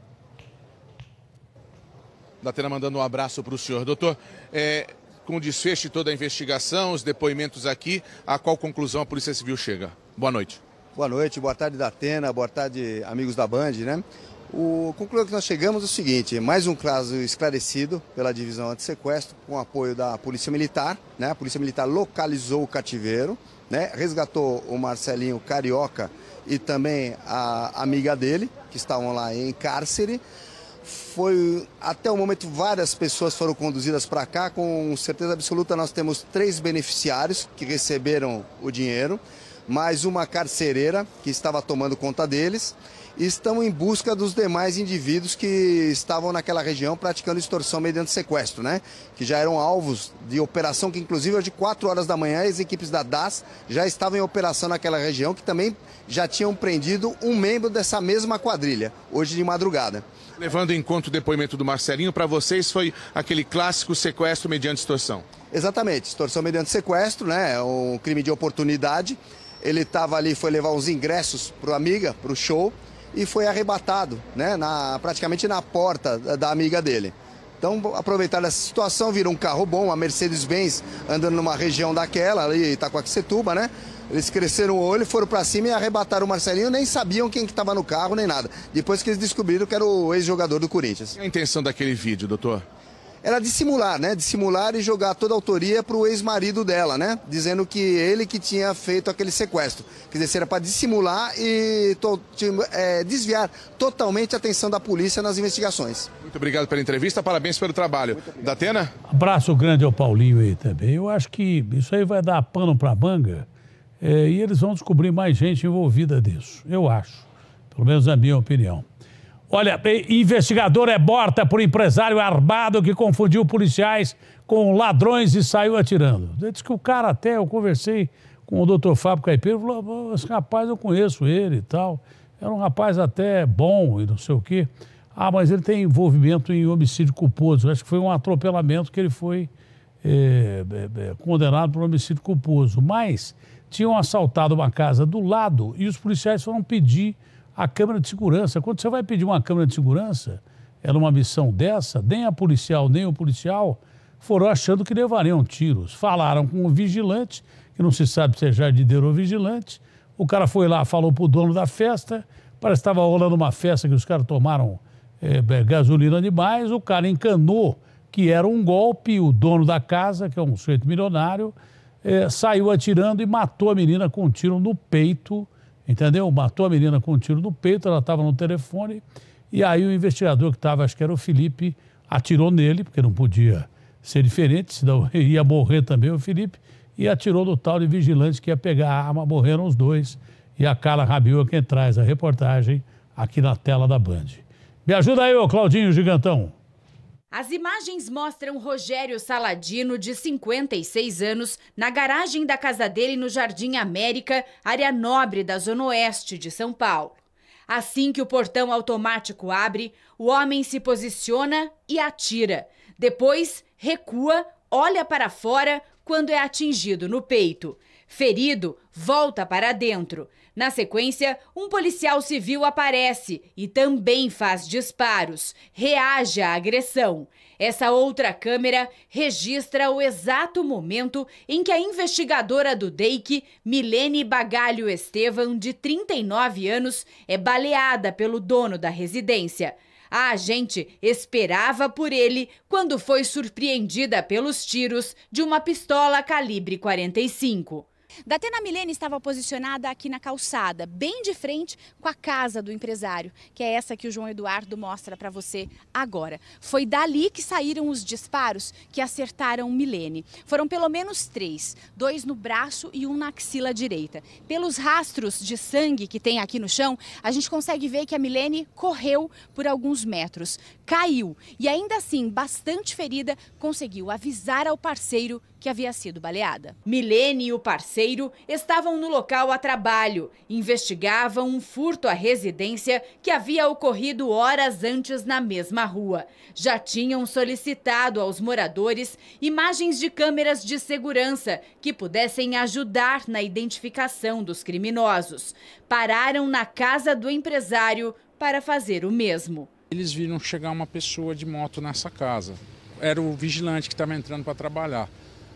Speaker 5: Datena mandando um abraço para o senhor. Doutor, é, com o desfecho de toda a investigação, os depoimentos aqui, a qual conclusão a Polícia Civil chega? Boa noite.
Speaker 11: Boa noite, boa tarde, Datena, boa tarde, amigos da Band, né? O conclusão que nós chegamos é o seguinte, mais um caso esclarecido pela Divisão Antissequestro, com apoio da Polícia Militar, né? A Polícia Militar localizou o cativeiro, né? Resgatou o Marcelinho Carioca e também a amiga dele, que estavam lá em cárcere. Foi, até o momento, várias pessoas foram conduzidas para cá, com certeza absoluta nós temos três beneficiários que receberam o dinheiro. mais uma carcereira que estava tomando conta deles. E estão em busca dos demais indivíduos que estavam naquela região praticando extorsão mediante sequestro, né? Que já eram alvos de operação, que inclusive hoje, quatro horas da manhã, as equipes da D A S já estavam em operação naquela região, que também já tinham prendido um membro dessa mesma quadrilha, hoje de madrugada.
Speaker 5: Levando em conta o depoimento do Marcelinho, para vocês foi aquele clássico sequestro mediante extorsão?
Speaker 11: Exatamente, extorsão mediante sequestro, né? É um crime de oportunidade. Ele estava ali, foi levar uns ingressos para a amiga, para o show, e foi arrebatado, né, na, praticamente na porta da, da amiga dele. Então, aproveitaram essa situação, viram um carro bom, uma Mercedes-Benz, andando numa região daquela, ali, Itacoaquecetuba, né? Eles cresceram o olho, foram para cima e arrebataram o Marcelinho, nem sabiam quem que estava no carro, nem nada. Depois que eles descobriram que era o ex-jogador do Corinthians.
Speaker 5: E a intenção daquele vídeo, doutor?
Speaker 11: Era dissimular, né? Dissimular e jogar toda a autoria para o ex-marido dela, né? Dizendo que ele que tinha feito aquele sequestro. Quer dizer, era para dissimular e to é, desviar totalmente a atenção da polícia nas investigações.
Speaker 5: Muito obrigado pela entrevista, parabéns pelo trabalho. Datena?
Speaker 1: Abraço grande ao Paulinho aí também. Eu acho que isso aí vai dar pano para manga é, e eles vão descobrir mais gente envolvida disso. Eu acho, pelo menos na minha opinião. Olha, investigador é morta por empresário armado que confundiu policiais com ladrões e saiu atirando. Diz que o cara até, eu conversei com o doutor Fábio Caipira, falou, esse rapaz eu conheço ele e tal, era um rapaz até bom e não sei o quê. Ah, mas ele tem envolvimento em homicídio culposo, acho que foi um atropelamento que ele foi é, é, condenado por homicídio culposo. Mas tinham assaltado uma casa do lado e os policiais foram pedir a câmera de segurança. Quando você vai pedir uma câmera de segurança, era uma missão dessa, nem a policial, nem o policial foram achando que levariam tiros. Falaram com o vigilante, que não se sabe se é jardineiro ou vigilante. O cara foi lá, falou pro dono da festa, parece que estava rolando uma festa que os caras tomaram é, gasolina demais, o cara encanou que era um golpe, o dono da casa, que é um sujeito milionário, é, saiu atirando e matou a menina com um tiro no peito. Entendeu? Matou a menina com um tiro no peito, ela estava no telefone, e aí o investigador que estava, acho que era o Felipe, atirou nele, porque não podia ser diferente, senão ia morrer também o Felipe, e atirou no tal de vigilante que ia pegar a arma, morreram os dois, e a Carla Rabiu é quem traz a reportagem aqui na tela da Band. Me ajuda aí, ô Claudinho Gigantão.
Speaker 2: As imagens mostram Rogério Saladino, de cinquenta e seis anos, na garagem da casa dele no Jardim América, área nobre da Zona Oeste de São Paulo. Assim que o portão automático abre, o homem se posiciona e atira. Depois, recua, olha para fora quando é atingido no peito. Ferido, volta para dentro. Na sequência, um policial civil aparece e também faz disparos, reage à agressão. Essa outra câmera registra o exato momento em que a investigadora do D E I C, Milene Bagalho Estevam, de trinta e nove anos, é baleada pelo dono da residência. A agente esperava por ele quando foi surpreendida pelos tiros de uma pistola calibre quarenta e cinco. Datena Milene estava posicionada aqui na calçada, bem de frente com a casa do empresário, que é essa que o João Eduardo mostra para você agora. Foi dali que saíram os disparos que acertaram Milene. Foram pelo menos três, dois no braço e um na axila direita. Pelos rastros de sangue que tem aqui no chão, a gente consegue ver que a Milene correu por alguns metros, caiu e ainda assim, bastante ferida, conseguiu avisar ao parceiro que havia sido baleada. Milene e o parceiro estavam no local a trabalho, investigavam um furto à residência que havia ocorrido horas antes na mesma rua. Já tinham solicitado aos moradores imagens de câmeras de segurança que pudessem ajudar na identificação dos criminosos. Pararam na casa do empresário para fazer o mesmo.
Speaker 9: Eles viram chegar uma pessoa de moto nessa casa. Era o vigilante que estava entrando para trabalhar.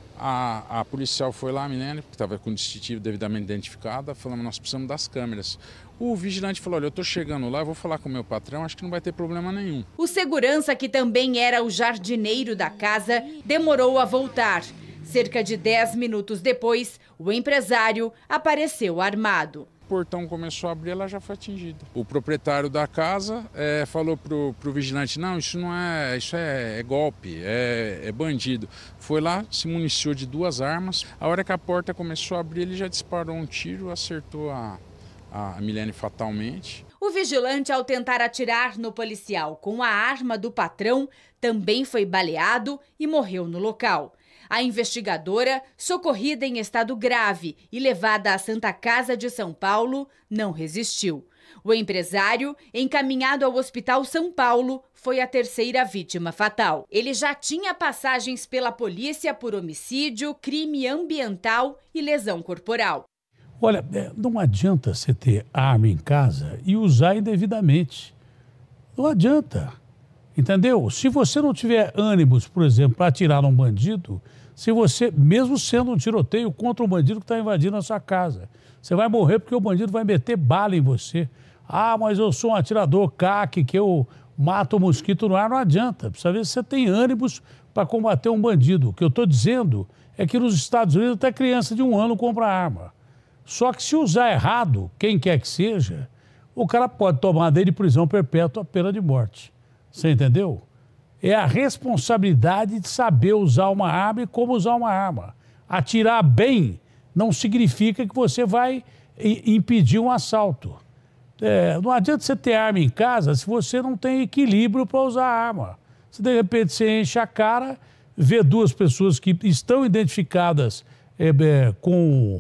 Speaker 9: A, a policial foi lá, a Milene, que estava com o distintivo devidamente identificada, falando, nós precisamos das câmeras. O vigilante falou, olha, eu estou chegando lá, eu vou falar com o meu patrão, acho que não vai ter problema nenhum.
Speaker 2: O segurança, que também era o jardineiro da casa, demorou a voltar. Cerca de dez minutos depois, o empresário apareceu armado.
Speaker 9: portão começou a abrir, ela já foi atingida. O proprietário da casa é, falou pro, pro vigilante, não, isso não é, isso é, é golpe, é, é bandido. Foi lá, se municiou de duas armas. A hora que a porta começou a abrir, ele já disparou um tiro, acertou a, a Milene fatalmente.
Speaker 2: O vigilante, ao tentar atirar no policial com a arma do patrão, também foi baleado e morreu no local. A investigadora, socorrida em estado grave e levada à Santa Casa de São Paulo, não resistiu. O empresário, encaminhado ao Hospital São Paulo, foi a terceira vítima fatal. Ele já tinha passagens pela polícia por homicídio, crime ambiental e lesão corporal.
Speaker 1: Olha, não adianta você ter arma em casa e usar indevidamente. Não adianta, entendeu? Se você não tiver ânimos, por exemplo, para atirar num bandido, se você, mesmo sendo um tiroteio contra um bandido que está invadindo a sua casa, você vai morrer porque o bandido vai meter bala em você. Ah, mas eu sou um atirador C A C, que eu mato o mosquito no ar. Não adianta. Precisa ver se você tem ânimos para combater um bandido. O que eu estou dizendo é que nos Estados Unidos até criança de um ano compra arma. Só que se usar errado, quem quer que seja, o cara pode tomar dele prisão perpétua, pena de morte. Você entendeu? É a responsabilidade de saber usar uma arma e como usar uma arma. Atirar bem não significa que você vai impedir um assalto. É, não adianta você ter arma em casa se você não tem equilíbrio para usar a arma. Se de repente você enche a cara, vê duas pessoas que estão identificadas é, é, com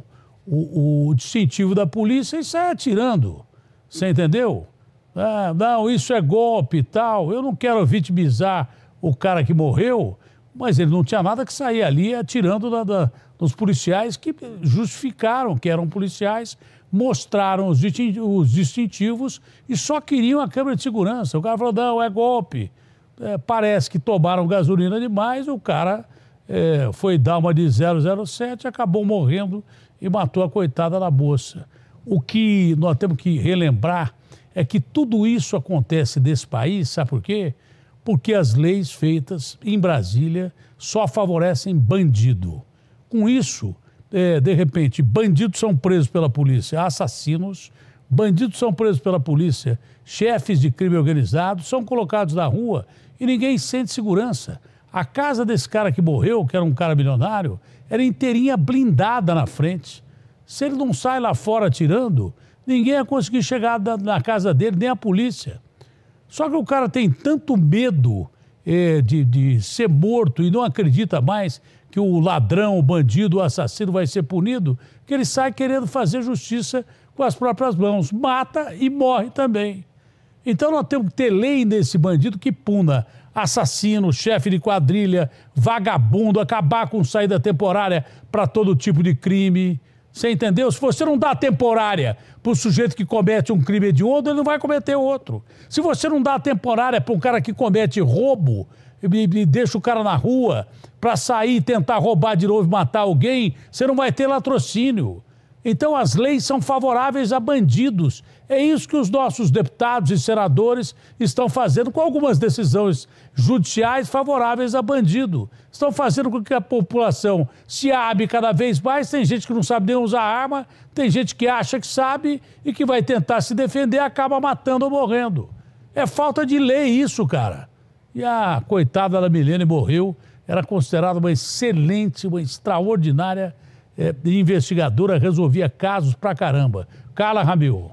Speaker 1: o, o distintivo da polícia e sai atirando. Você entendeu? Ah, não, isso é golpe e tal. Eu não quero vitimizar o cara que morreu, mas ele não tinha nada que sair ali atirando na, na, nos policiais que justificaram que eram policiais, mostraram os distintivos e só queriam a câmera de segurança. O cara falou, não, é golpe. É, parece que tomaram gasolina demais, o cara é, foi dar uma de zero zero sete, acabou morrendo e matou a coitada da moça. O que nós temos que relembrar é que tudo isso acontece nesse país, sabe por quê? Porque as leis feitas em Brasília só favorecem bandido. Com isso, é, de repente, bandidos são presos pela polícia, assassinos, bandidos são presos pela polícia, chefes de crime organizado, são colocados na rua e ninguém sente segurança. A casa desse cara que morreu, que era um cara milionário, era inteirinha blindada na frente. Se ele não sai lá fora atirando, ninguém ia conseguir chegar na casa dele, nem a polícia. Só que o cara tem tanto medo é, de, de ser morto e não acredita mais que o ladrão, o bandido, o assassino vai ser punido, que ele sai querendo fazer justiça com as próprias mãos. Mata e morre também. Então nós temos que ter lei nesse bandido que puna assassino, chefe de quadrilha, vagabundo, acabar com saída temporária para todo tipo de crime. Você entendeu? Se você não dá temporária para o sujeito que comete um crime hediondo, ele não vai cometer outro. Se você não dá temporária para um cara que comete roubo e, e deixa o cara na rua para sair e tentar roubar de novo e matar alguém, você não vai ter latrocínio. Então as leis são favoráveis a bandidos. É isso que os nossos deputados e senadores estão fazendo com algumas decisões judiciais favoráveis a bandido. Estão fazendo com que a população se abre cada vez mais. Tem gente que não sabe nem usar arma, tem gente que acha que sabe e que vai tentar se defender e acaba matando ou morrendo. É falta de lei isso, cara. E a coitada da Milene morreu, era considerada uma excelente, uma extraordinária É, investigadora, resolvia casos pra caramba. Carla Ramil.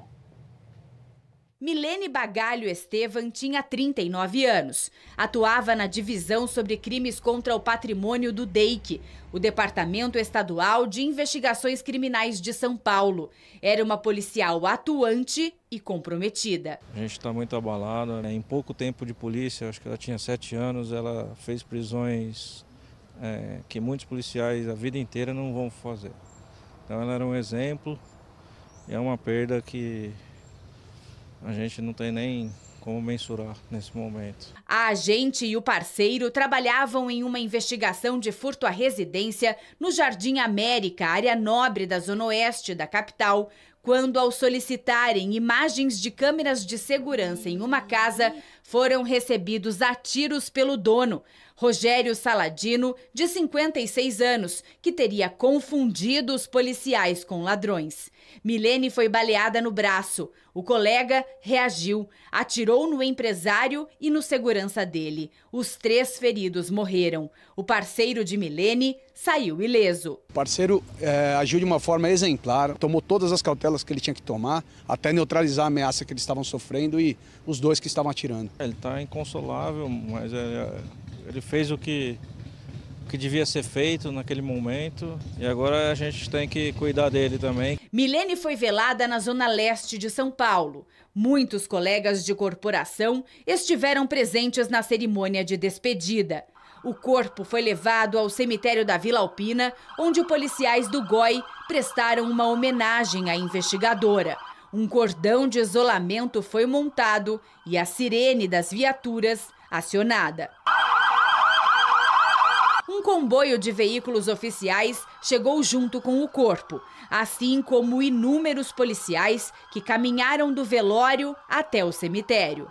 Speaker 2: Milene Bagalho Estevam tinha trinta e nove anos. Atuava na Divisão sobre Crimes contra o Patrimônio do D E I C, o Departamento Estadual de Investigações Criminais de São Paulo. Era uma policial atuante e comprometida.
Speaker 10: A gente está muito abalado. Em pouco tempo de polícia, acho que ela tinha sete anos, ela fez prisões É, que muitos policiais a vida inteira não vão fazer. Então ela era um exemplo e é uma perda que a gente não tem nem como mensurar nesse momento.
Speaker 2: A agente e o parceiro trabalhavam em uma investigação de furto à residência no Jardim América, área nobre da Zona Oeste da capital, quando, ao solicitarem imagens de câmeras de segurança em uma casa, foram recebidos a tiros pelo dono, Rogério Saladino, de cinquenta e seis anos, que teria confundido os policiais com ladrões. Milene foi baleada no braço. O colega reagiu, atirou no empresário e no segurança dele. Os três feridos morreram. O parceiro de Milene saiu ileso.
Speaker 22: O parceiro é, agiu de uma forma exemplar, tomou todas as cautelas que ele tinha que tomar, até neutralizar a ameaça que eles estavam sofrendo e os dois que estavam atirando.
Speaker 10: Ele está inconsolável, mas é, ele fez o que... que devia ser feito naquele momento e agora a gente tem que cuidar dele também.
Speaker 2: Milene foi velada na zona leste de São Paulo. Muitos colegas de corporação estiveram presentes na cerimônia de despedida. O corpo foi levado ao cemitério da Vila Alpina, onde policiais do G O I prestaram uma homenagem à investigadora. Um cordão de isolamento foi montado e a sirene das viaturas acionada. Um comboio de veículos oficiais chegou junto com o corpo, assim como inúmeros policiais que caminharam do velório até o cemitério.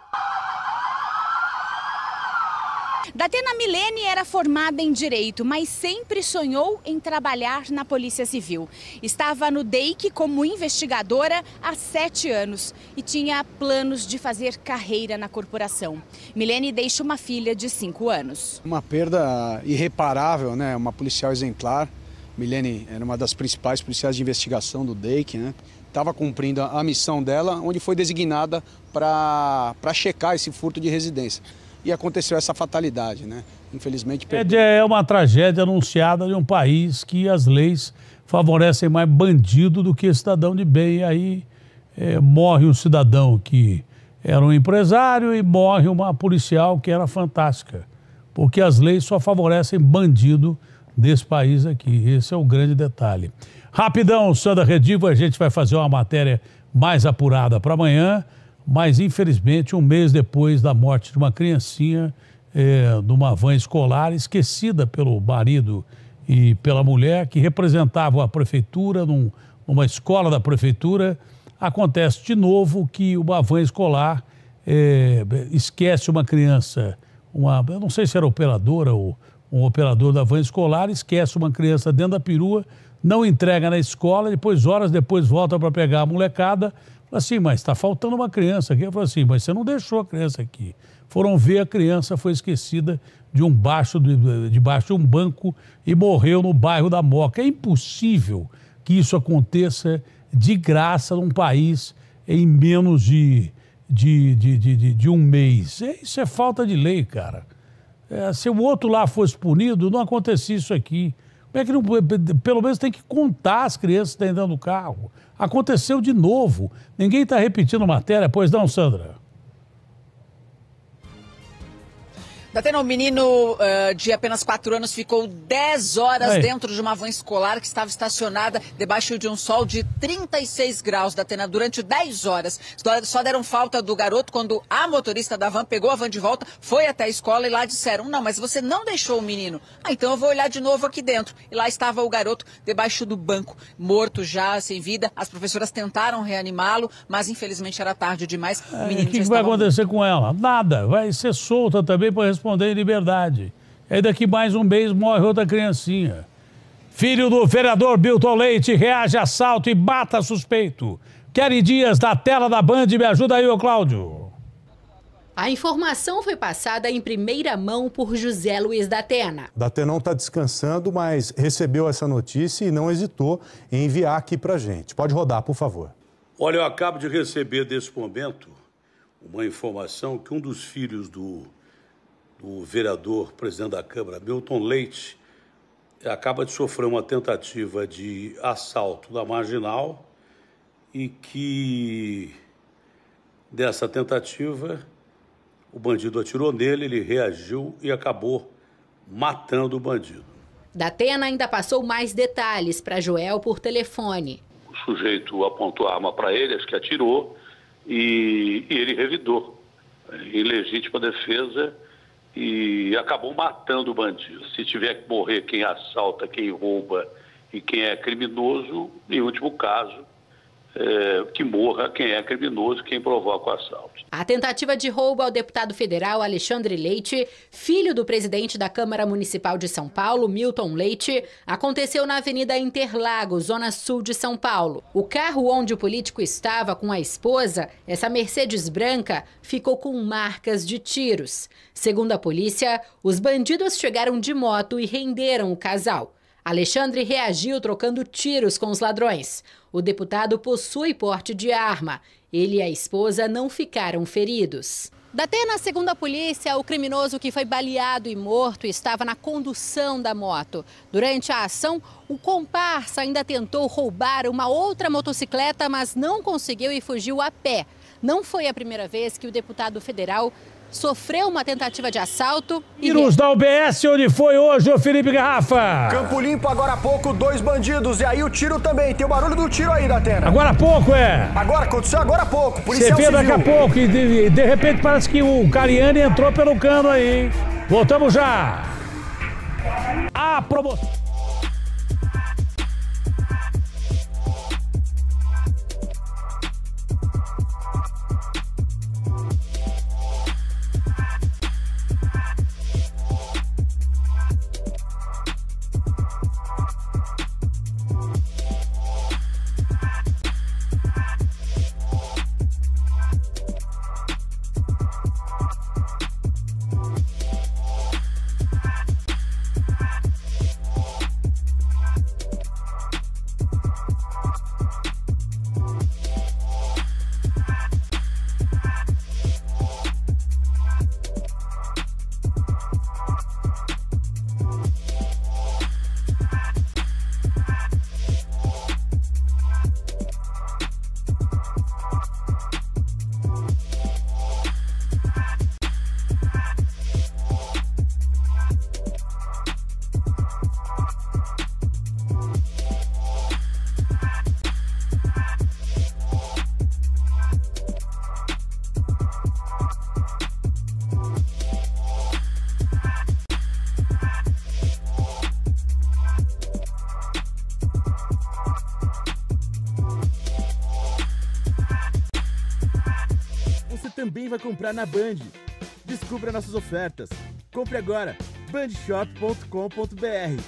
Speaker 2: Datena Milene era formada em Direito, mas sempre sonhou em trabalhar na Polícia Civil. Estava no D E I C como investigadora há sete anos e tinha planos de fazer carreira na corporação. Milene deixa uma filha de cinco anos.
Speaker 22: Uma perda irreparável, né? Uma policial exemplar. Milene era uma das principais policiais de investigação do D E I C, né? Estava cumprindo a missão dela, onde foi designada para para checar esse furto de residência. E aconteceu essa fatalidade, né? Infelizmente... Perdeu.
Speaker 1: É uma tragédia anunciada de um país que as leis favorecem mais bandido do que cidadão de bem. E aí é, morre um cidadão que era um empresário e morre uma policial que era fantástica. Porque as leis só favorecem bandido desse país aqui. Esse é o grande detalhe. Rapidão, Sandra Redivo, a gente vai fazer uma matéria mais apurada para amanhã. Mas, infelizmente, um mês depois da morte de uma criancinha, é, de uma van escolar, esquecida pelo marido e pela mulher, que representavam a prefeitura, num, numa escola da prefeitura, acontece de novo que uma van escolar é, esquece uma criança, uma, eu não sei se era operadora ou um operador da van escolar, esquece uma criança dentro da perua, não entrega na escola, depois, horas depois, volta para pegar a molecada. Fala assim, mas está faltando uma criança aqui. Eu falo assim, mas você não deixou a criança aqui. Foram ver, a criança foi esquecida de um baixo, de, debaixo de um banco e morreu no bairro da Moca. É impossível que isso aconteça de graça num país em menos de, de, de, de, de, de um mês. Isso é falta de lei, cara. É, se o outro lá fosse punido, não acontecia isso aqui. Como é que não, pelo menos tem que contar as crianças que estão dentro do carro. Aconteceu de novo. Ninguém está repetindo matéria, pois não, Sandra?
Speaker 7: Datena, um menino uh, de apenas quatro anos ficou dez horas Aí. dentro de uma van escolar que estava estacionada debaixo de um sol de trinta e seis graus, Datena, durante dez horas. Só deram falta do garoto quando a motorista da van pegou a van de volta, foi até a escola e lá disseram, não, mas você não deixou o menino. Ah, então eu vou olhar de novo aqui dentro. E lá estava o garoto debaixo do banco, morto já, sem vida. As professoras tentaram reanimá-lo, mas infelizmente era tarde demais. O menino
Speaker 1: O que, que vai acontecer morto. com ela? Nada. Vai ser solta também para responder em liberdade. Aí daqui mais um mês morre outra criancinha. Filho do vereador Bilton Leite reage a assalto e mata suspeito. Kelly Dias, da tela da Band, me ajuda aí, ô Cláudio.
Speaker 12: A informação foi passada em primeira mão por José Luiz Datena.
Speaker 13: Datena não está descansando, mas recebeu essa notícia e não hesitou em enviar aqui pra gente. Pode rodar, por favor.
Speaker 16: Olha, eu acabo de receber desse momento uma informação que um dos filhos do do vereador, presidente da Câmara, Bilton Leite, acaba de sofrer uma tentativa de assalto na Marginal e que, dessa tentativa, o bandido atirou nele, ele reagiu e acabou matando o bandido.
Speaker 12: Datena ainda passou mais detalhes para Joel por telefone.
Speaker 16: O sujeito apontou a arma para ele, acho que atirou, e, e ele revidou, em legítima defesa, e acabou matando o bandido. Se tiver que morrer quem assalta, quem rouba e quem é criminoso, em último caso, é, que morra quem é criminoso, quem provoca o assalto.
Speaker 12: A tentativa de roubo ao deputado federal Alexandre Leite, filho do presidente da Câmara Municipal de São Paulo, Milton Leite, aconteceu na Avenida Interlagos, zona sul de São Paulo. O carro onde o político estava com a esposa, essa Mercedes branca, ficou com marcas de tiros. Segundo a polícia, os bandidos chegaram de moto e renderam o casal. Alexandre reagiu trocando tiros com os ladrões. O deputado possui porte de arma. Ele e a esposa não ficaram feridos. Datena, segundo a polícia, o criminoso que foi baleado e morto estava na condução da moto. Durante a ação, o comparsa ainda tentou roubar uma outra motocicleta, mas não conseguiu e fugiu a pé. Não foi a primeira vez que o deputado federal sofreu uma tentativa de assalto.
Speaker 1: E nos dá o B S, onde foi hoje o Felipe Garrafa?
Speaker 8: Campo Limpo, agora há pouco, dois bandidos. E aí o tiro também. Tem o barulho do tiro aí, Datena.
Speaker 1: Agora há pouco, é?
Speaker 8: Agora, aconteceu agora há pouco.
Speaker 1: Você vê daqui a pouco e de, de repente parece que o Cariani entrou pelo cano aí, hein? Voltamos já. A promoção.
Speaker 15: Também vai comprar na Band. Descubra nossas ofertas. Compre agora, band shop ponto com ponto b r.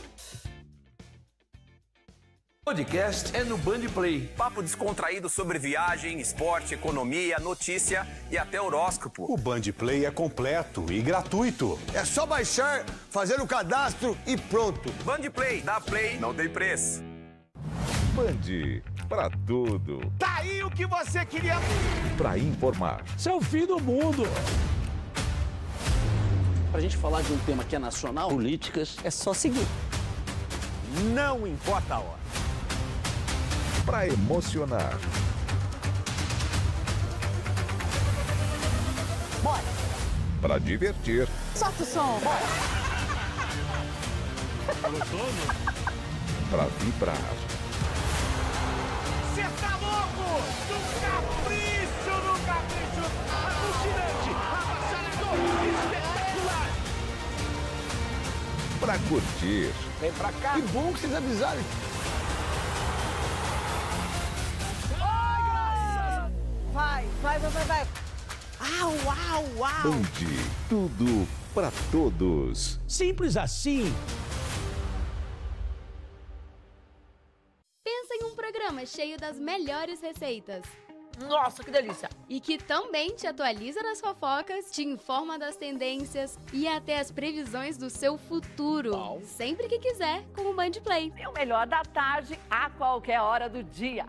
Speaker 19: Podcast é no Band Play. Papo descontraído sobre viagem, esporte, economia, notícia e até horóscopo.
Speaker 13: O Band Play é completo e gratuito.
Speaker 8: É só baixar, fazer o cadastro e pronto.
Speaker 19: Band Play, dá play, não tem preço.
Speaker 24: Band, pra tudo.
Speaker 8: Tá aí o que você queria.
Speaker 24: Pra informar.
Speaker 1: Isso é o fim do mundo.
Speaker 25: Pra gente falar de um tema que é nacional, políticas, é só seguir.
Speaker 8: Não importa a hora.
Speaker 24: Pra emocionar.
Speaker 7: Bora.
Speaker 24: Pra divertir.
Speaker 7: Solta o som, bora.
Speaker 24: Pra vibrar.
Speaker 8: Você tá louco? No capricho, no capricho. Alucinante, avassalador, espetacular.
Speaker 24: Pra curtir.
Speaker 8: Vem pra cá. Que bom que vocês avisaram.
Speaker 7: Vai, vai, vai, vai, vai. Au, au, au.
Speaker 24: Band, tudo pra todos.
Speaker 1: Simples assim.
Speaker 26: Pensa em um programa cheio das melhores receitas.
Speaker 7: Nossa, que delícia!
Speaker 26: E que também te atualiza das fofocas, te informa das tendências e até as previsões do seu futuro. Uau. Sempre que quiser, com o Band Play.
Speaker 7: E o melhor da tarde a qualquer hora do dia.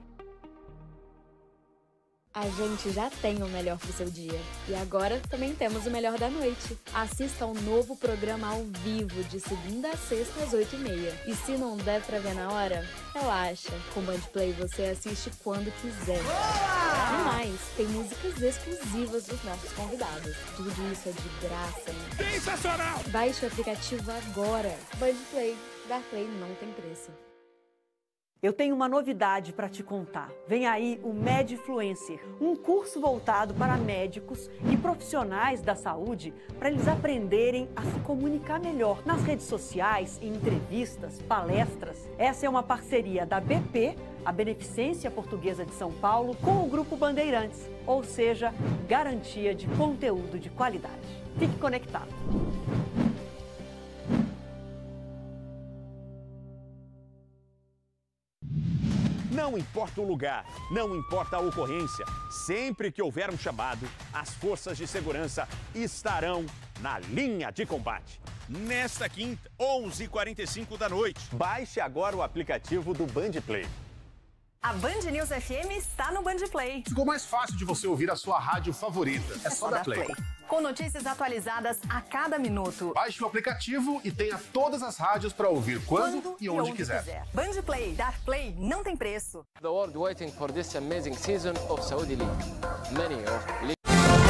Speaker 26: A gente já tem o melhor pro seu dia. E agora também temos o melhor da noite. Assista ao novo programa ao vivo, de segunda a sexta às oito e meia. E se não der pra ver na hora, relaxa. Com o Band Play você assiste quando quiser. Boa! E mais, tem músicas exclusivas dos nossos convidados. Tudo isso é de graça, hein?
Speaker 8: Sensacional!
Speaker 26: Baixe o aplicativo agora. Band Play. Dar Play não tem preço.
Speaker 3: Eu tenho uma novidade para te contar. Vem aí o Medfluencer, um curso voltado para médicos e profissionais da saúde para eles aprenderem a se comunicar melhor nas redes sociais, em entrevistas, palestras. Essa é uma parceria da B P, a Beneficência Portuguesa de São Paulo, com o Grupo Bandeirantes, ou seja, garantia de conteúdo de qualidade. Fique conectado.
Speaker 4: Não importa o lugar, não importa a ocorrência, sempre que houver um chamado, as forças de segurança estarão na linha de combate.
Speaker 6: Nesta quinta, onze e quarenta e cinco da noite.
Speaker 4: Baixe agora o aplicativo do Band Play.
Speaker 17: A Band News F M está no Band Play.
Speaker 20: Ficou mais fácil de você ouvir a sua rádio favorita. É, é só, só dar play. play.
Speaker 17: Com notícias atualizadas a cada minuto.
Speaker 20: Baixe o aplicativo e tenha todas as rádios para ouvir quando, quando e onde, e onde quiser. quiser.
Speaker 17: Band Play, dar play não tem preço.
Speaker 23: The world waiting for this amazing season of Saudi League. Many of league.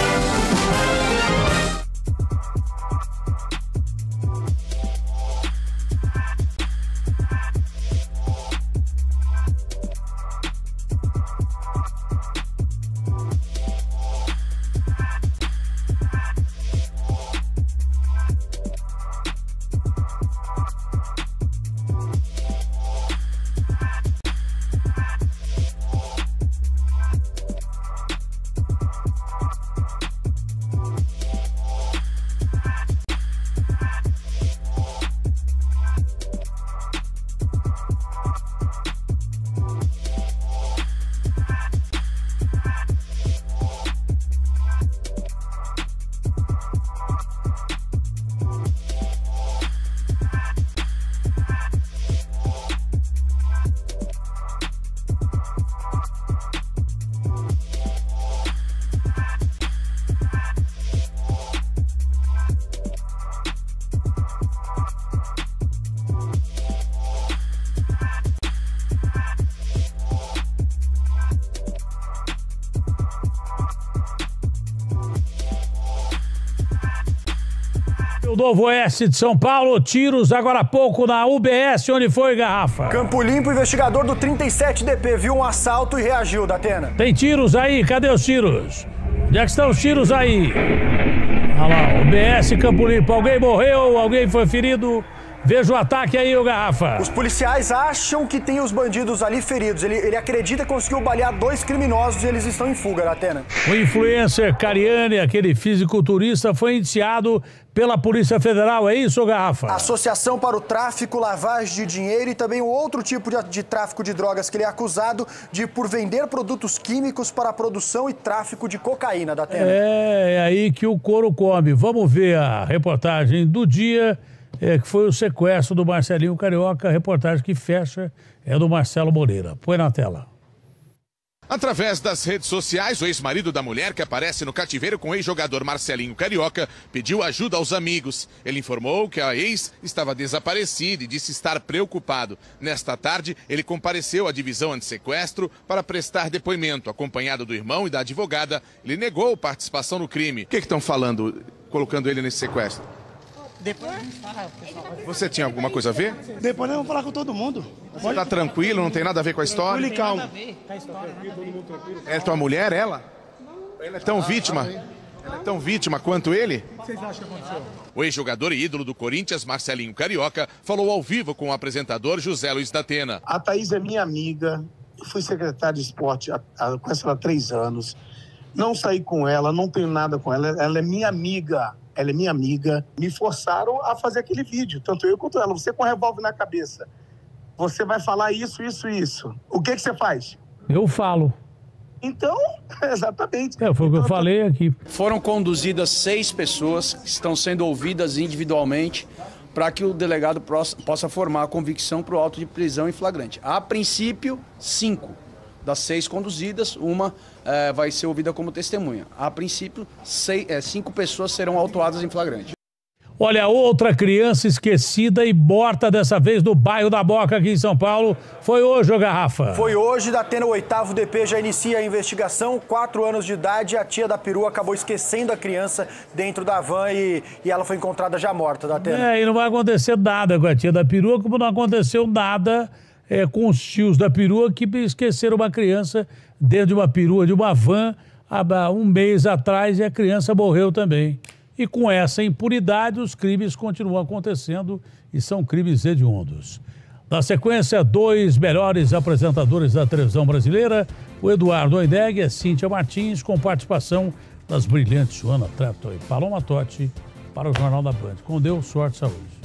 Speaker 1: O Novo Oeste de São Paulo, tiros agora há pouco na U B S, onde foi, Garrafa?
Speaker 8: Campo Limpo, investigador do trinta e sete D P, viu um assalto e reagiu, Datena.
Speaker 1: Tem tiros aí, cadê os tiros? Onde é que estão os tiros aí? Olha lá, U B S, Campo Limpo, alguém morreu, alguém foi ferido? Veja o ataque aí, o Garrafa.
Speaker 8: Os policiais acham que tem os bandidos ali feridos. Ele, ele acredita que conseguiu balear dois criminosos e eles estão em fuga, Datena.
Speaker 1: O influencer Cariani, aquele fisiculturista, foi indiciado pela Polícia Federal, é isso, Garrafa?
Speaker 8: Associação para o tráfico, lavagem de dinheiro e também o outro tipo de, de tráfico de drogas que ele é acusado de por vender produtos químicos para a produção e tráfico de cocaína, Datena.
Speaker 1: É, é aí que o couro come. Vamos ver a reportagem do dia. É, que foi o sequestro do Marcelinho Carioca, a reportagem que fecha é do Marcelo Moreira. Põe na tela.
Speaker 5: Através das redes sociais, o ex-marido da mulher, que aparece no cativeiro com o ex-jogador Marcelinho Carioca, pediu ajuda aos amigos. Ele informou que a ex estava desaparecida e disse estar preocupado. Nesta tarde, ele compareceu à divisão antissequestro para prestar depoimento. Acompanhado do irmão e da advogada, ele negou participação no crime. O que estão falando, colocando ele nesse sequestro?
Speaker 27: Depois a gente fala, pessoal.
Speaker 5: Você tinha alguma coisa a ver?
Speaker 27: Depois nós vamos falar com todo mundo.
Speaker 5: Você está tranquilo, não tem nada a ver com a história?
Speaker 27: Não tem nada a ver com a história.
Speaker 5: É tua mulher, ela? Ela é tão vítima? Ela é tão vítima quanto ele?
Speaker 27: O que vocês acham que aconteceu?
Speaker 5: O ex-jogador e ídolo do Corinthians, Marcelinho Carioca, falou ao vivo com o apresentador José Luiz da Atena.
Speaker 18: A Thaís é minha amiga. Eu fui secretário de esporte há, há, com ela há três anos. Não saí com ela, não tenho nada com ela. Ela é minha amiga. Ela é minha amiga. Me forçaram a fazer aquele vídeo, tanto eu quanto ela. Você com um revólver na cabeça, você vai falar isso, isso, isso. O que que você faz?
Speaker 1: Eu falo.
Speaker 18: Então, exatamente.
Speaker 1: É, foi o que eu falei aqui.
Speaker 22: Foram conduzidas seis pessoas que estão sendo ouvidas individualmente para que o delegado possa formar a convicção para o auto de prisão em flagrante. A princípio, cinco. Das seis conduzidas, uma é, vai ser ouvida como testemunha. A princípio, seis, é, cinco pessoas serão autuadas em flagrante.
Speaker 1: Olha, outra criança esquecida e morta dessa vez no bairro da Moca, aqui em São Paulo. Foi hoje, ô Garrafa?
Speaker 8: Foi hoje, Datena, o oitavo D P já inicia a investigação. Quatro anos de idade, a tia da perua acabou esquecendo a criança dentro da van e, e ela foi encontrada já morta, Datena.
Speaker 1: É, e não vai acontecer nada com a tia da perua, como não aconteceu nada é, com os tios da perua que esqueceram uma criança dentro de uma perua, de uma van, há um mês atrás, e a criança morreu também. E com essa impunidade, os crimes continuam acontecendo e são crimes hediondos. Na sequência, dois melhores apresentadores da televisão brasileira, o Eduardo Oideg e a Cíntia Martins, com participação das brilhantes Joana Treptow e Paloma Totti, para o Jornal da Band. Com Deus, sorte e saúde.